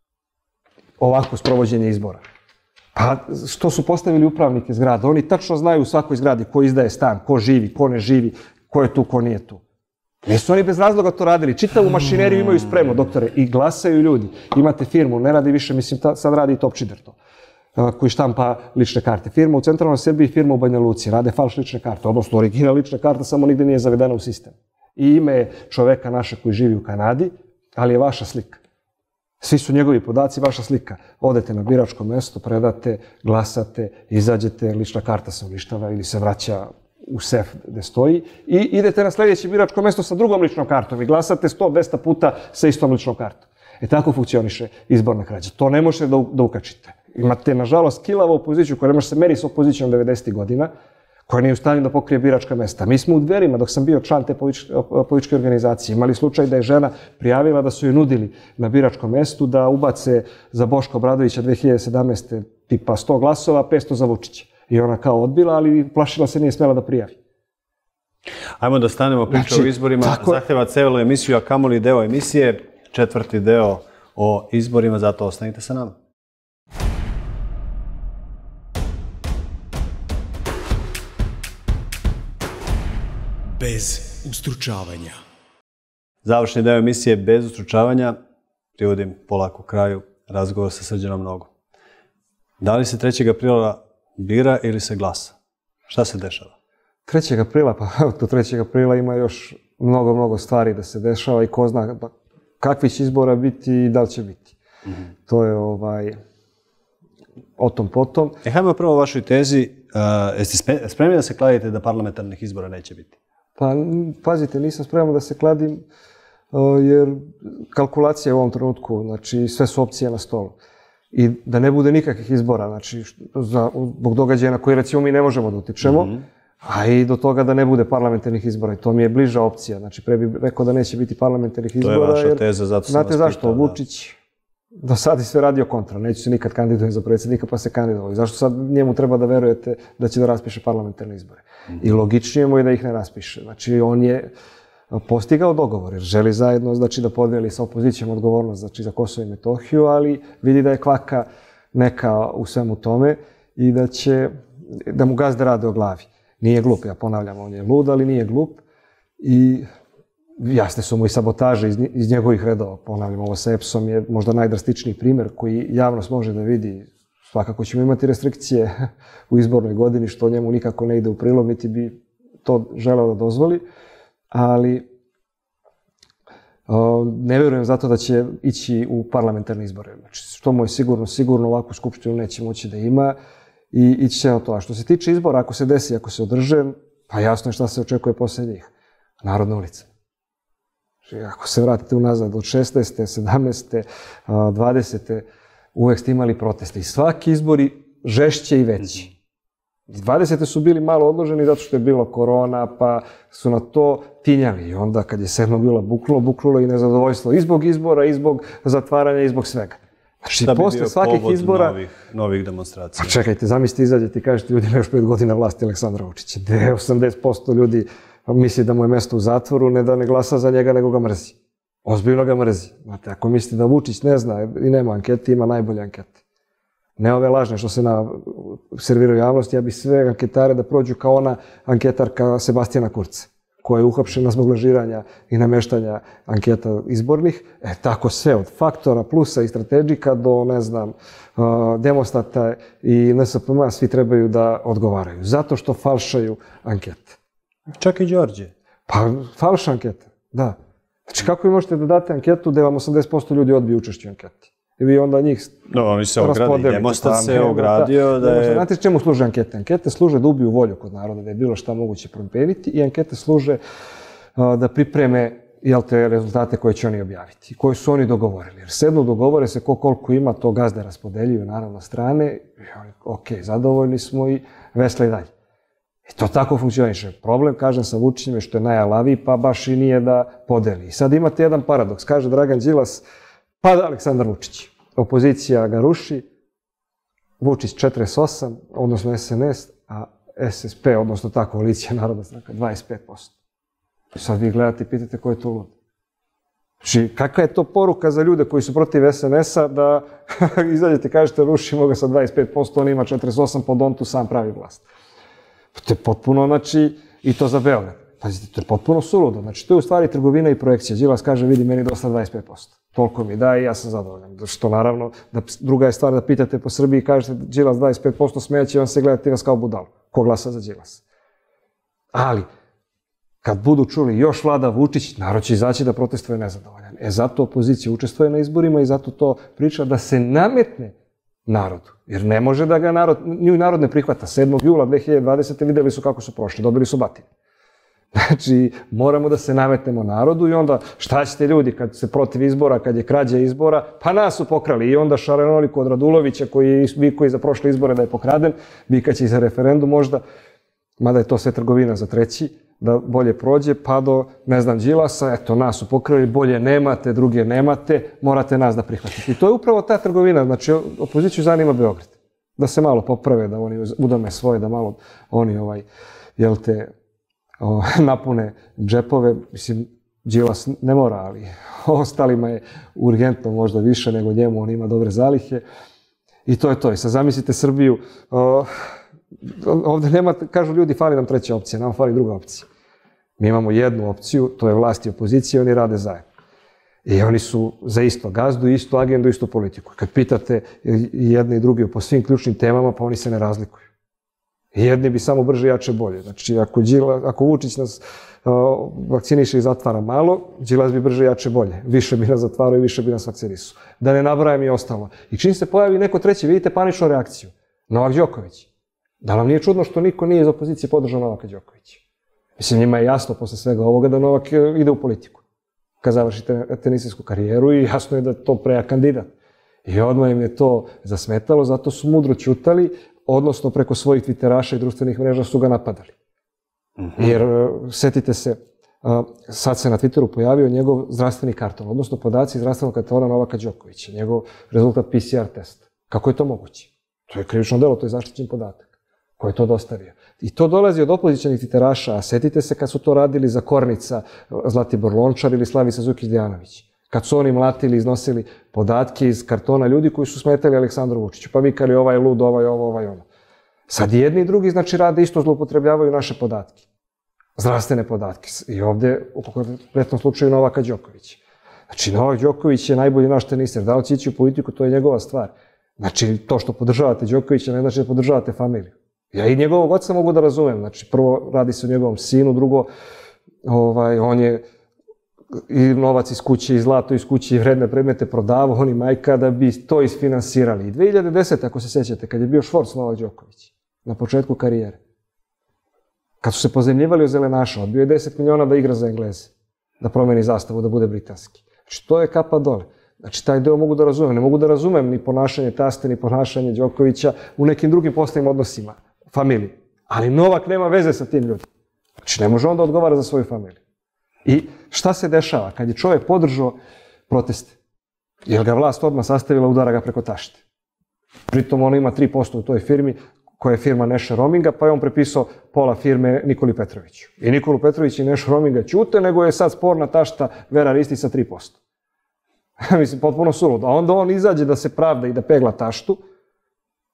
Speaker 3: Ovako sprovođenje izbora. Pa što su postavili upravnike zgrada? Oni tačno znaju u svakoj zgradi ko izdaje stan, ko živi, ko ne živi, ko je tu, ko nije tu. Nisu oni bez razloga to radili. Čitavu mašineriju imaju spremno, doktore, i glasaju ljudi. Imate firmu, ne radi više, mislim, sad radi i Topčider to, koji štampa lične karte. Firma u centralnoj Srbiji, firma u Banja Luci, rade falš lične karte, odnosno original lična karta, samo nigde nije zavedena u sistem. I ime je čoveka naša koji živi u Kanadi, ali je vaša slika. Svi su njegovi podaci, vaša slika. Odete na biračko mesto, predate, glasate, izađete, lična karta se uništava ili se vraća u sef gde stoji i idete na sljedeće biračko mesto sa drugom ličnom kartom i glasate 100-200 puta sa istom ličnom kartom. Tako funkcioniše izborna krađa. To ne možete da ukačite. Imate, nažalost, kilavu opoziciju koja ne može se meri s opozicijom 90. godina, koja nije u stanju da pokrije biračka mesta. Mi smo u Dverima, dok sam bio član te političke organizacije, imali slučaj da je žena prijavila da su joj nudili na biračkom mestu da ubace za Boška Obradovića 2017. tipa 100 glasova, 500 za Vučića. I ona kao odbila, ali plašila se, nije smela da prijavi.
Speaker 2: Ajmo da stanemo priča o izborima. Zahteva celu emisiju, a kamoli deo emisije, 4. deo o izborima, zato ostanite sa nama.
Speaker 1: Bez ustručavanja.
Speaker 2: Završni deo emisije Bez ustručavanja. Privodim polako kraju razgovor sa Srđanom Nogom. Da li se 3. aprila bira ili se glasa? Šta se dešava?
Speaker 3: 3. aprila, pa do 3. aprila ima još mnogo stvari da se dešava i ko zna kakvi će izbora biti i da li će biti. To je o tom potom.
Speaker 2: Hajmo prvo o vašoj tezi. Jeste spremni da se kladite da parlamentarnih izbora neće biti?
Speaker 3: Pa, pazite, nisam spreman da se kladim, jer kalkulacija u ovom trenutku, znači sve su opcije na stolu. I da ne bude nikakvih izbora, znači zbog događaja na koji recimo mi ne možemo da utičemo, a i do toga da ne bude parlamentarnih izbora. I to mi je bliža opcija. Znači, pre bih rekao da neće biti parlamentarnih izbora.
Speaker 2: To je vaša teza, zato sam vas pitao.
Speaker 3: Znate zašto? Vučić do sad je sve radio kontra. Neću se nikad kandidovati za predsjednika, pa se kandidovali. Zašto sad njemu treba da verujete da će da raspiše parlamentarne izbore? I logičnije mu je da ih ne raspiše. Znači, on je postigao dogovor, jer želi zajedno, znači, da podijeli sa opozicijom odgovornost, znači, za Kosovo i Metohiju, ali vidi da je kvaka neka u svemu tome i da mu gazde rade o glavi. Nije glup, ja ponavljam, on je lud, ali nije glup. I jasne su mu i sabotaže iz njegovih redova. Ponavljam, ovo sa EPS-om je možda najdrastičniji primjer koji javnost može da vidi. Svakako ćemo imati restrikcije u izbornoj godini, što njemu nikako ne ide u prilog, niti bi to želeo da dozvoli. Ali ne vjerujem zato da će ići u parlamentarne izbore. Znači, što mu je sigurno ovakvu skupštinu neće moći da ima i ići će na to. A što se tiče izbora, ako se desi, ako se održe, pa jasno je šta se očekuje posle njih. Narodna ulica. Znači, ako se vratite unazad od 16. 17. 20. uvek ste imali proteste. I svaki izbori žešće i veći. 20. su bili malo odloženi zato što je bilo korona, pa su na to tinjali. I onda kad je 7. jula buknulo i nezadovoljstvo i zbog izbora, i zbog zatvaranja, i zbog svega. Znači,
Speaker 2: šta bi bio povod novih demonstracija?
Speaker 3: Pa čekajte, zamislite, izađete i kažete ljudima još 5 godina vlasti Aleksandra Vučića. Gde 80% ljudi misli da mu je mesto u zatvoru, ne da ne glasa za njega, nego ga mrzi. Ozbiljno ga mrzi. Znate, ako mislite da Vučić ne zna i nema ankete, ima najbolje ankete. Ne ove lažne što se serviraju javnosti, ja bih sve anketare da prođu kao ona anketarka Sebastijana Kurca. koja je uhapšena zbog lažiranja i nameštanja anketa izbornih. Tako sve, od faktora, plusa i strategika do, ne znam, Demostata i NSPM, svi trebaju da odgovaraju. Zato što falšaju ankete.
Speaker 2: Čak i Đorđe.
Speaker 3: Pa, falša anketa, da. Znači, kako vi možete da date anketu gde vam 80% ljudi odbije učešće u anketi? I vi onda njih
Speaker 2: oni se ogradi. Demostat se ogradio da je...
Speaker 3: Znate čemu služe ankete? Ankete služe da ubiju volju kod naroda, da je bilo šta moguće promeniti i ankete služe da pripreme te rezultate koje će oni objaviti, koje su oni dogovorili. Jer sednu, dogovore se koliko ima, to gazde raspodeljuju naravno strane, i oni, ok, zadovoljni smo i vesla i dalje. I to tako funkcioniše. Problem, kažem, sa Vučićem je što je najalaviji, pa baš i nije da podeli. I sad imate jedan paradoks. Kaže Dragan Đilas, pada Aleksandar Vučić. Opozicija ga ruši, Vučić 48, odnosno SNS, a SSP, odnosno ta koalicija Narodna stranka, 25%. Sad vi gledate i pitate ko je to lud. Znači, kakva je to poruka za ljude koji su protiv SNS-a da izađete i kažete rušimo ga sa 25%, on ima 48%, pod on tu sam pravi vlast. To je potpuno, znači, i to za Beograd. Pazite, to je potpuno suludo. Znači, to je u stvari trgovina i projekcija. Đilas kaže, vidi, meni dosta 25%. Toliko mi daje i ja sam zadovoljan. Što naravno, druga je stvar da pitate po Srbiji i kažete Đilas 25%, smejaće vam se gledati vas kao budalu. Ko glasa za Đilas? Ali, kad budu čuli još vlada Vučić, narod će izaći da protestuje nezadovoljan. Zato opozicija učestvuje na izborima i zato to priča da se nametne narodu. Jer ne može da ga narod ne prihvata. 7. jula 2020. videli su kako su prošli, dobili su batine. Znači, moramo da se nametnemo narodu i onda šta ćete ljudi kad se protiv izbora, kad je krađa izbora, pa nas su pokrali. I onda šarenoliku od Radulovića koji za prošle izbore da je pokraden, vikaće i za referendum možda, mada je to sve trgovina za treći, da bolje prođe, pa do, ne znam, Đilasa, eto, nas su pokrali, bolje nemate, druge nemate, morate nas da prihvatite. I to je upravo ta trgovina, znači, opoziciju zanima Beograd. Da se malo poprave, da oni udome svoje, da malo oni, napune džepove, mislim, Đilas ne mora, ali ostalima je urgentno možda više nego njemu, on ima dobre zalihe i to je to. I sad zamislite Srbiju, ovde nema, kažu ljudi, fali nam treća opcija, nam fali druga opcija. Mi imamo jednu opciju, to je vlast i opozicija, oni rade zajedno. I oni su za isto gazdu, istu agendu, istu politiku. Kad pitate jedni i drugi po svim ključnim temama, pa oni se ne razlikuju. Jedni bi samo brže, jače, bolje. Znači, ako Vučić nas vakciniše i zatvara malo, Đilas bi brže, jače, bolje. Više bi nas zatvarao i više bi nas vakcinisao. Da ne nabrajam i ostalo. I čim se pojavi neko treći, vidite paničnu reakciju. Novak Đoković. Da vam nije čudno što niko nije iz opozicije podržao Novaka Đokovića? Mislim, njima je jasno posle svega ovoga da Novak ide u politiku. Kad završi tenisijsku karijeru i jasno je da je to prejak kandidat. I odmah im je to zasmetalo, zato su mudro ćutali, odnosno preko svojih twitteraša i društvenih mreža su ga napadali. Jer, setite se, sad se na Twitteru pojavio njegov zdravstveni karton, odnosno podaci zdravstvenog kartona Novaka Đokovića, njegov rezultat PCR testa. Kako je to moguće? To je krivično delo, to je zaštićen podatak. Ko je to dostavio? I to dolazi od opozicionih twitteraša, a setite se kad su to radili za Kornica, Zlatibor Lončar ili Slavica Đukić-Dejanović. Kad su oni mlatili, iznosili podatke iz kartona ljudi koji su smetali Aleksandru Vučiću, pa vikali ovaj lud, ovaj ovo, ovaj ono. Sad jedni i drugi, znači, rade isto, zloupotrebljavaju naše podatke. Zdravstvene podatke. I ovde, u konkretnom slučaju, Novaka Đokovića. Znači, Novak Đoković je najbolji naš teniser. Da li će ići u politiku, to je njegova stvar. Znači, to što podržavate Đokovića ne znači da podržavate familiju. Ja i njegovog oca mogu da razumem. Znači, prvo radi se o njegovom sinu, drugo, on je i novac iz kuće, i zlato iz kuće, i vredne predmete prodavao, on i majka, da bi to isfinansirali. I 2010. ako se sećate, kad je bio švorc Novak Đoković, na početku karijere, kad su se pozemljivali o zelenaša, odbio je 10 miliona da igra za Engleze, da promeni zastavu, da bude britanski. Znači, to je kapa dole. Znači, taj deo mogu da razumem. Ne mogu da razumem ni ponašanje taste, ni ponašanje Đokovića u nekim drugim poslovnim odnosima, familiji. Ali Novak nema veze sa tim ljudima. Znači, ne može on da odgovara za svoju familiju. I šta se dešava? Kad je čovjek podržao proteste, jer ga vlast odmah sastavila, udara ga preko tašte. Pritom on ima 3% u toj firmi, koja je firma Neša Rominga, pa je on prepisao pola firme Nikoli Petroviću. I Nikolu Petrović i Neša Rominga ćute, nego je sad sporna tašta Vera Ristić sa 3%. Mislim, potpuno suludo. A onda on izađe da se pravda i da pegla taštu,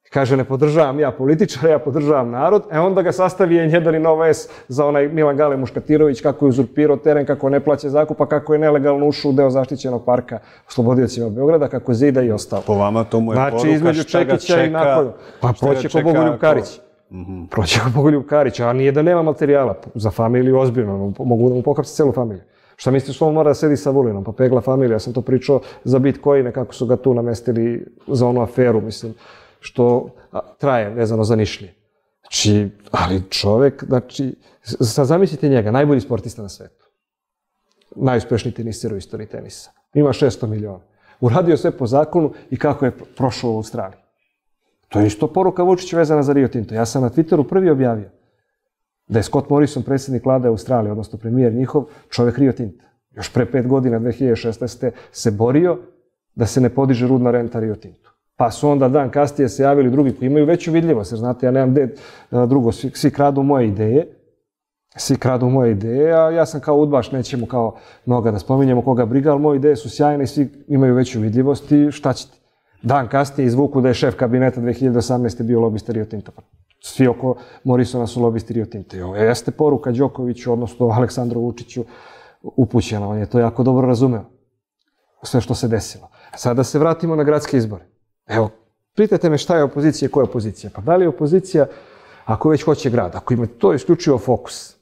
Speaker 3: Kaže, ne podržavam ja političara, ja podržavam narod, onda ga sastavi N1 i Nova S za onaj Milan Gale Muškatirović, kako je uzurpirao teren, kako ne plaća zakup, a kako je nelegalno ušao u deo zaštićenog parka Slobodiocima Beograda, kako zida i ostalo.
Speaker 2: Po vama to mu je
Speaker 3: znači,
Speaker 2: poruka
Speaker 3: između
Speaker 2: šta ga
Speaker 3: Čekića i napolju. Pa proće ko Bogoljub Karić. Proće ko Bogoljub Karić, a nije da nema materijala. Za familiju ozbiljno, mogu da mu pohapsiti celu familiju. Šta misliš što on mora da sedi sa Vulinom? Pa pegla familija, ja sam to pričao za Bitcoine, kako su ga tu namestili za onu aferu, mislim, što traje vezano za Nišlije. Znači, ali čovek, znači, sad zamislite njega, najbolji sportista na svetu. Najuspešniji teniser u istoriji tenisa. Ima 600 miliona. Uradio sve po zakonu i kako je prošao u Australiji. To je isto poruka Vučića vezana za Rio Tinto. Ja sam na Twitteru prvi objavio da je Scott Morrison, predsjednik vlade Australije, odnosno premijer njihov, čovjek Rio Tinta. Još pre 5 godina, 2016. se borio da se ne podiže rudna renta Rio Tintu. Pa su onda dan kasnije se javili drugi koji imaju veću vidljivost, jer znate, ja nemam drugo, svi kradu moje ideje. Svi kradu moje ideje, a ja sam kao udbaš, nećemo kao mnoga da spominjemo koga briga, ali moje ideje su sjajne i svi imaju veću vidljivost i šta ćete? Dan kasnije izvuku da je šef kabineta 2018. bio lobista Rio Tinta. Svi oko Morrisona su lobisti Rio Tinta. I ovo jeste poruka Đokoviću, odnosno Aleksandru Vučiću, upućena. On je to jako dobro razumeo. Sve što se desilo. Sada da se vratimo na gradske izbore. Evo, pitajte me šta je opozicija i koja je opozicija. Pa da li je opozicija, ako već hoće grad, ako ima to isključivo fokus?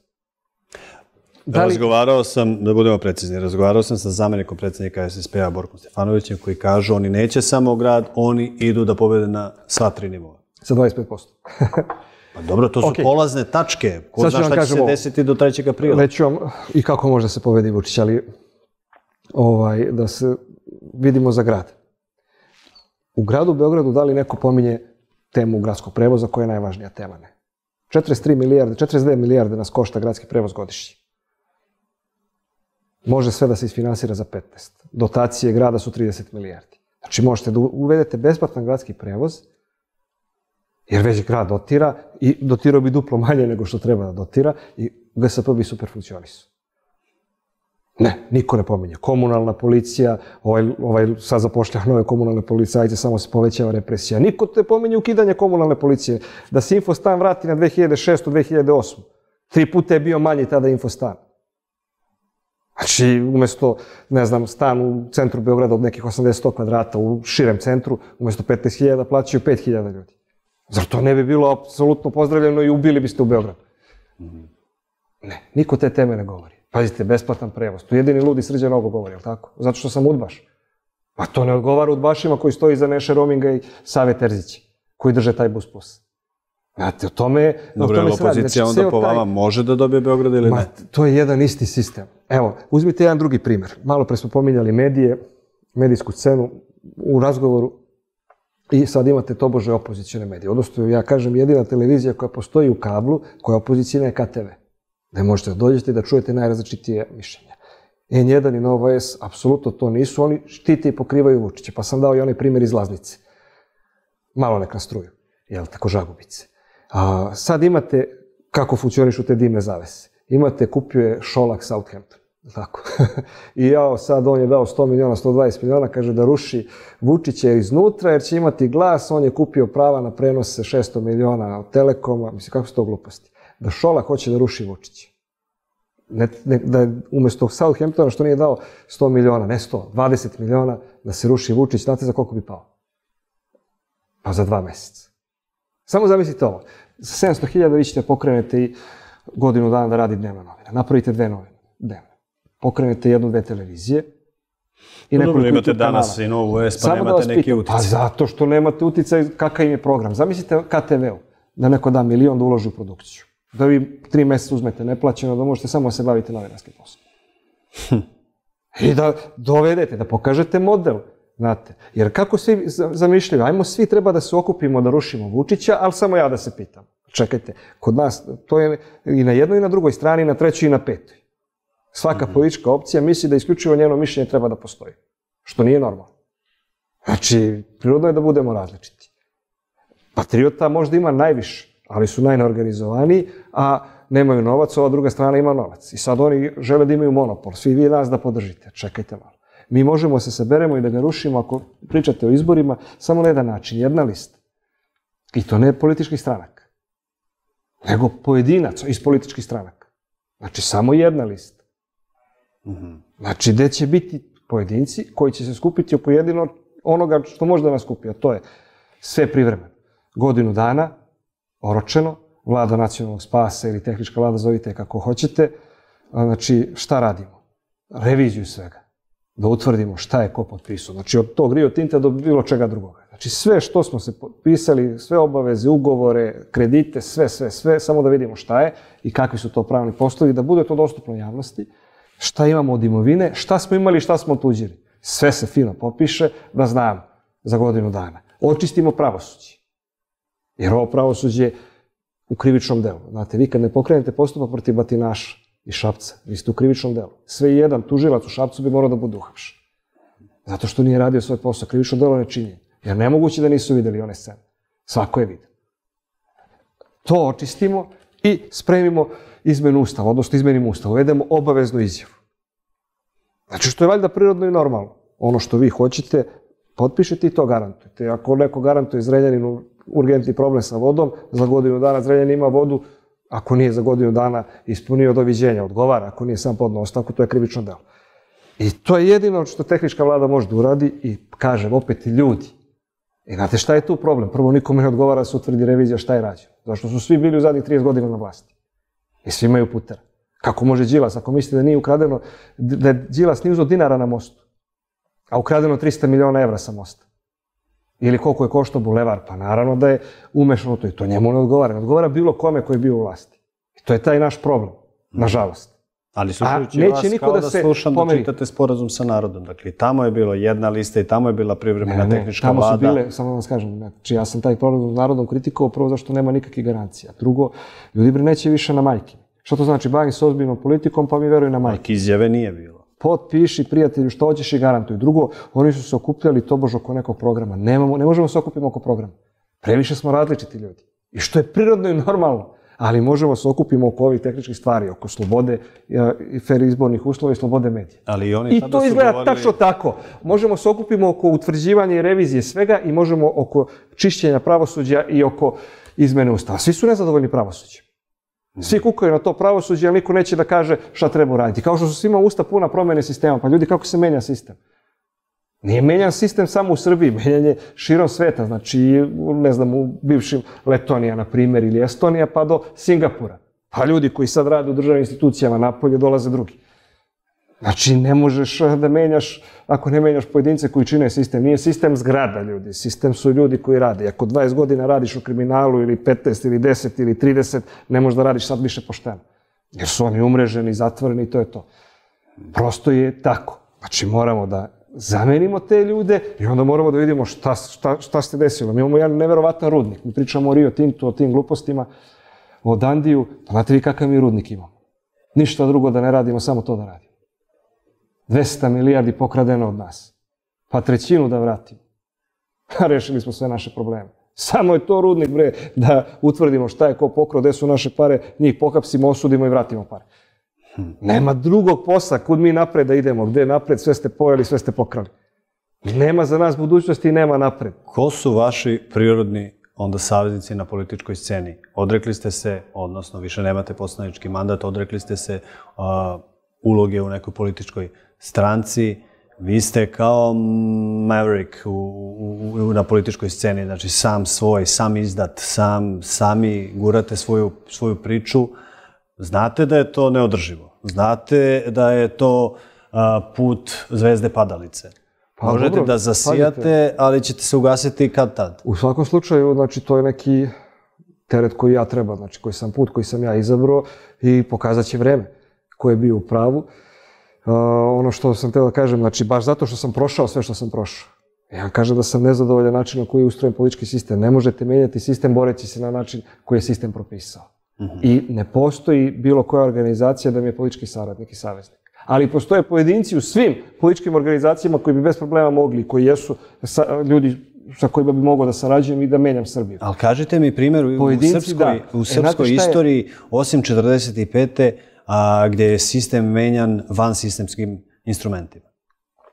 Speaker 2: Razgovarao sam, da budemo precizni, razgovarao sam sa zamjenikom predsjednika SSP-a Borkom Stefanovićem koji kaže oni neće samo grad, oni idu da pobede na sva 3 nivoa.
Speaker 3: Sa 25%.
Speaker 2: Pa dobro, to su polazne tačke. Ko zna šta će se desiti do 3. aprila?
Speaker 3: Reći vam i kako može se pobedi Vučić, ali da se vidimo za grad. U gradu Beogradu da li neko pominje temu gradskog prevoza koja je najvažnija tema? Ne. 42 milijarde nas košta gradski prevoz godišnji. Može sve da se isfinansira za 15. Dotacije grada su 30 milijardi. Znači možete da uvedete besplatan gradski prevoz, jer već grad dotira i dotirao bi duplo manje nego što treba da dotira i GSP bi super funkcionisao. Ne, niko ne pominje. Komunalna policija, sad zapošlja nove komunalne policajce, samo se povećava represija. Niko ne pominje ukidanje komunalne policije. Da se Infostan vrati na 2006. 2008. 3 puta je bio manji tada Infostan. Znači, umjesto, ne znam, stan u centru Beograda od nekih 80 kvadrata u širem centru, umjesto 15.000 plaćaju 5.000 ljudi. Zar to ne bi bilo apsolutno pozdravljeno i ubili biste u Beogradu? Ne, niko te teme ne govori. Pazite, besplatan prevoz. Tu jedini ludi Srđan Nogo govori, jel tako? Zato što sam udbaš. A to ne odgovara udbašima koji stoji iza Neše Rominga i Save Terzića, koji drže taj bus plus. Znate, o tome se radi.
Speaker 2: Dobro, opozicija onda po vama može da dobije Beograd ili ne?
Speaker 3: To je jedan isti sistem. Evo, uzmite jedan drugi primjer. Malo pre smo pominjali medije, medijsku scenu u razgovoru i sad imate tobože opozicijone medije. Odnosno, ja kažem, jedina televizija koja postoji u kablu, koja je opozicijna je KTV. Da možete da dođete i da čujete najrazličitije mišljenja. N1 i Nova S, apsolutno to nisu. Oni štite i pokrivaju Vučića. Pa sam dao i onaj primjer iz Laznice. Malo nek nastruju. Jel, tako Žagubice. Sad imate kako funkcionišu te dimne zavese. Imate, kupio je Šolak Southampton. Tako. I sad on je dao 100 miliona, 120 miliona, kaže da ruši Vučića iznutra jer će imati glas, on je kupio prava na prenose 600 miliona od Telekoma. Mislim, kako su to gluposti? Da Šolak hoće da ruši Vučića. Da umjesto Southamptona što nije dao 100 miliona, ne 100, 20 miliona da se ruši Vučić, znate za koliko bi pao? Pa za 2 meseca. Samo zamislite ovo. Za 700.000 vi ćete pokrenete i godinu dana da radi dnevna novina. Napravite 2 novine dnevne. Pokrenete 1-2 televizije.
Speaker 2: Dobro, imate danas i Novu S, pa nemate neki uticaj.
Speaker 3: Pa zato što nemate uticaj, kakav im je program. Zamislite KTV-u, da neko da 1 milion da uloži u produkciju. Da vi 3 mjeseca uzmete neplaćeno, da možete samo se baviti novinarskim poslom. I da dovedete, da pokažete model. Znate, jer kako svi zamišljaju, ajmo svi treba da se okupimo da rušimo Vučića, ali samo ja da se pitam. Čekajte, kod nas to je i na jednoj i na drugoj strani, i na trećoj i na petoj. Svaka politička opcija misli da isključivo njeno mišljenje treba da postoji. Što nije normalno. Znači, prirodno je da budemo različiti. Patriota možda ima najviše, ali su najneorganizovaniji, a nemaju novac, ova druga strana ima novac. I sad oni žele da imaju monopol, svi vi nas da podržite. Čekajte malo. Mi možemo se saberemo i da ga rušimo ako pričate o izborima samo na jedan način, jedna lista. I to ne političkih stranaka, nego pojedinaca iz političkih stranaka. Znači, samo jedna lista. Znači, gde će biti pojedinci koji će se skupiti oko jedino onoga što može da nas skupi, a to je sve privremeno. Godinu dana, oročeno, vlada nacionalnog spasa ili tehnička vlada, zovite kako hoćete. Znači, šta radimo? Reviziju svega. Da utvrdimo šta je ko potpisao. Znači, od tog Rio Tinta do bilo čega drugoga. Znači, sve što smo se potpisali, sve obaveze, ugovore, kredite, sve, samo da vidimo šta je i kakvi su to pravni poslovi, da bude to dostupno javnosti, šta imamo od imovine, šta smo imali i šta smo otuđili. Sve se fino popiše, da znamo za godinu dana. Očistimo pravosuđe. Jer ovo pravosuđe u krivičnom delu. Znate, vi kad ne pokrenete postupak protiv batinaša i Šapca, vi ste u krivičnom delu. Sve jedan tužilac u Šapcu bi morao da bude uhapšen. Zato što nije radio svoj posao. Krivično delo nečinjenja. Jer nemoguće da nisu videli one scene. Svako je vidio. To očistimo i spremimo izmenu ustava, odnosno izmenimo ustav. Uvedemo obaveznu izjavu. Znači, što je valjda prirodno i normalno. Ono što vi hoćete, potpišete i to garantujete. Ako neko garantuje Zrenjaninu urgentni problem sa vodom, za godinu dana Zrenjanin ima vodu, ako nije za godinu dana ispunio doviđenja, odgovara, ako nije sam podneo ostavku, to je krivično delo. I to je jedino što tehnička vlada može da uradi i, kažem, opet i ljudi. I znate šta je tu problem? Prvo, nikome ne odgovara da se utvrdi revizija šta je rađeno. Zašto su svi bili u zadnjih 30 godina na vlasti. I svi imaju putera. Kako može Đilas, ako mislite da nije ukradeno, da je Đilas nije uzeo dinara na mostu, a ukradeno 300 miliona evra sa mosta? Ili koliko je koštao bulevar? Pa naravno da je umešano to i to njemu ne odgovara. Ne odgovara bilo kome koji je bio u vlasti. I to je taj naš problem, nažalost.
Speaker 2: Ali slušajući vas kao da slušam da čitate sporazum sa narodom. Dakle, tamo je bilo jedna lista i tamo je bila privremena tehnička vlada.
Speaker 3: Tamo su bile, samo da vam skažem, znači ja sam taj problem s narodom kritikovao prvo zašto nema nikakvih garancija. Drugo, ljudi bre neće više na majke. Što to znači? Bavim se ozbiljnom politikom pa mi veruju na majke.
Speaker 2: Izjave nije bilo.
Speaker 3: Potpiši, prijatelju, što hoćeš i garantuju. Drugo, oni su se okupljali tobož oko nekog programa. Ne možemo se okupiti oko programa. Previše smo različiti ljudi. I što je prirodno i normalno. Ali možemo se okupimo oko ovih tehničkih stvari, oko slobode, fer izbornih uslova i slobode medija. I to izgleda tačno tako. Možemo se okupimo oko utvrđivanja i revizije svega i možemo oko čišćenja pravosuđa i oko izmene ustava. Svi su nezadovoljni pravosuđem. Svi kukaju na to pravosuđe, ali niko neće da kaže šta treba uraditi. Kao što su svima usta puna promene sistema. Pa ljudi, kako se menja sistem? Nije menjan sistem samo u Srbiji, menjan je širom sveta. Znači, ne znam, u bivšim Letonija, na primjer, ili Estonija, pa do Singapura. Pa ljudi koji sad rade u državnim institucijama, napolje dolaze drugi. Znači, ne možeš da menjaš, ako ne menjaš pojedince koji čine sistem. Nije sistem zgrada, ljudi. Sistem su ljudi koji rade. Ako 20 godina radiš u kriminalu, ili 15, ili 10, ili 30, ne možeš da radiš sad više pošteno. Jer su oni umreženi, zatvoreni i to je to. Prosto je tako. Znači, moramo da zamenimo te ljude i onda moramo da vidimo šta se desilo. Mi imamo jedan neverovatan rudnik. Mi pričamo o Rio Tintu, o tim glupostima, o Dandiju. Pa znate vi kakav mi rudnik imamo? Ništa drugo da ne radimo, samo to da radimo. 200 milijardi pokradeno od nas. Pa trećinu da vratimo. Rešili smo sve naše probleme. Samo je to rudnik, bre, da utvrdimo šta je ko pokrao, gde su naše pare, njih pohapsimo, osudimo i vratimo pare. Nema drugog posla, kud mi napred da idemo, gde napred, sve ste pojeli, sve ste pokrali. Nema za nas budućnosti i nema napred.
Speaker 2: Ko su vaši prirodni onda saveznici na političkoj sceni? Odrekli ste se, odnosno više nemate poslanički mandat, odrekli ste se uloge u nekoj političkoj stranci. Vi ste kao Maverick na političkoj sceni, znači sam svoj, sam izdat, sami gurate svoju priču. Znate da je to neodrživo. Znate da je to put zvezde padalice. Možete da zasijate, ali ćete se ugasiti kad tad.
Speaker 3: U svakom slučaju, znači, to je neki teret koji ja treba, znači, put koji sam ja izabrao i pokazat će vreme ko je bio u pravu. Ono što sam htio da kažem, znači, baš zato što sam prošao sve što sam prošao. Ja kažem da sam nezadovoljan način na koji je ustrojen politički sistem. Ne možete menjati sistem boreći se na način koji je sistem propisao. I ne postoji bilo koja organizacija da mi je politički saradnik i saveznik. Ali postoje pojedinci u svim političkim organizacijama koji bi bez problema mogli, koji jesu ljudi sa kojima bi mogao da sarađujem i da menjam Srbiju.
Speaker 2: Ali kažite mi primjer u srpskoj istoriji, osim 45. gdje je sistem menjan van sistemskim instrumentima.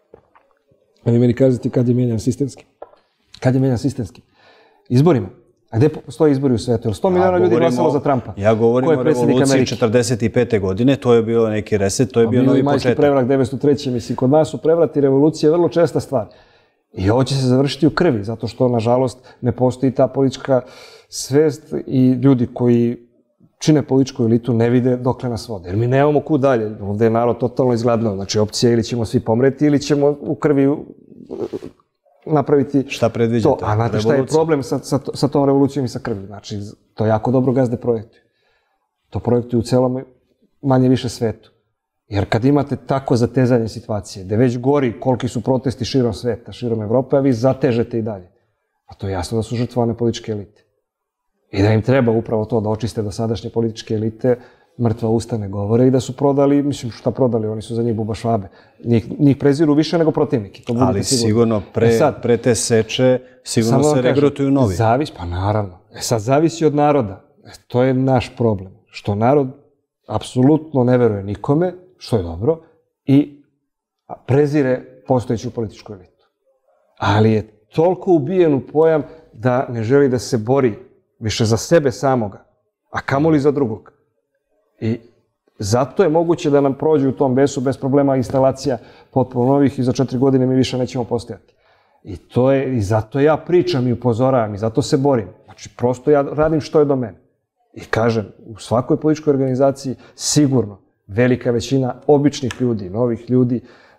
Speaker 3: Ali meni kažete kad je menjan sistemski? Kad je menjan sistemski? Izborima. A gde postoje izbori u svetu? 100 miliona ljudi glasalo za Trumpa.
Speaker 2: Ja govorim o revoluciji 45. godine, to je bio neki reset, to je bio novi početak.
Speaker 3: Majski prevrat 903. Mislim, kod nas su prevrati revolucije vrlo česta stvar. I ovo će se završiti u krvi, zato što, nažalost, ne postoji ta politička svest i ljudi koji čine političku elitu ne vide dokle nas vode. Jer mi nemamo kud dalje. Ovde je narod totalno izgladnao. Znači, opcija ili ćemo svi pomreti ili ćemo u krvi napraviti
Speaker 2: šta predviđate?
Speaker 3: To. A znate šta je problem sa tom revolucijom i sa krvi? Znači, to jako dobro gazde projektuju. To projektuju u celom manje više svetu. Jer kad imate tako zatezanje situacije, da već gori koliki su protesti širom sveta, širom Evrope, a vi zatežete i dalje. A to je jasno da su žrtvovane političke elite. I da im treba upravo to da očiste dosadašnje političke elite, mrtva usta ne govore i da su prodali, mislim šta prodali, oni su za njih buba švabe. Njih preziru više nego protivniki.
Speaker 2: Ali sigurno pre te seče, sigurno se regrutuju novi.
Speaker 3: Pa naravno. Sad zavisi od naroda. To je naš problem. Što narod apsolutno ne veruje nikome, što je dobro, i prezire postojeću političku elitu. Ali je toliko ubijen u pojam da ne želi da se bori više za sebe samoga, a kamoli za drugog. I zato je moguće da nam prođe u tom besu bez problema instalacija potpuno novih i za 4 godine mi više nećemo postojati. I zato ja pričam i upozoravam i zato se borim. Znači, prosto ja radim što je do mene. I kažem, u svakoj političkoj organizaciji sigurno velika većina običnih ljudi, novih ljudi,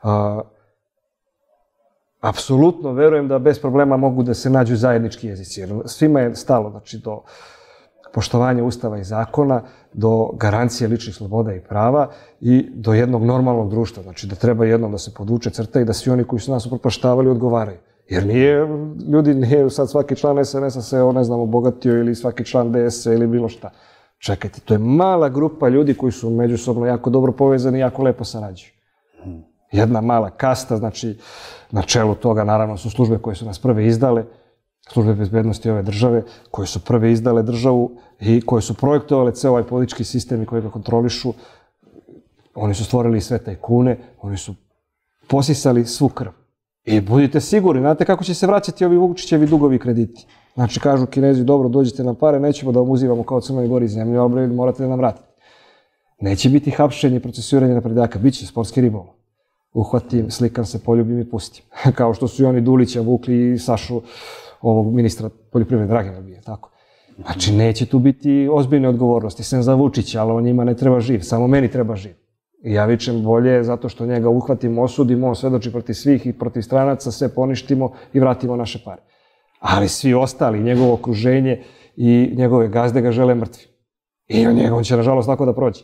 Speaker 3: apsolutno verujem da bez problema mogu da se nađu zajednički jezici. Jer svima je stalo, znači, do poštovanja ustava i zakona, do garancije ličnih sloboda i prava i do jednog normalnog društva. Znači, da treba jednom da se podvuče crta i da svi oni koji su nas upropaštavali odgovaraju. Jer nije sad svaki član SNS-a se, ne znam, obogatio ili svaki član DS-a ili bilo šta. Čekajte, to je mala grupa ljudi koji su međusobno jako dobro povezani i jako lepo sarađuju. Jedna mala kasta, znači, na čelu toga naravno su službe koje su nas prve izdale, službe bezbednosti ove države, koje su prve izdale državu i koje su projektovale ceo ovaj politički sistem i koji ga kontrolišu. Oni su stvorili sve tajkune, oni su posisali svu krv. I budite sigurni, znate kako će se vraćati ovi Vučićevi dugovi krediti. Znači, kažu Kinezi, dobro, dođite na pare, nećemo da vam uzimamo kao Crnoj Gori zemlju, ali morate da nam vratite. Neće biti hapšenje i procesuiranje naprednjaka, bit će sportski ribolov. Uhvatim, slikam se, poljubim i pustim. Kao što su i oni Dulića vukli i Sašu, ovog ministra poljoprivrede, Dragana bije, tako. Znači, neće tu biti ozbiljne odgovornosti, sem za Vučića, ali on njima ne treba živ, samo meni treba živ. I ja vičem bolje zato što njega uhvatimo, osudimo, on svedoči protiv svih i protiv stranaca, sve poništimo i vratimo naše pare. Ali svi ostali, njegovo okruženje i njegove gazde ga žele mrtvi. I on će, nažalost, tako da prođe.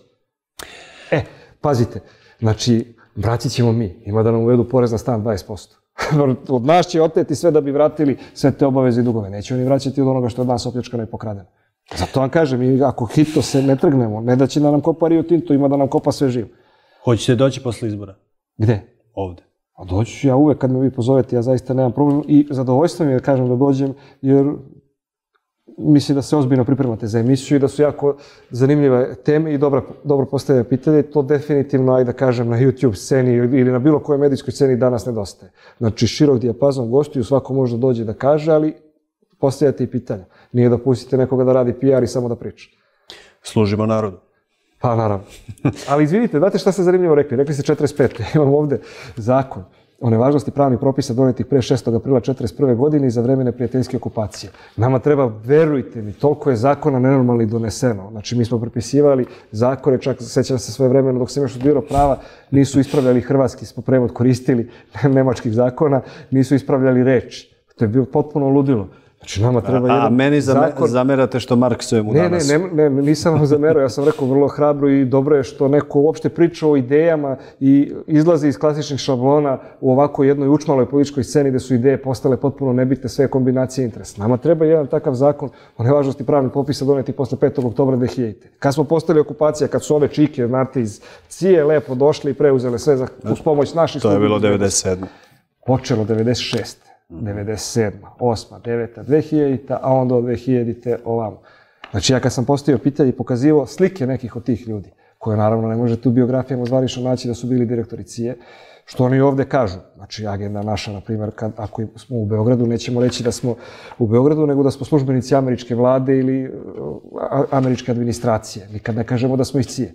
Speaker 3: Pazite, znači, vratit ćemo mi. Ima da nam uvedu porez na stan 20%. Od nas će oteti sve da bi vratili sve te obaveze i dugove. Neće oni vraćati od onoga što je od nas opljačkano i pokradeno. Zato vam kažem, ako hitno se ne trgnemo, ne da će da nam kopa Rio Tinto, ima da nam kopa sve živo.
Speaker 2: Hoćete doći posle izbora?
Speaker 3: Gde?
Speaker 2: Ovde.
Speaker 3: A doći ću ja uvek kad me vi pozovete, ja zaista nemam problem i zadovoljstvo mi je da kažem da dođem, jer mislim da se ozbiljno pripremate za emisiju i da su jako zanimljive teme i dobro postavljaju pitanje. To definitivno, ajde da kažem, na YouTube sceni ili na bilo kojoj medijskoj sceni danas nedostaje. Znači, širok dijapazon gostiju, svako može da dođe da kaže, ali postavljate i pitanja. Nije da pustite nekoga da radi PR i samo da priča.
Speaker 2: Služimo narodu.
Speaker 3: Pa, naravno. Ali izvinite, znate šta ste zanimljivo rekli? Rekli ste 45. Imam ovde zakon o nevažnosti pravnih propisa donetih pre 6. aprila 1941. godine i za vreme neprijateljske okupacije. Nama treba, verujte mi, toliko je zakona nenormalno doneseno. Znači, mi smo prepisivali zakone, čak sećam se svoje vremeno dok sam još studirao prava, nisu ispravljali hrvatski, smo prevod koristili nemačkih zakona, nisu ispravljali reči. To je bilo potpuno ludilo. Znači, nama treba jedan zakon... A
Speaker 2: meni zamerate što marksujemo danas?
Speaker 3: Ne, nisam vam zamerao, ja sam rekao vrlo hrabro i dobro je što neko uopšte priča o idejama i izlazi iz klasičnih šablona u ovako jednoj učmaloj političkoj sceni gde su ideje postale potpuno nebitne, sve kombinacije interesa. Nama treba jedan takav zakon o nevažnosti pravnih propisa doneti posle 5. oktobra 2000. Kad smo postali okupacija, kad su ove čike, znate, iz Cije lepo došli i preuzele sve uz pomoć naših...
Speaker 2: To je bilo 97.
Speaker 3: Počelo 96. 97. 8. 9. 2000. a onda od 2000. ovamo. Znači, ja kad sam postavio pitanje i pokazivao slike nekih od tih ljudi, koje naravno ne možete u biografijama zvanično naći da su bili direktori Cije, Što oni ovde kažu? Znači, agenda naša, na primjer, ako smo u Beogradu, nećemo reći da smo u Beogradu, nego da smo službenici američke vlade ili američke administracije. Nikad ne kažemo da smo iz CIA.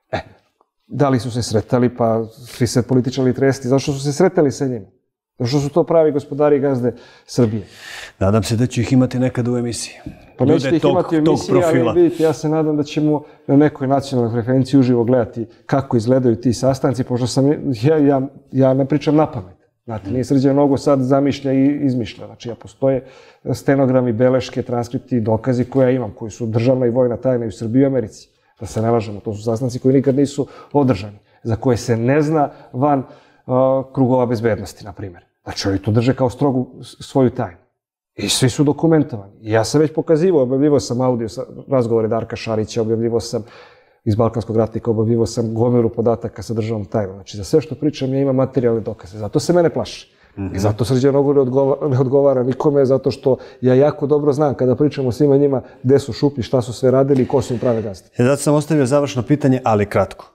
Speaker 3: Da li su se sretali, pa svi se političari tresli. Zašto su se sretali sa njima? Zašto su to pravi gospodari i gazde Srbije?
Speaker 2: Nadam se da ću ih imati nekada u emisiji.
Speaker 3: Pa nećete ih imati u emisiji, ali vidite, ja se nadam da ćemo na nekoj nacionalnoj frekvenciji uživo gledati kako izgledaju ti sastanci, pošto sam, ja ne pričam na pamet. Znate, nije Srđan mnogo sad zamišlja i izmišlja. Znači, postoje stenogrami, beleške, transkripti, dokazi koje ja imam, koji su državna i vojna tajna i u Srbiji i u Americi. Da se ne lažemo, to su sastanci koji nikad nisu održani, za koje se ne zna van krugova bezbednosti, na primjer. Znači, oni to drže kao strogu svoju tajnu. I svi su dokumentovani. I ja sam već pokazivao, objavljivao sam audio razgovore Darka Šarića, objavljivao sam iz Balkanskog ratnika, objavljivao sam gomilu podataka sa državnom tajnom. Znači, za sve što pričam ja imam materijalne dokaze. Zato se mene plaši. I zato Srđan Nogo ne odgovara nikome, zato što ja jako dobro znam kada pričam o svima njima gde su šuplji, šta su sve radili i ko su im prave gazde.
Speaker 2: Zato sam ostavio završno pitanje, ali kratko.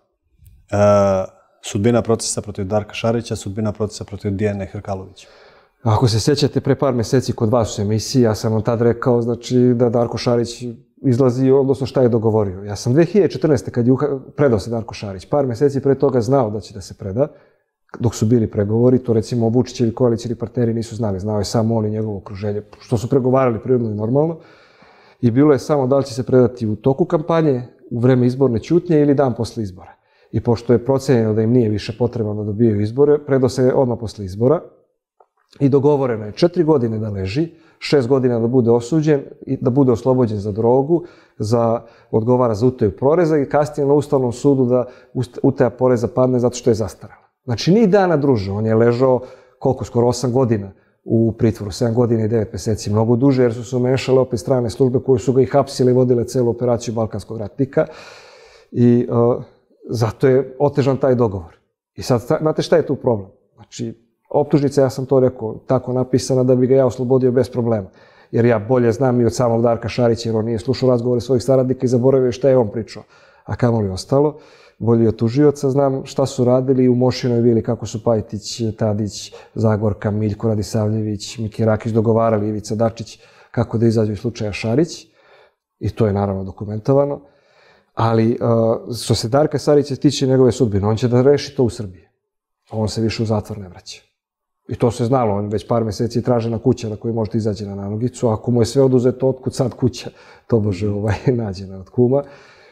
Speaker 2: Sudbina procesa protiv Darka Šarića, sudbina procesa protiv Dijane Hrkalović.
Speaker 3: Ako se sjećate, pre par meseci kod vas u emisiji, ja sam vam tad rekao da Darko Šarić izlazi, odnosno šta je dogovorio. Ja sam 2014. kad je predao se Darko Šarić, par meseci pre toga znao da će da se preda, dok su bili pregovori, to recimo Vučićevi koalicijni partneri nisu znali, znao je samo on i njegovo okruženje, što su pregovarali prirodno i normalno. I bilo je samo da li će se predati u toku kampanje, u vreme izborne ćutnje ili dan posle izbora. I pošto je procenjeno da im nije više potrebno da dobijaju izbore, predao se odmah posle izbora i dogovoreno je 4 godine da leži, 6 godina da bude osuđen i da bude oslobođen za drogu, odgovara za utaju poreza i kasnije na Ustavnom sudu da utaja poreza padne zato što je zastarala. Znači, ni dana druže, on je ležao skoro 8 godina u pritvoru, 7 godina i 9 meseci, mnogo duže jer su se umešale opet strane službe koje su ga i hapsile i vodile celu operaciju Balkanskog ratnika i zato je otežan taj dogovor. I sad, znate šta je tu problem? Znači, optužnica, ja sam to rekao, tako napisana da bi ga ja oslobodio bez problema. Jer ja bolje znam i od samog Darka Šarića, jer on nije slušao razgovore svojih saradnika i zaboravio šta je on pričao. A kamoli ostalo, bolje od tužioca, znam šta su radili u Mošinoj vili, kako su Pajtić, Tadić, Zagorka, Miljko Radisavljević, Miki Rakić dogovarali, Ivica Dačić, kako da izađu iz slučaja Šarić. I to je naravno dokumentovano. Ali što se Darka Šarića tiče njegove sudbine, on će da reši to u Srbiji. On se više u zatvor ne vraća. I to se znalo, on već par meseci tražena kuća na kojoj možete izaći na nanogicu. Ako mu je sve oduzeto, otkud sad kuća? To bože nađena od kuma.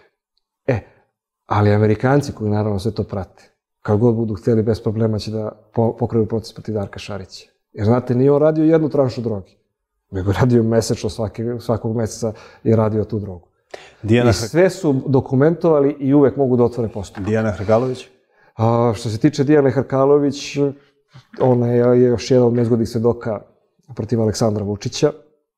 Speaker 3: Ali Amerikanci koji naravno sve to prate, kad god budu htjeli bez problema će da pokrenu proces protiv Darka Šarića. Jer znate, nije on radio jednu tranšu drogi, nego radio mesečno, svakog meseca je radio tu drogu. I sve su dokumentovali i uvek mogu da otvore postupak.
Speaker 2: Dijana Hrkalović?
Speaker 3: Što se tiče Dijane Hrkalović, ona je još jedan od nezgodnih svedoka protiv Aleksandra Vučića.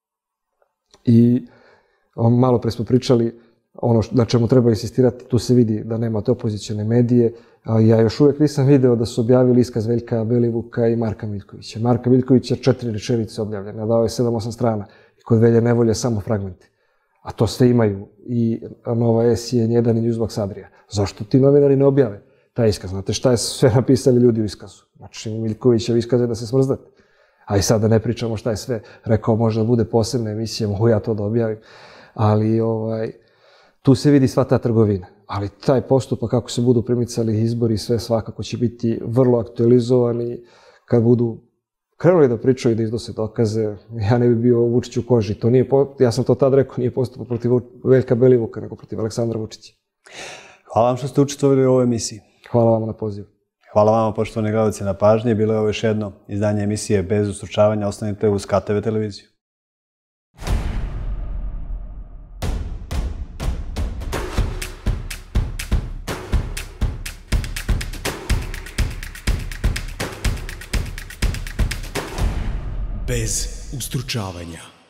Speaker 3: I malo pre smo pričali, ono na čemu treba insistirati, tu se vidi da nemate opozicijone medije. Ja još uvek nisam video da su objavili iskaz Veljka Belivuka i Marka Miljkovića. Marka Miljkovića 4 rečenice objavljene, dao je 7-8 strana. I kod Velje Nevolje samo fragmente. A to sve imaju i Nova S, N1 i Newsbox Adria. Zašto ti novinari ne objave taj iskaz? Znate šta je sve napisali ljudi u iskazu? Znači, Miljkovićev iskaz je da se smrzdate. A i sad da ne pričamo šta je sve rekao, možda bude posebna emisija, mogu ja to da objavim. Ali tu se vidi sva ta trgovina. Ali taj postupak, kako se budu primicali izbori, sve svakako će biti vrlo aktualizovani. Kad budu krenuli da pričaju i da iznose dokaze, ja ne bi bio Vučić u koži. Ja sam to tad rekao, nije postupak protiv Veljka Belivuka, nego protiv Aleksandra Vučića.
Speaker 2: Hvala vam što ste učestvovali u ovoj emisiji.
Speaker 3: Hvala vam na pozivu.
Speaker 2: Hvala vama, poštovani gledalci, na pažnji. Bilo je ovo još jedno izdanje emisije Bez ustručavanja. Ostanite uz KTV televiziju.
Speaker 1: Bez ustručavanja.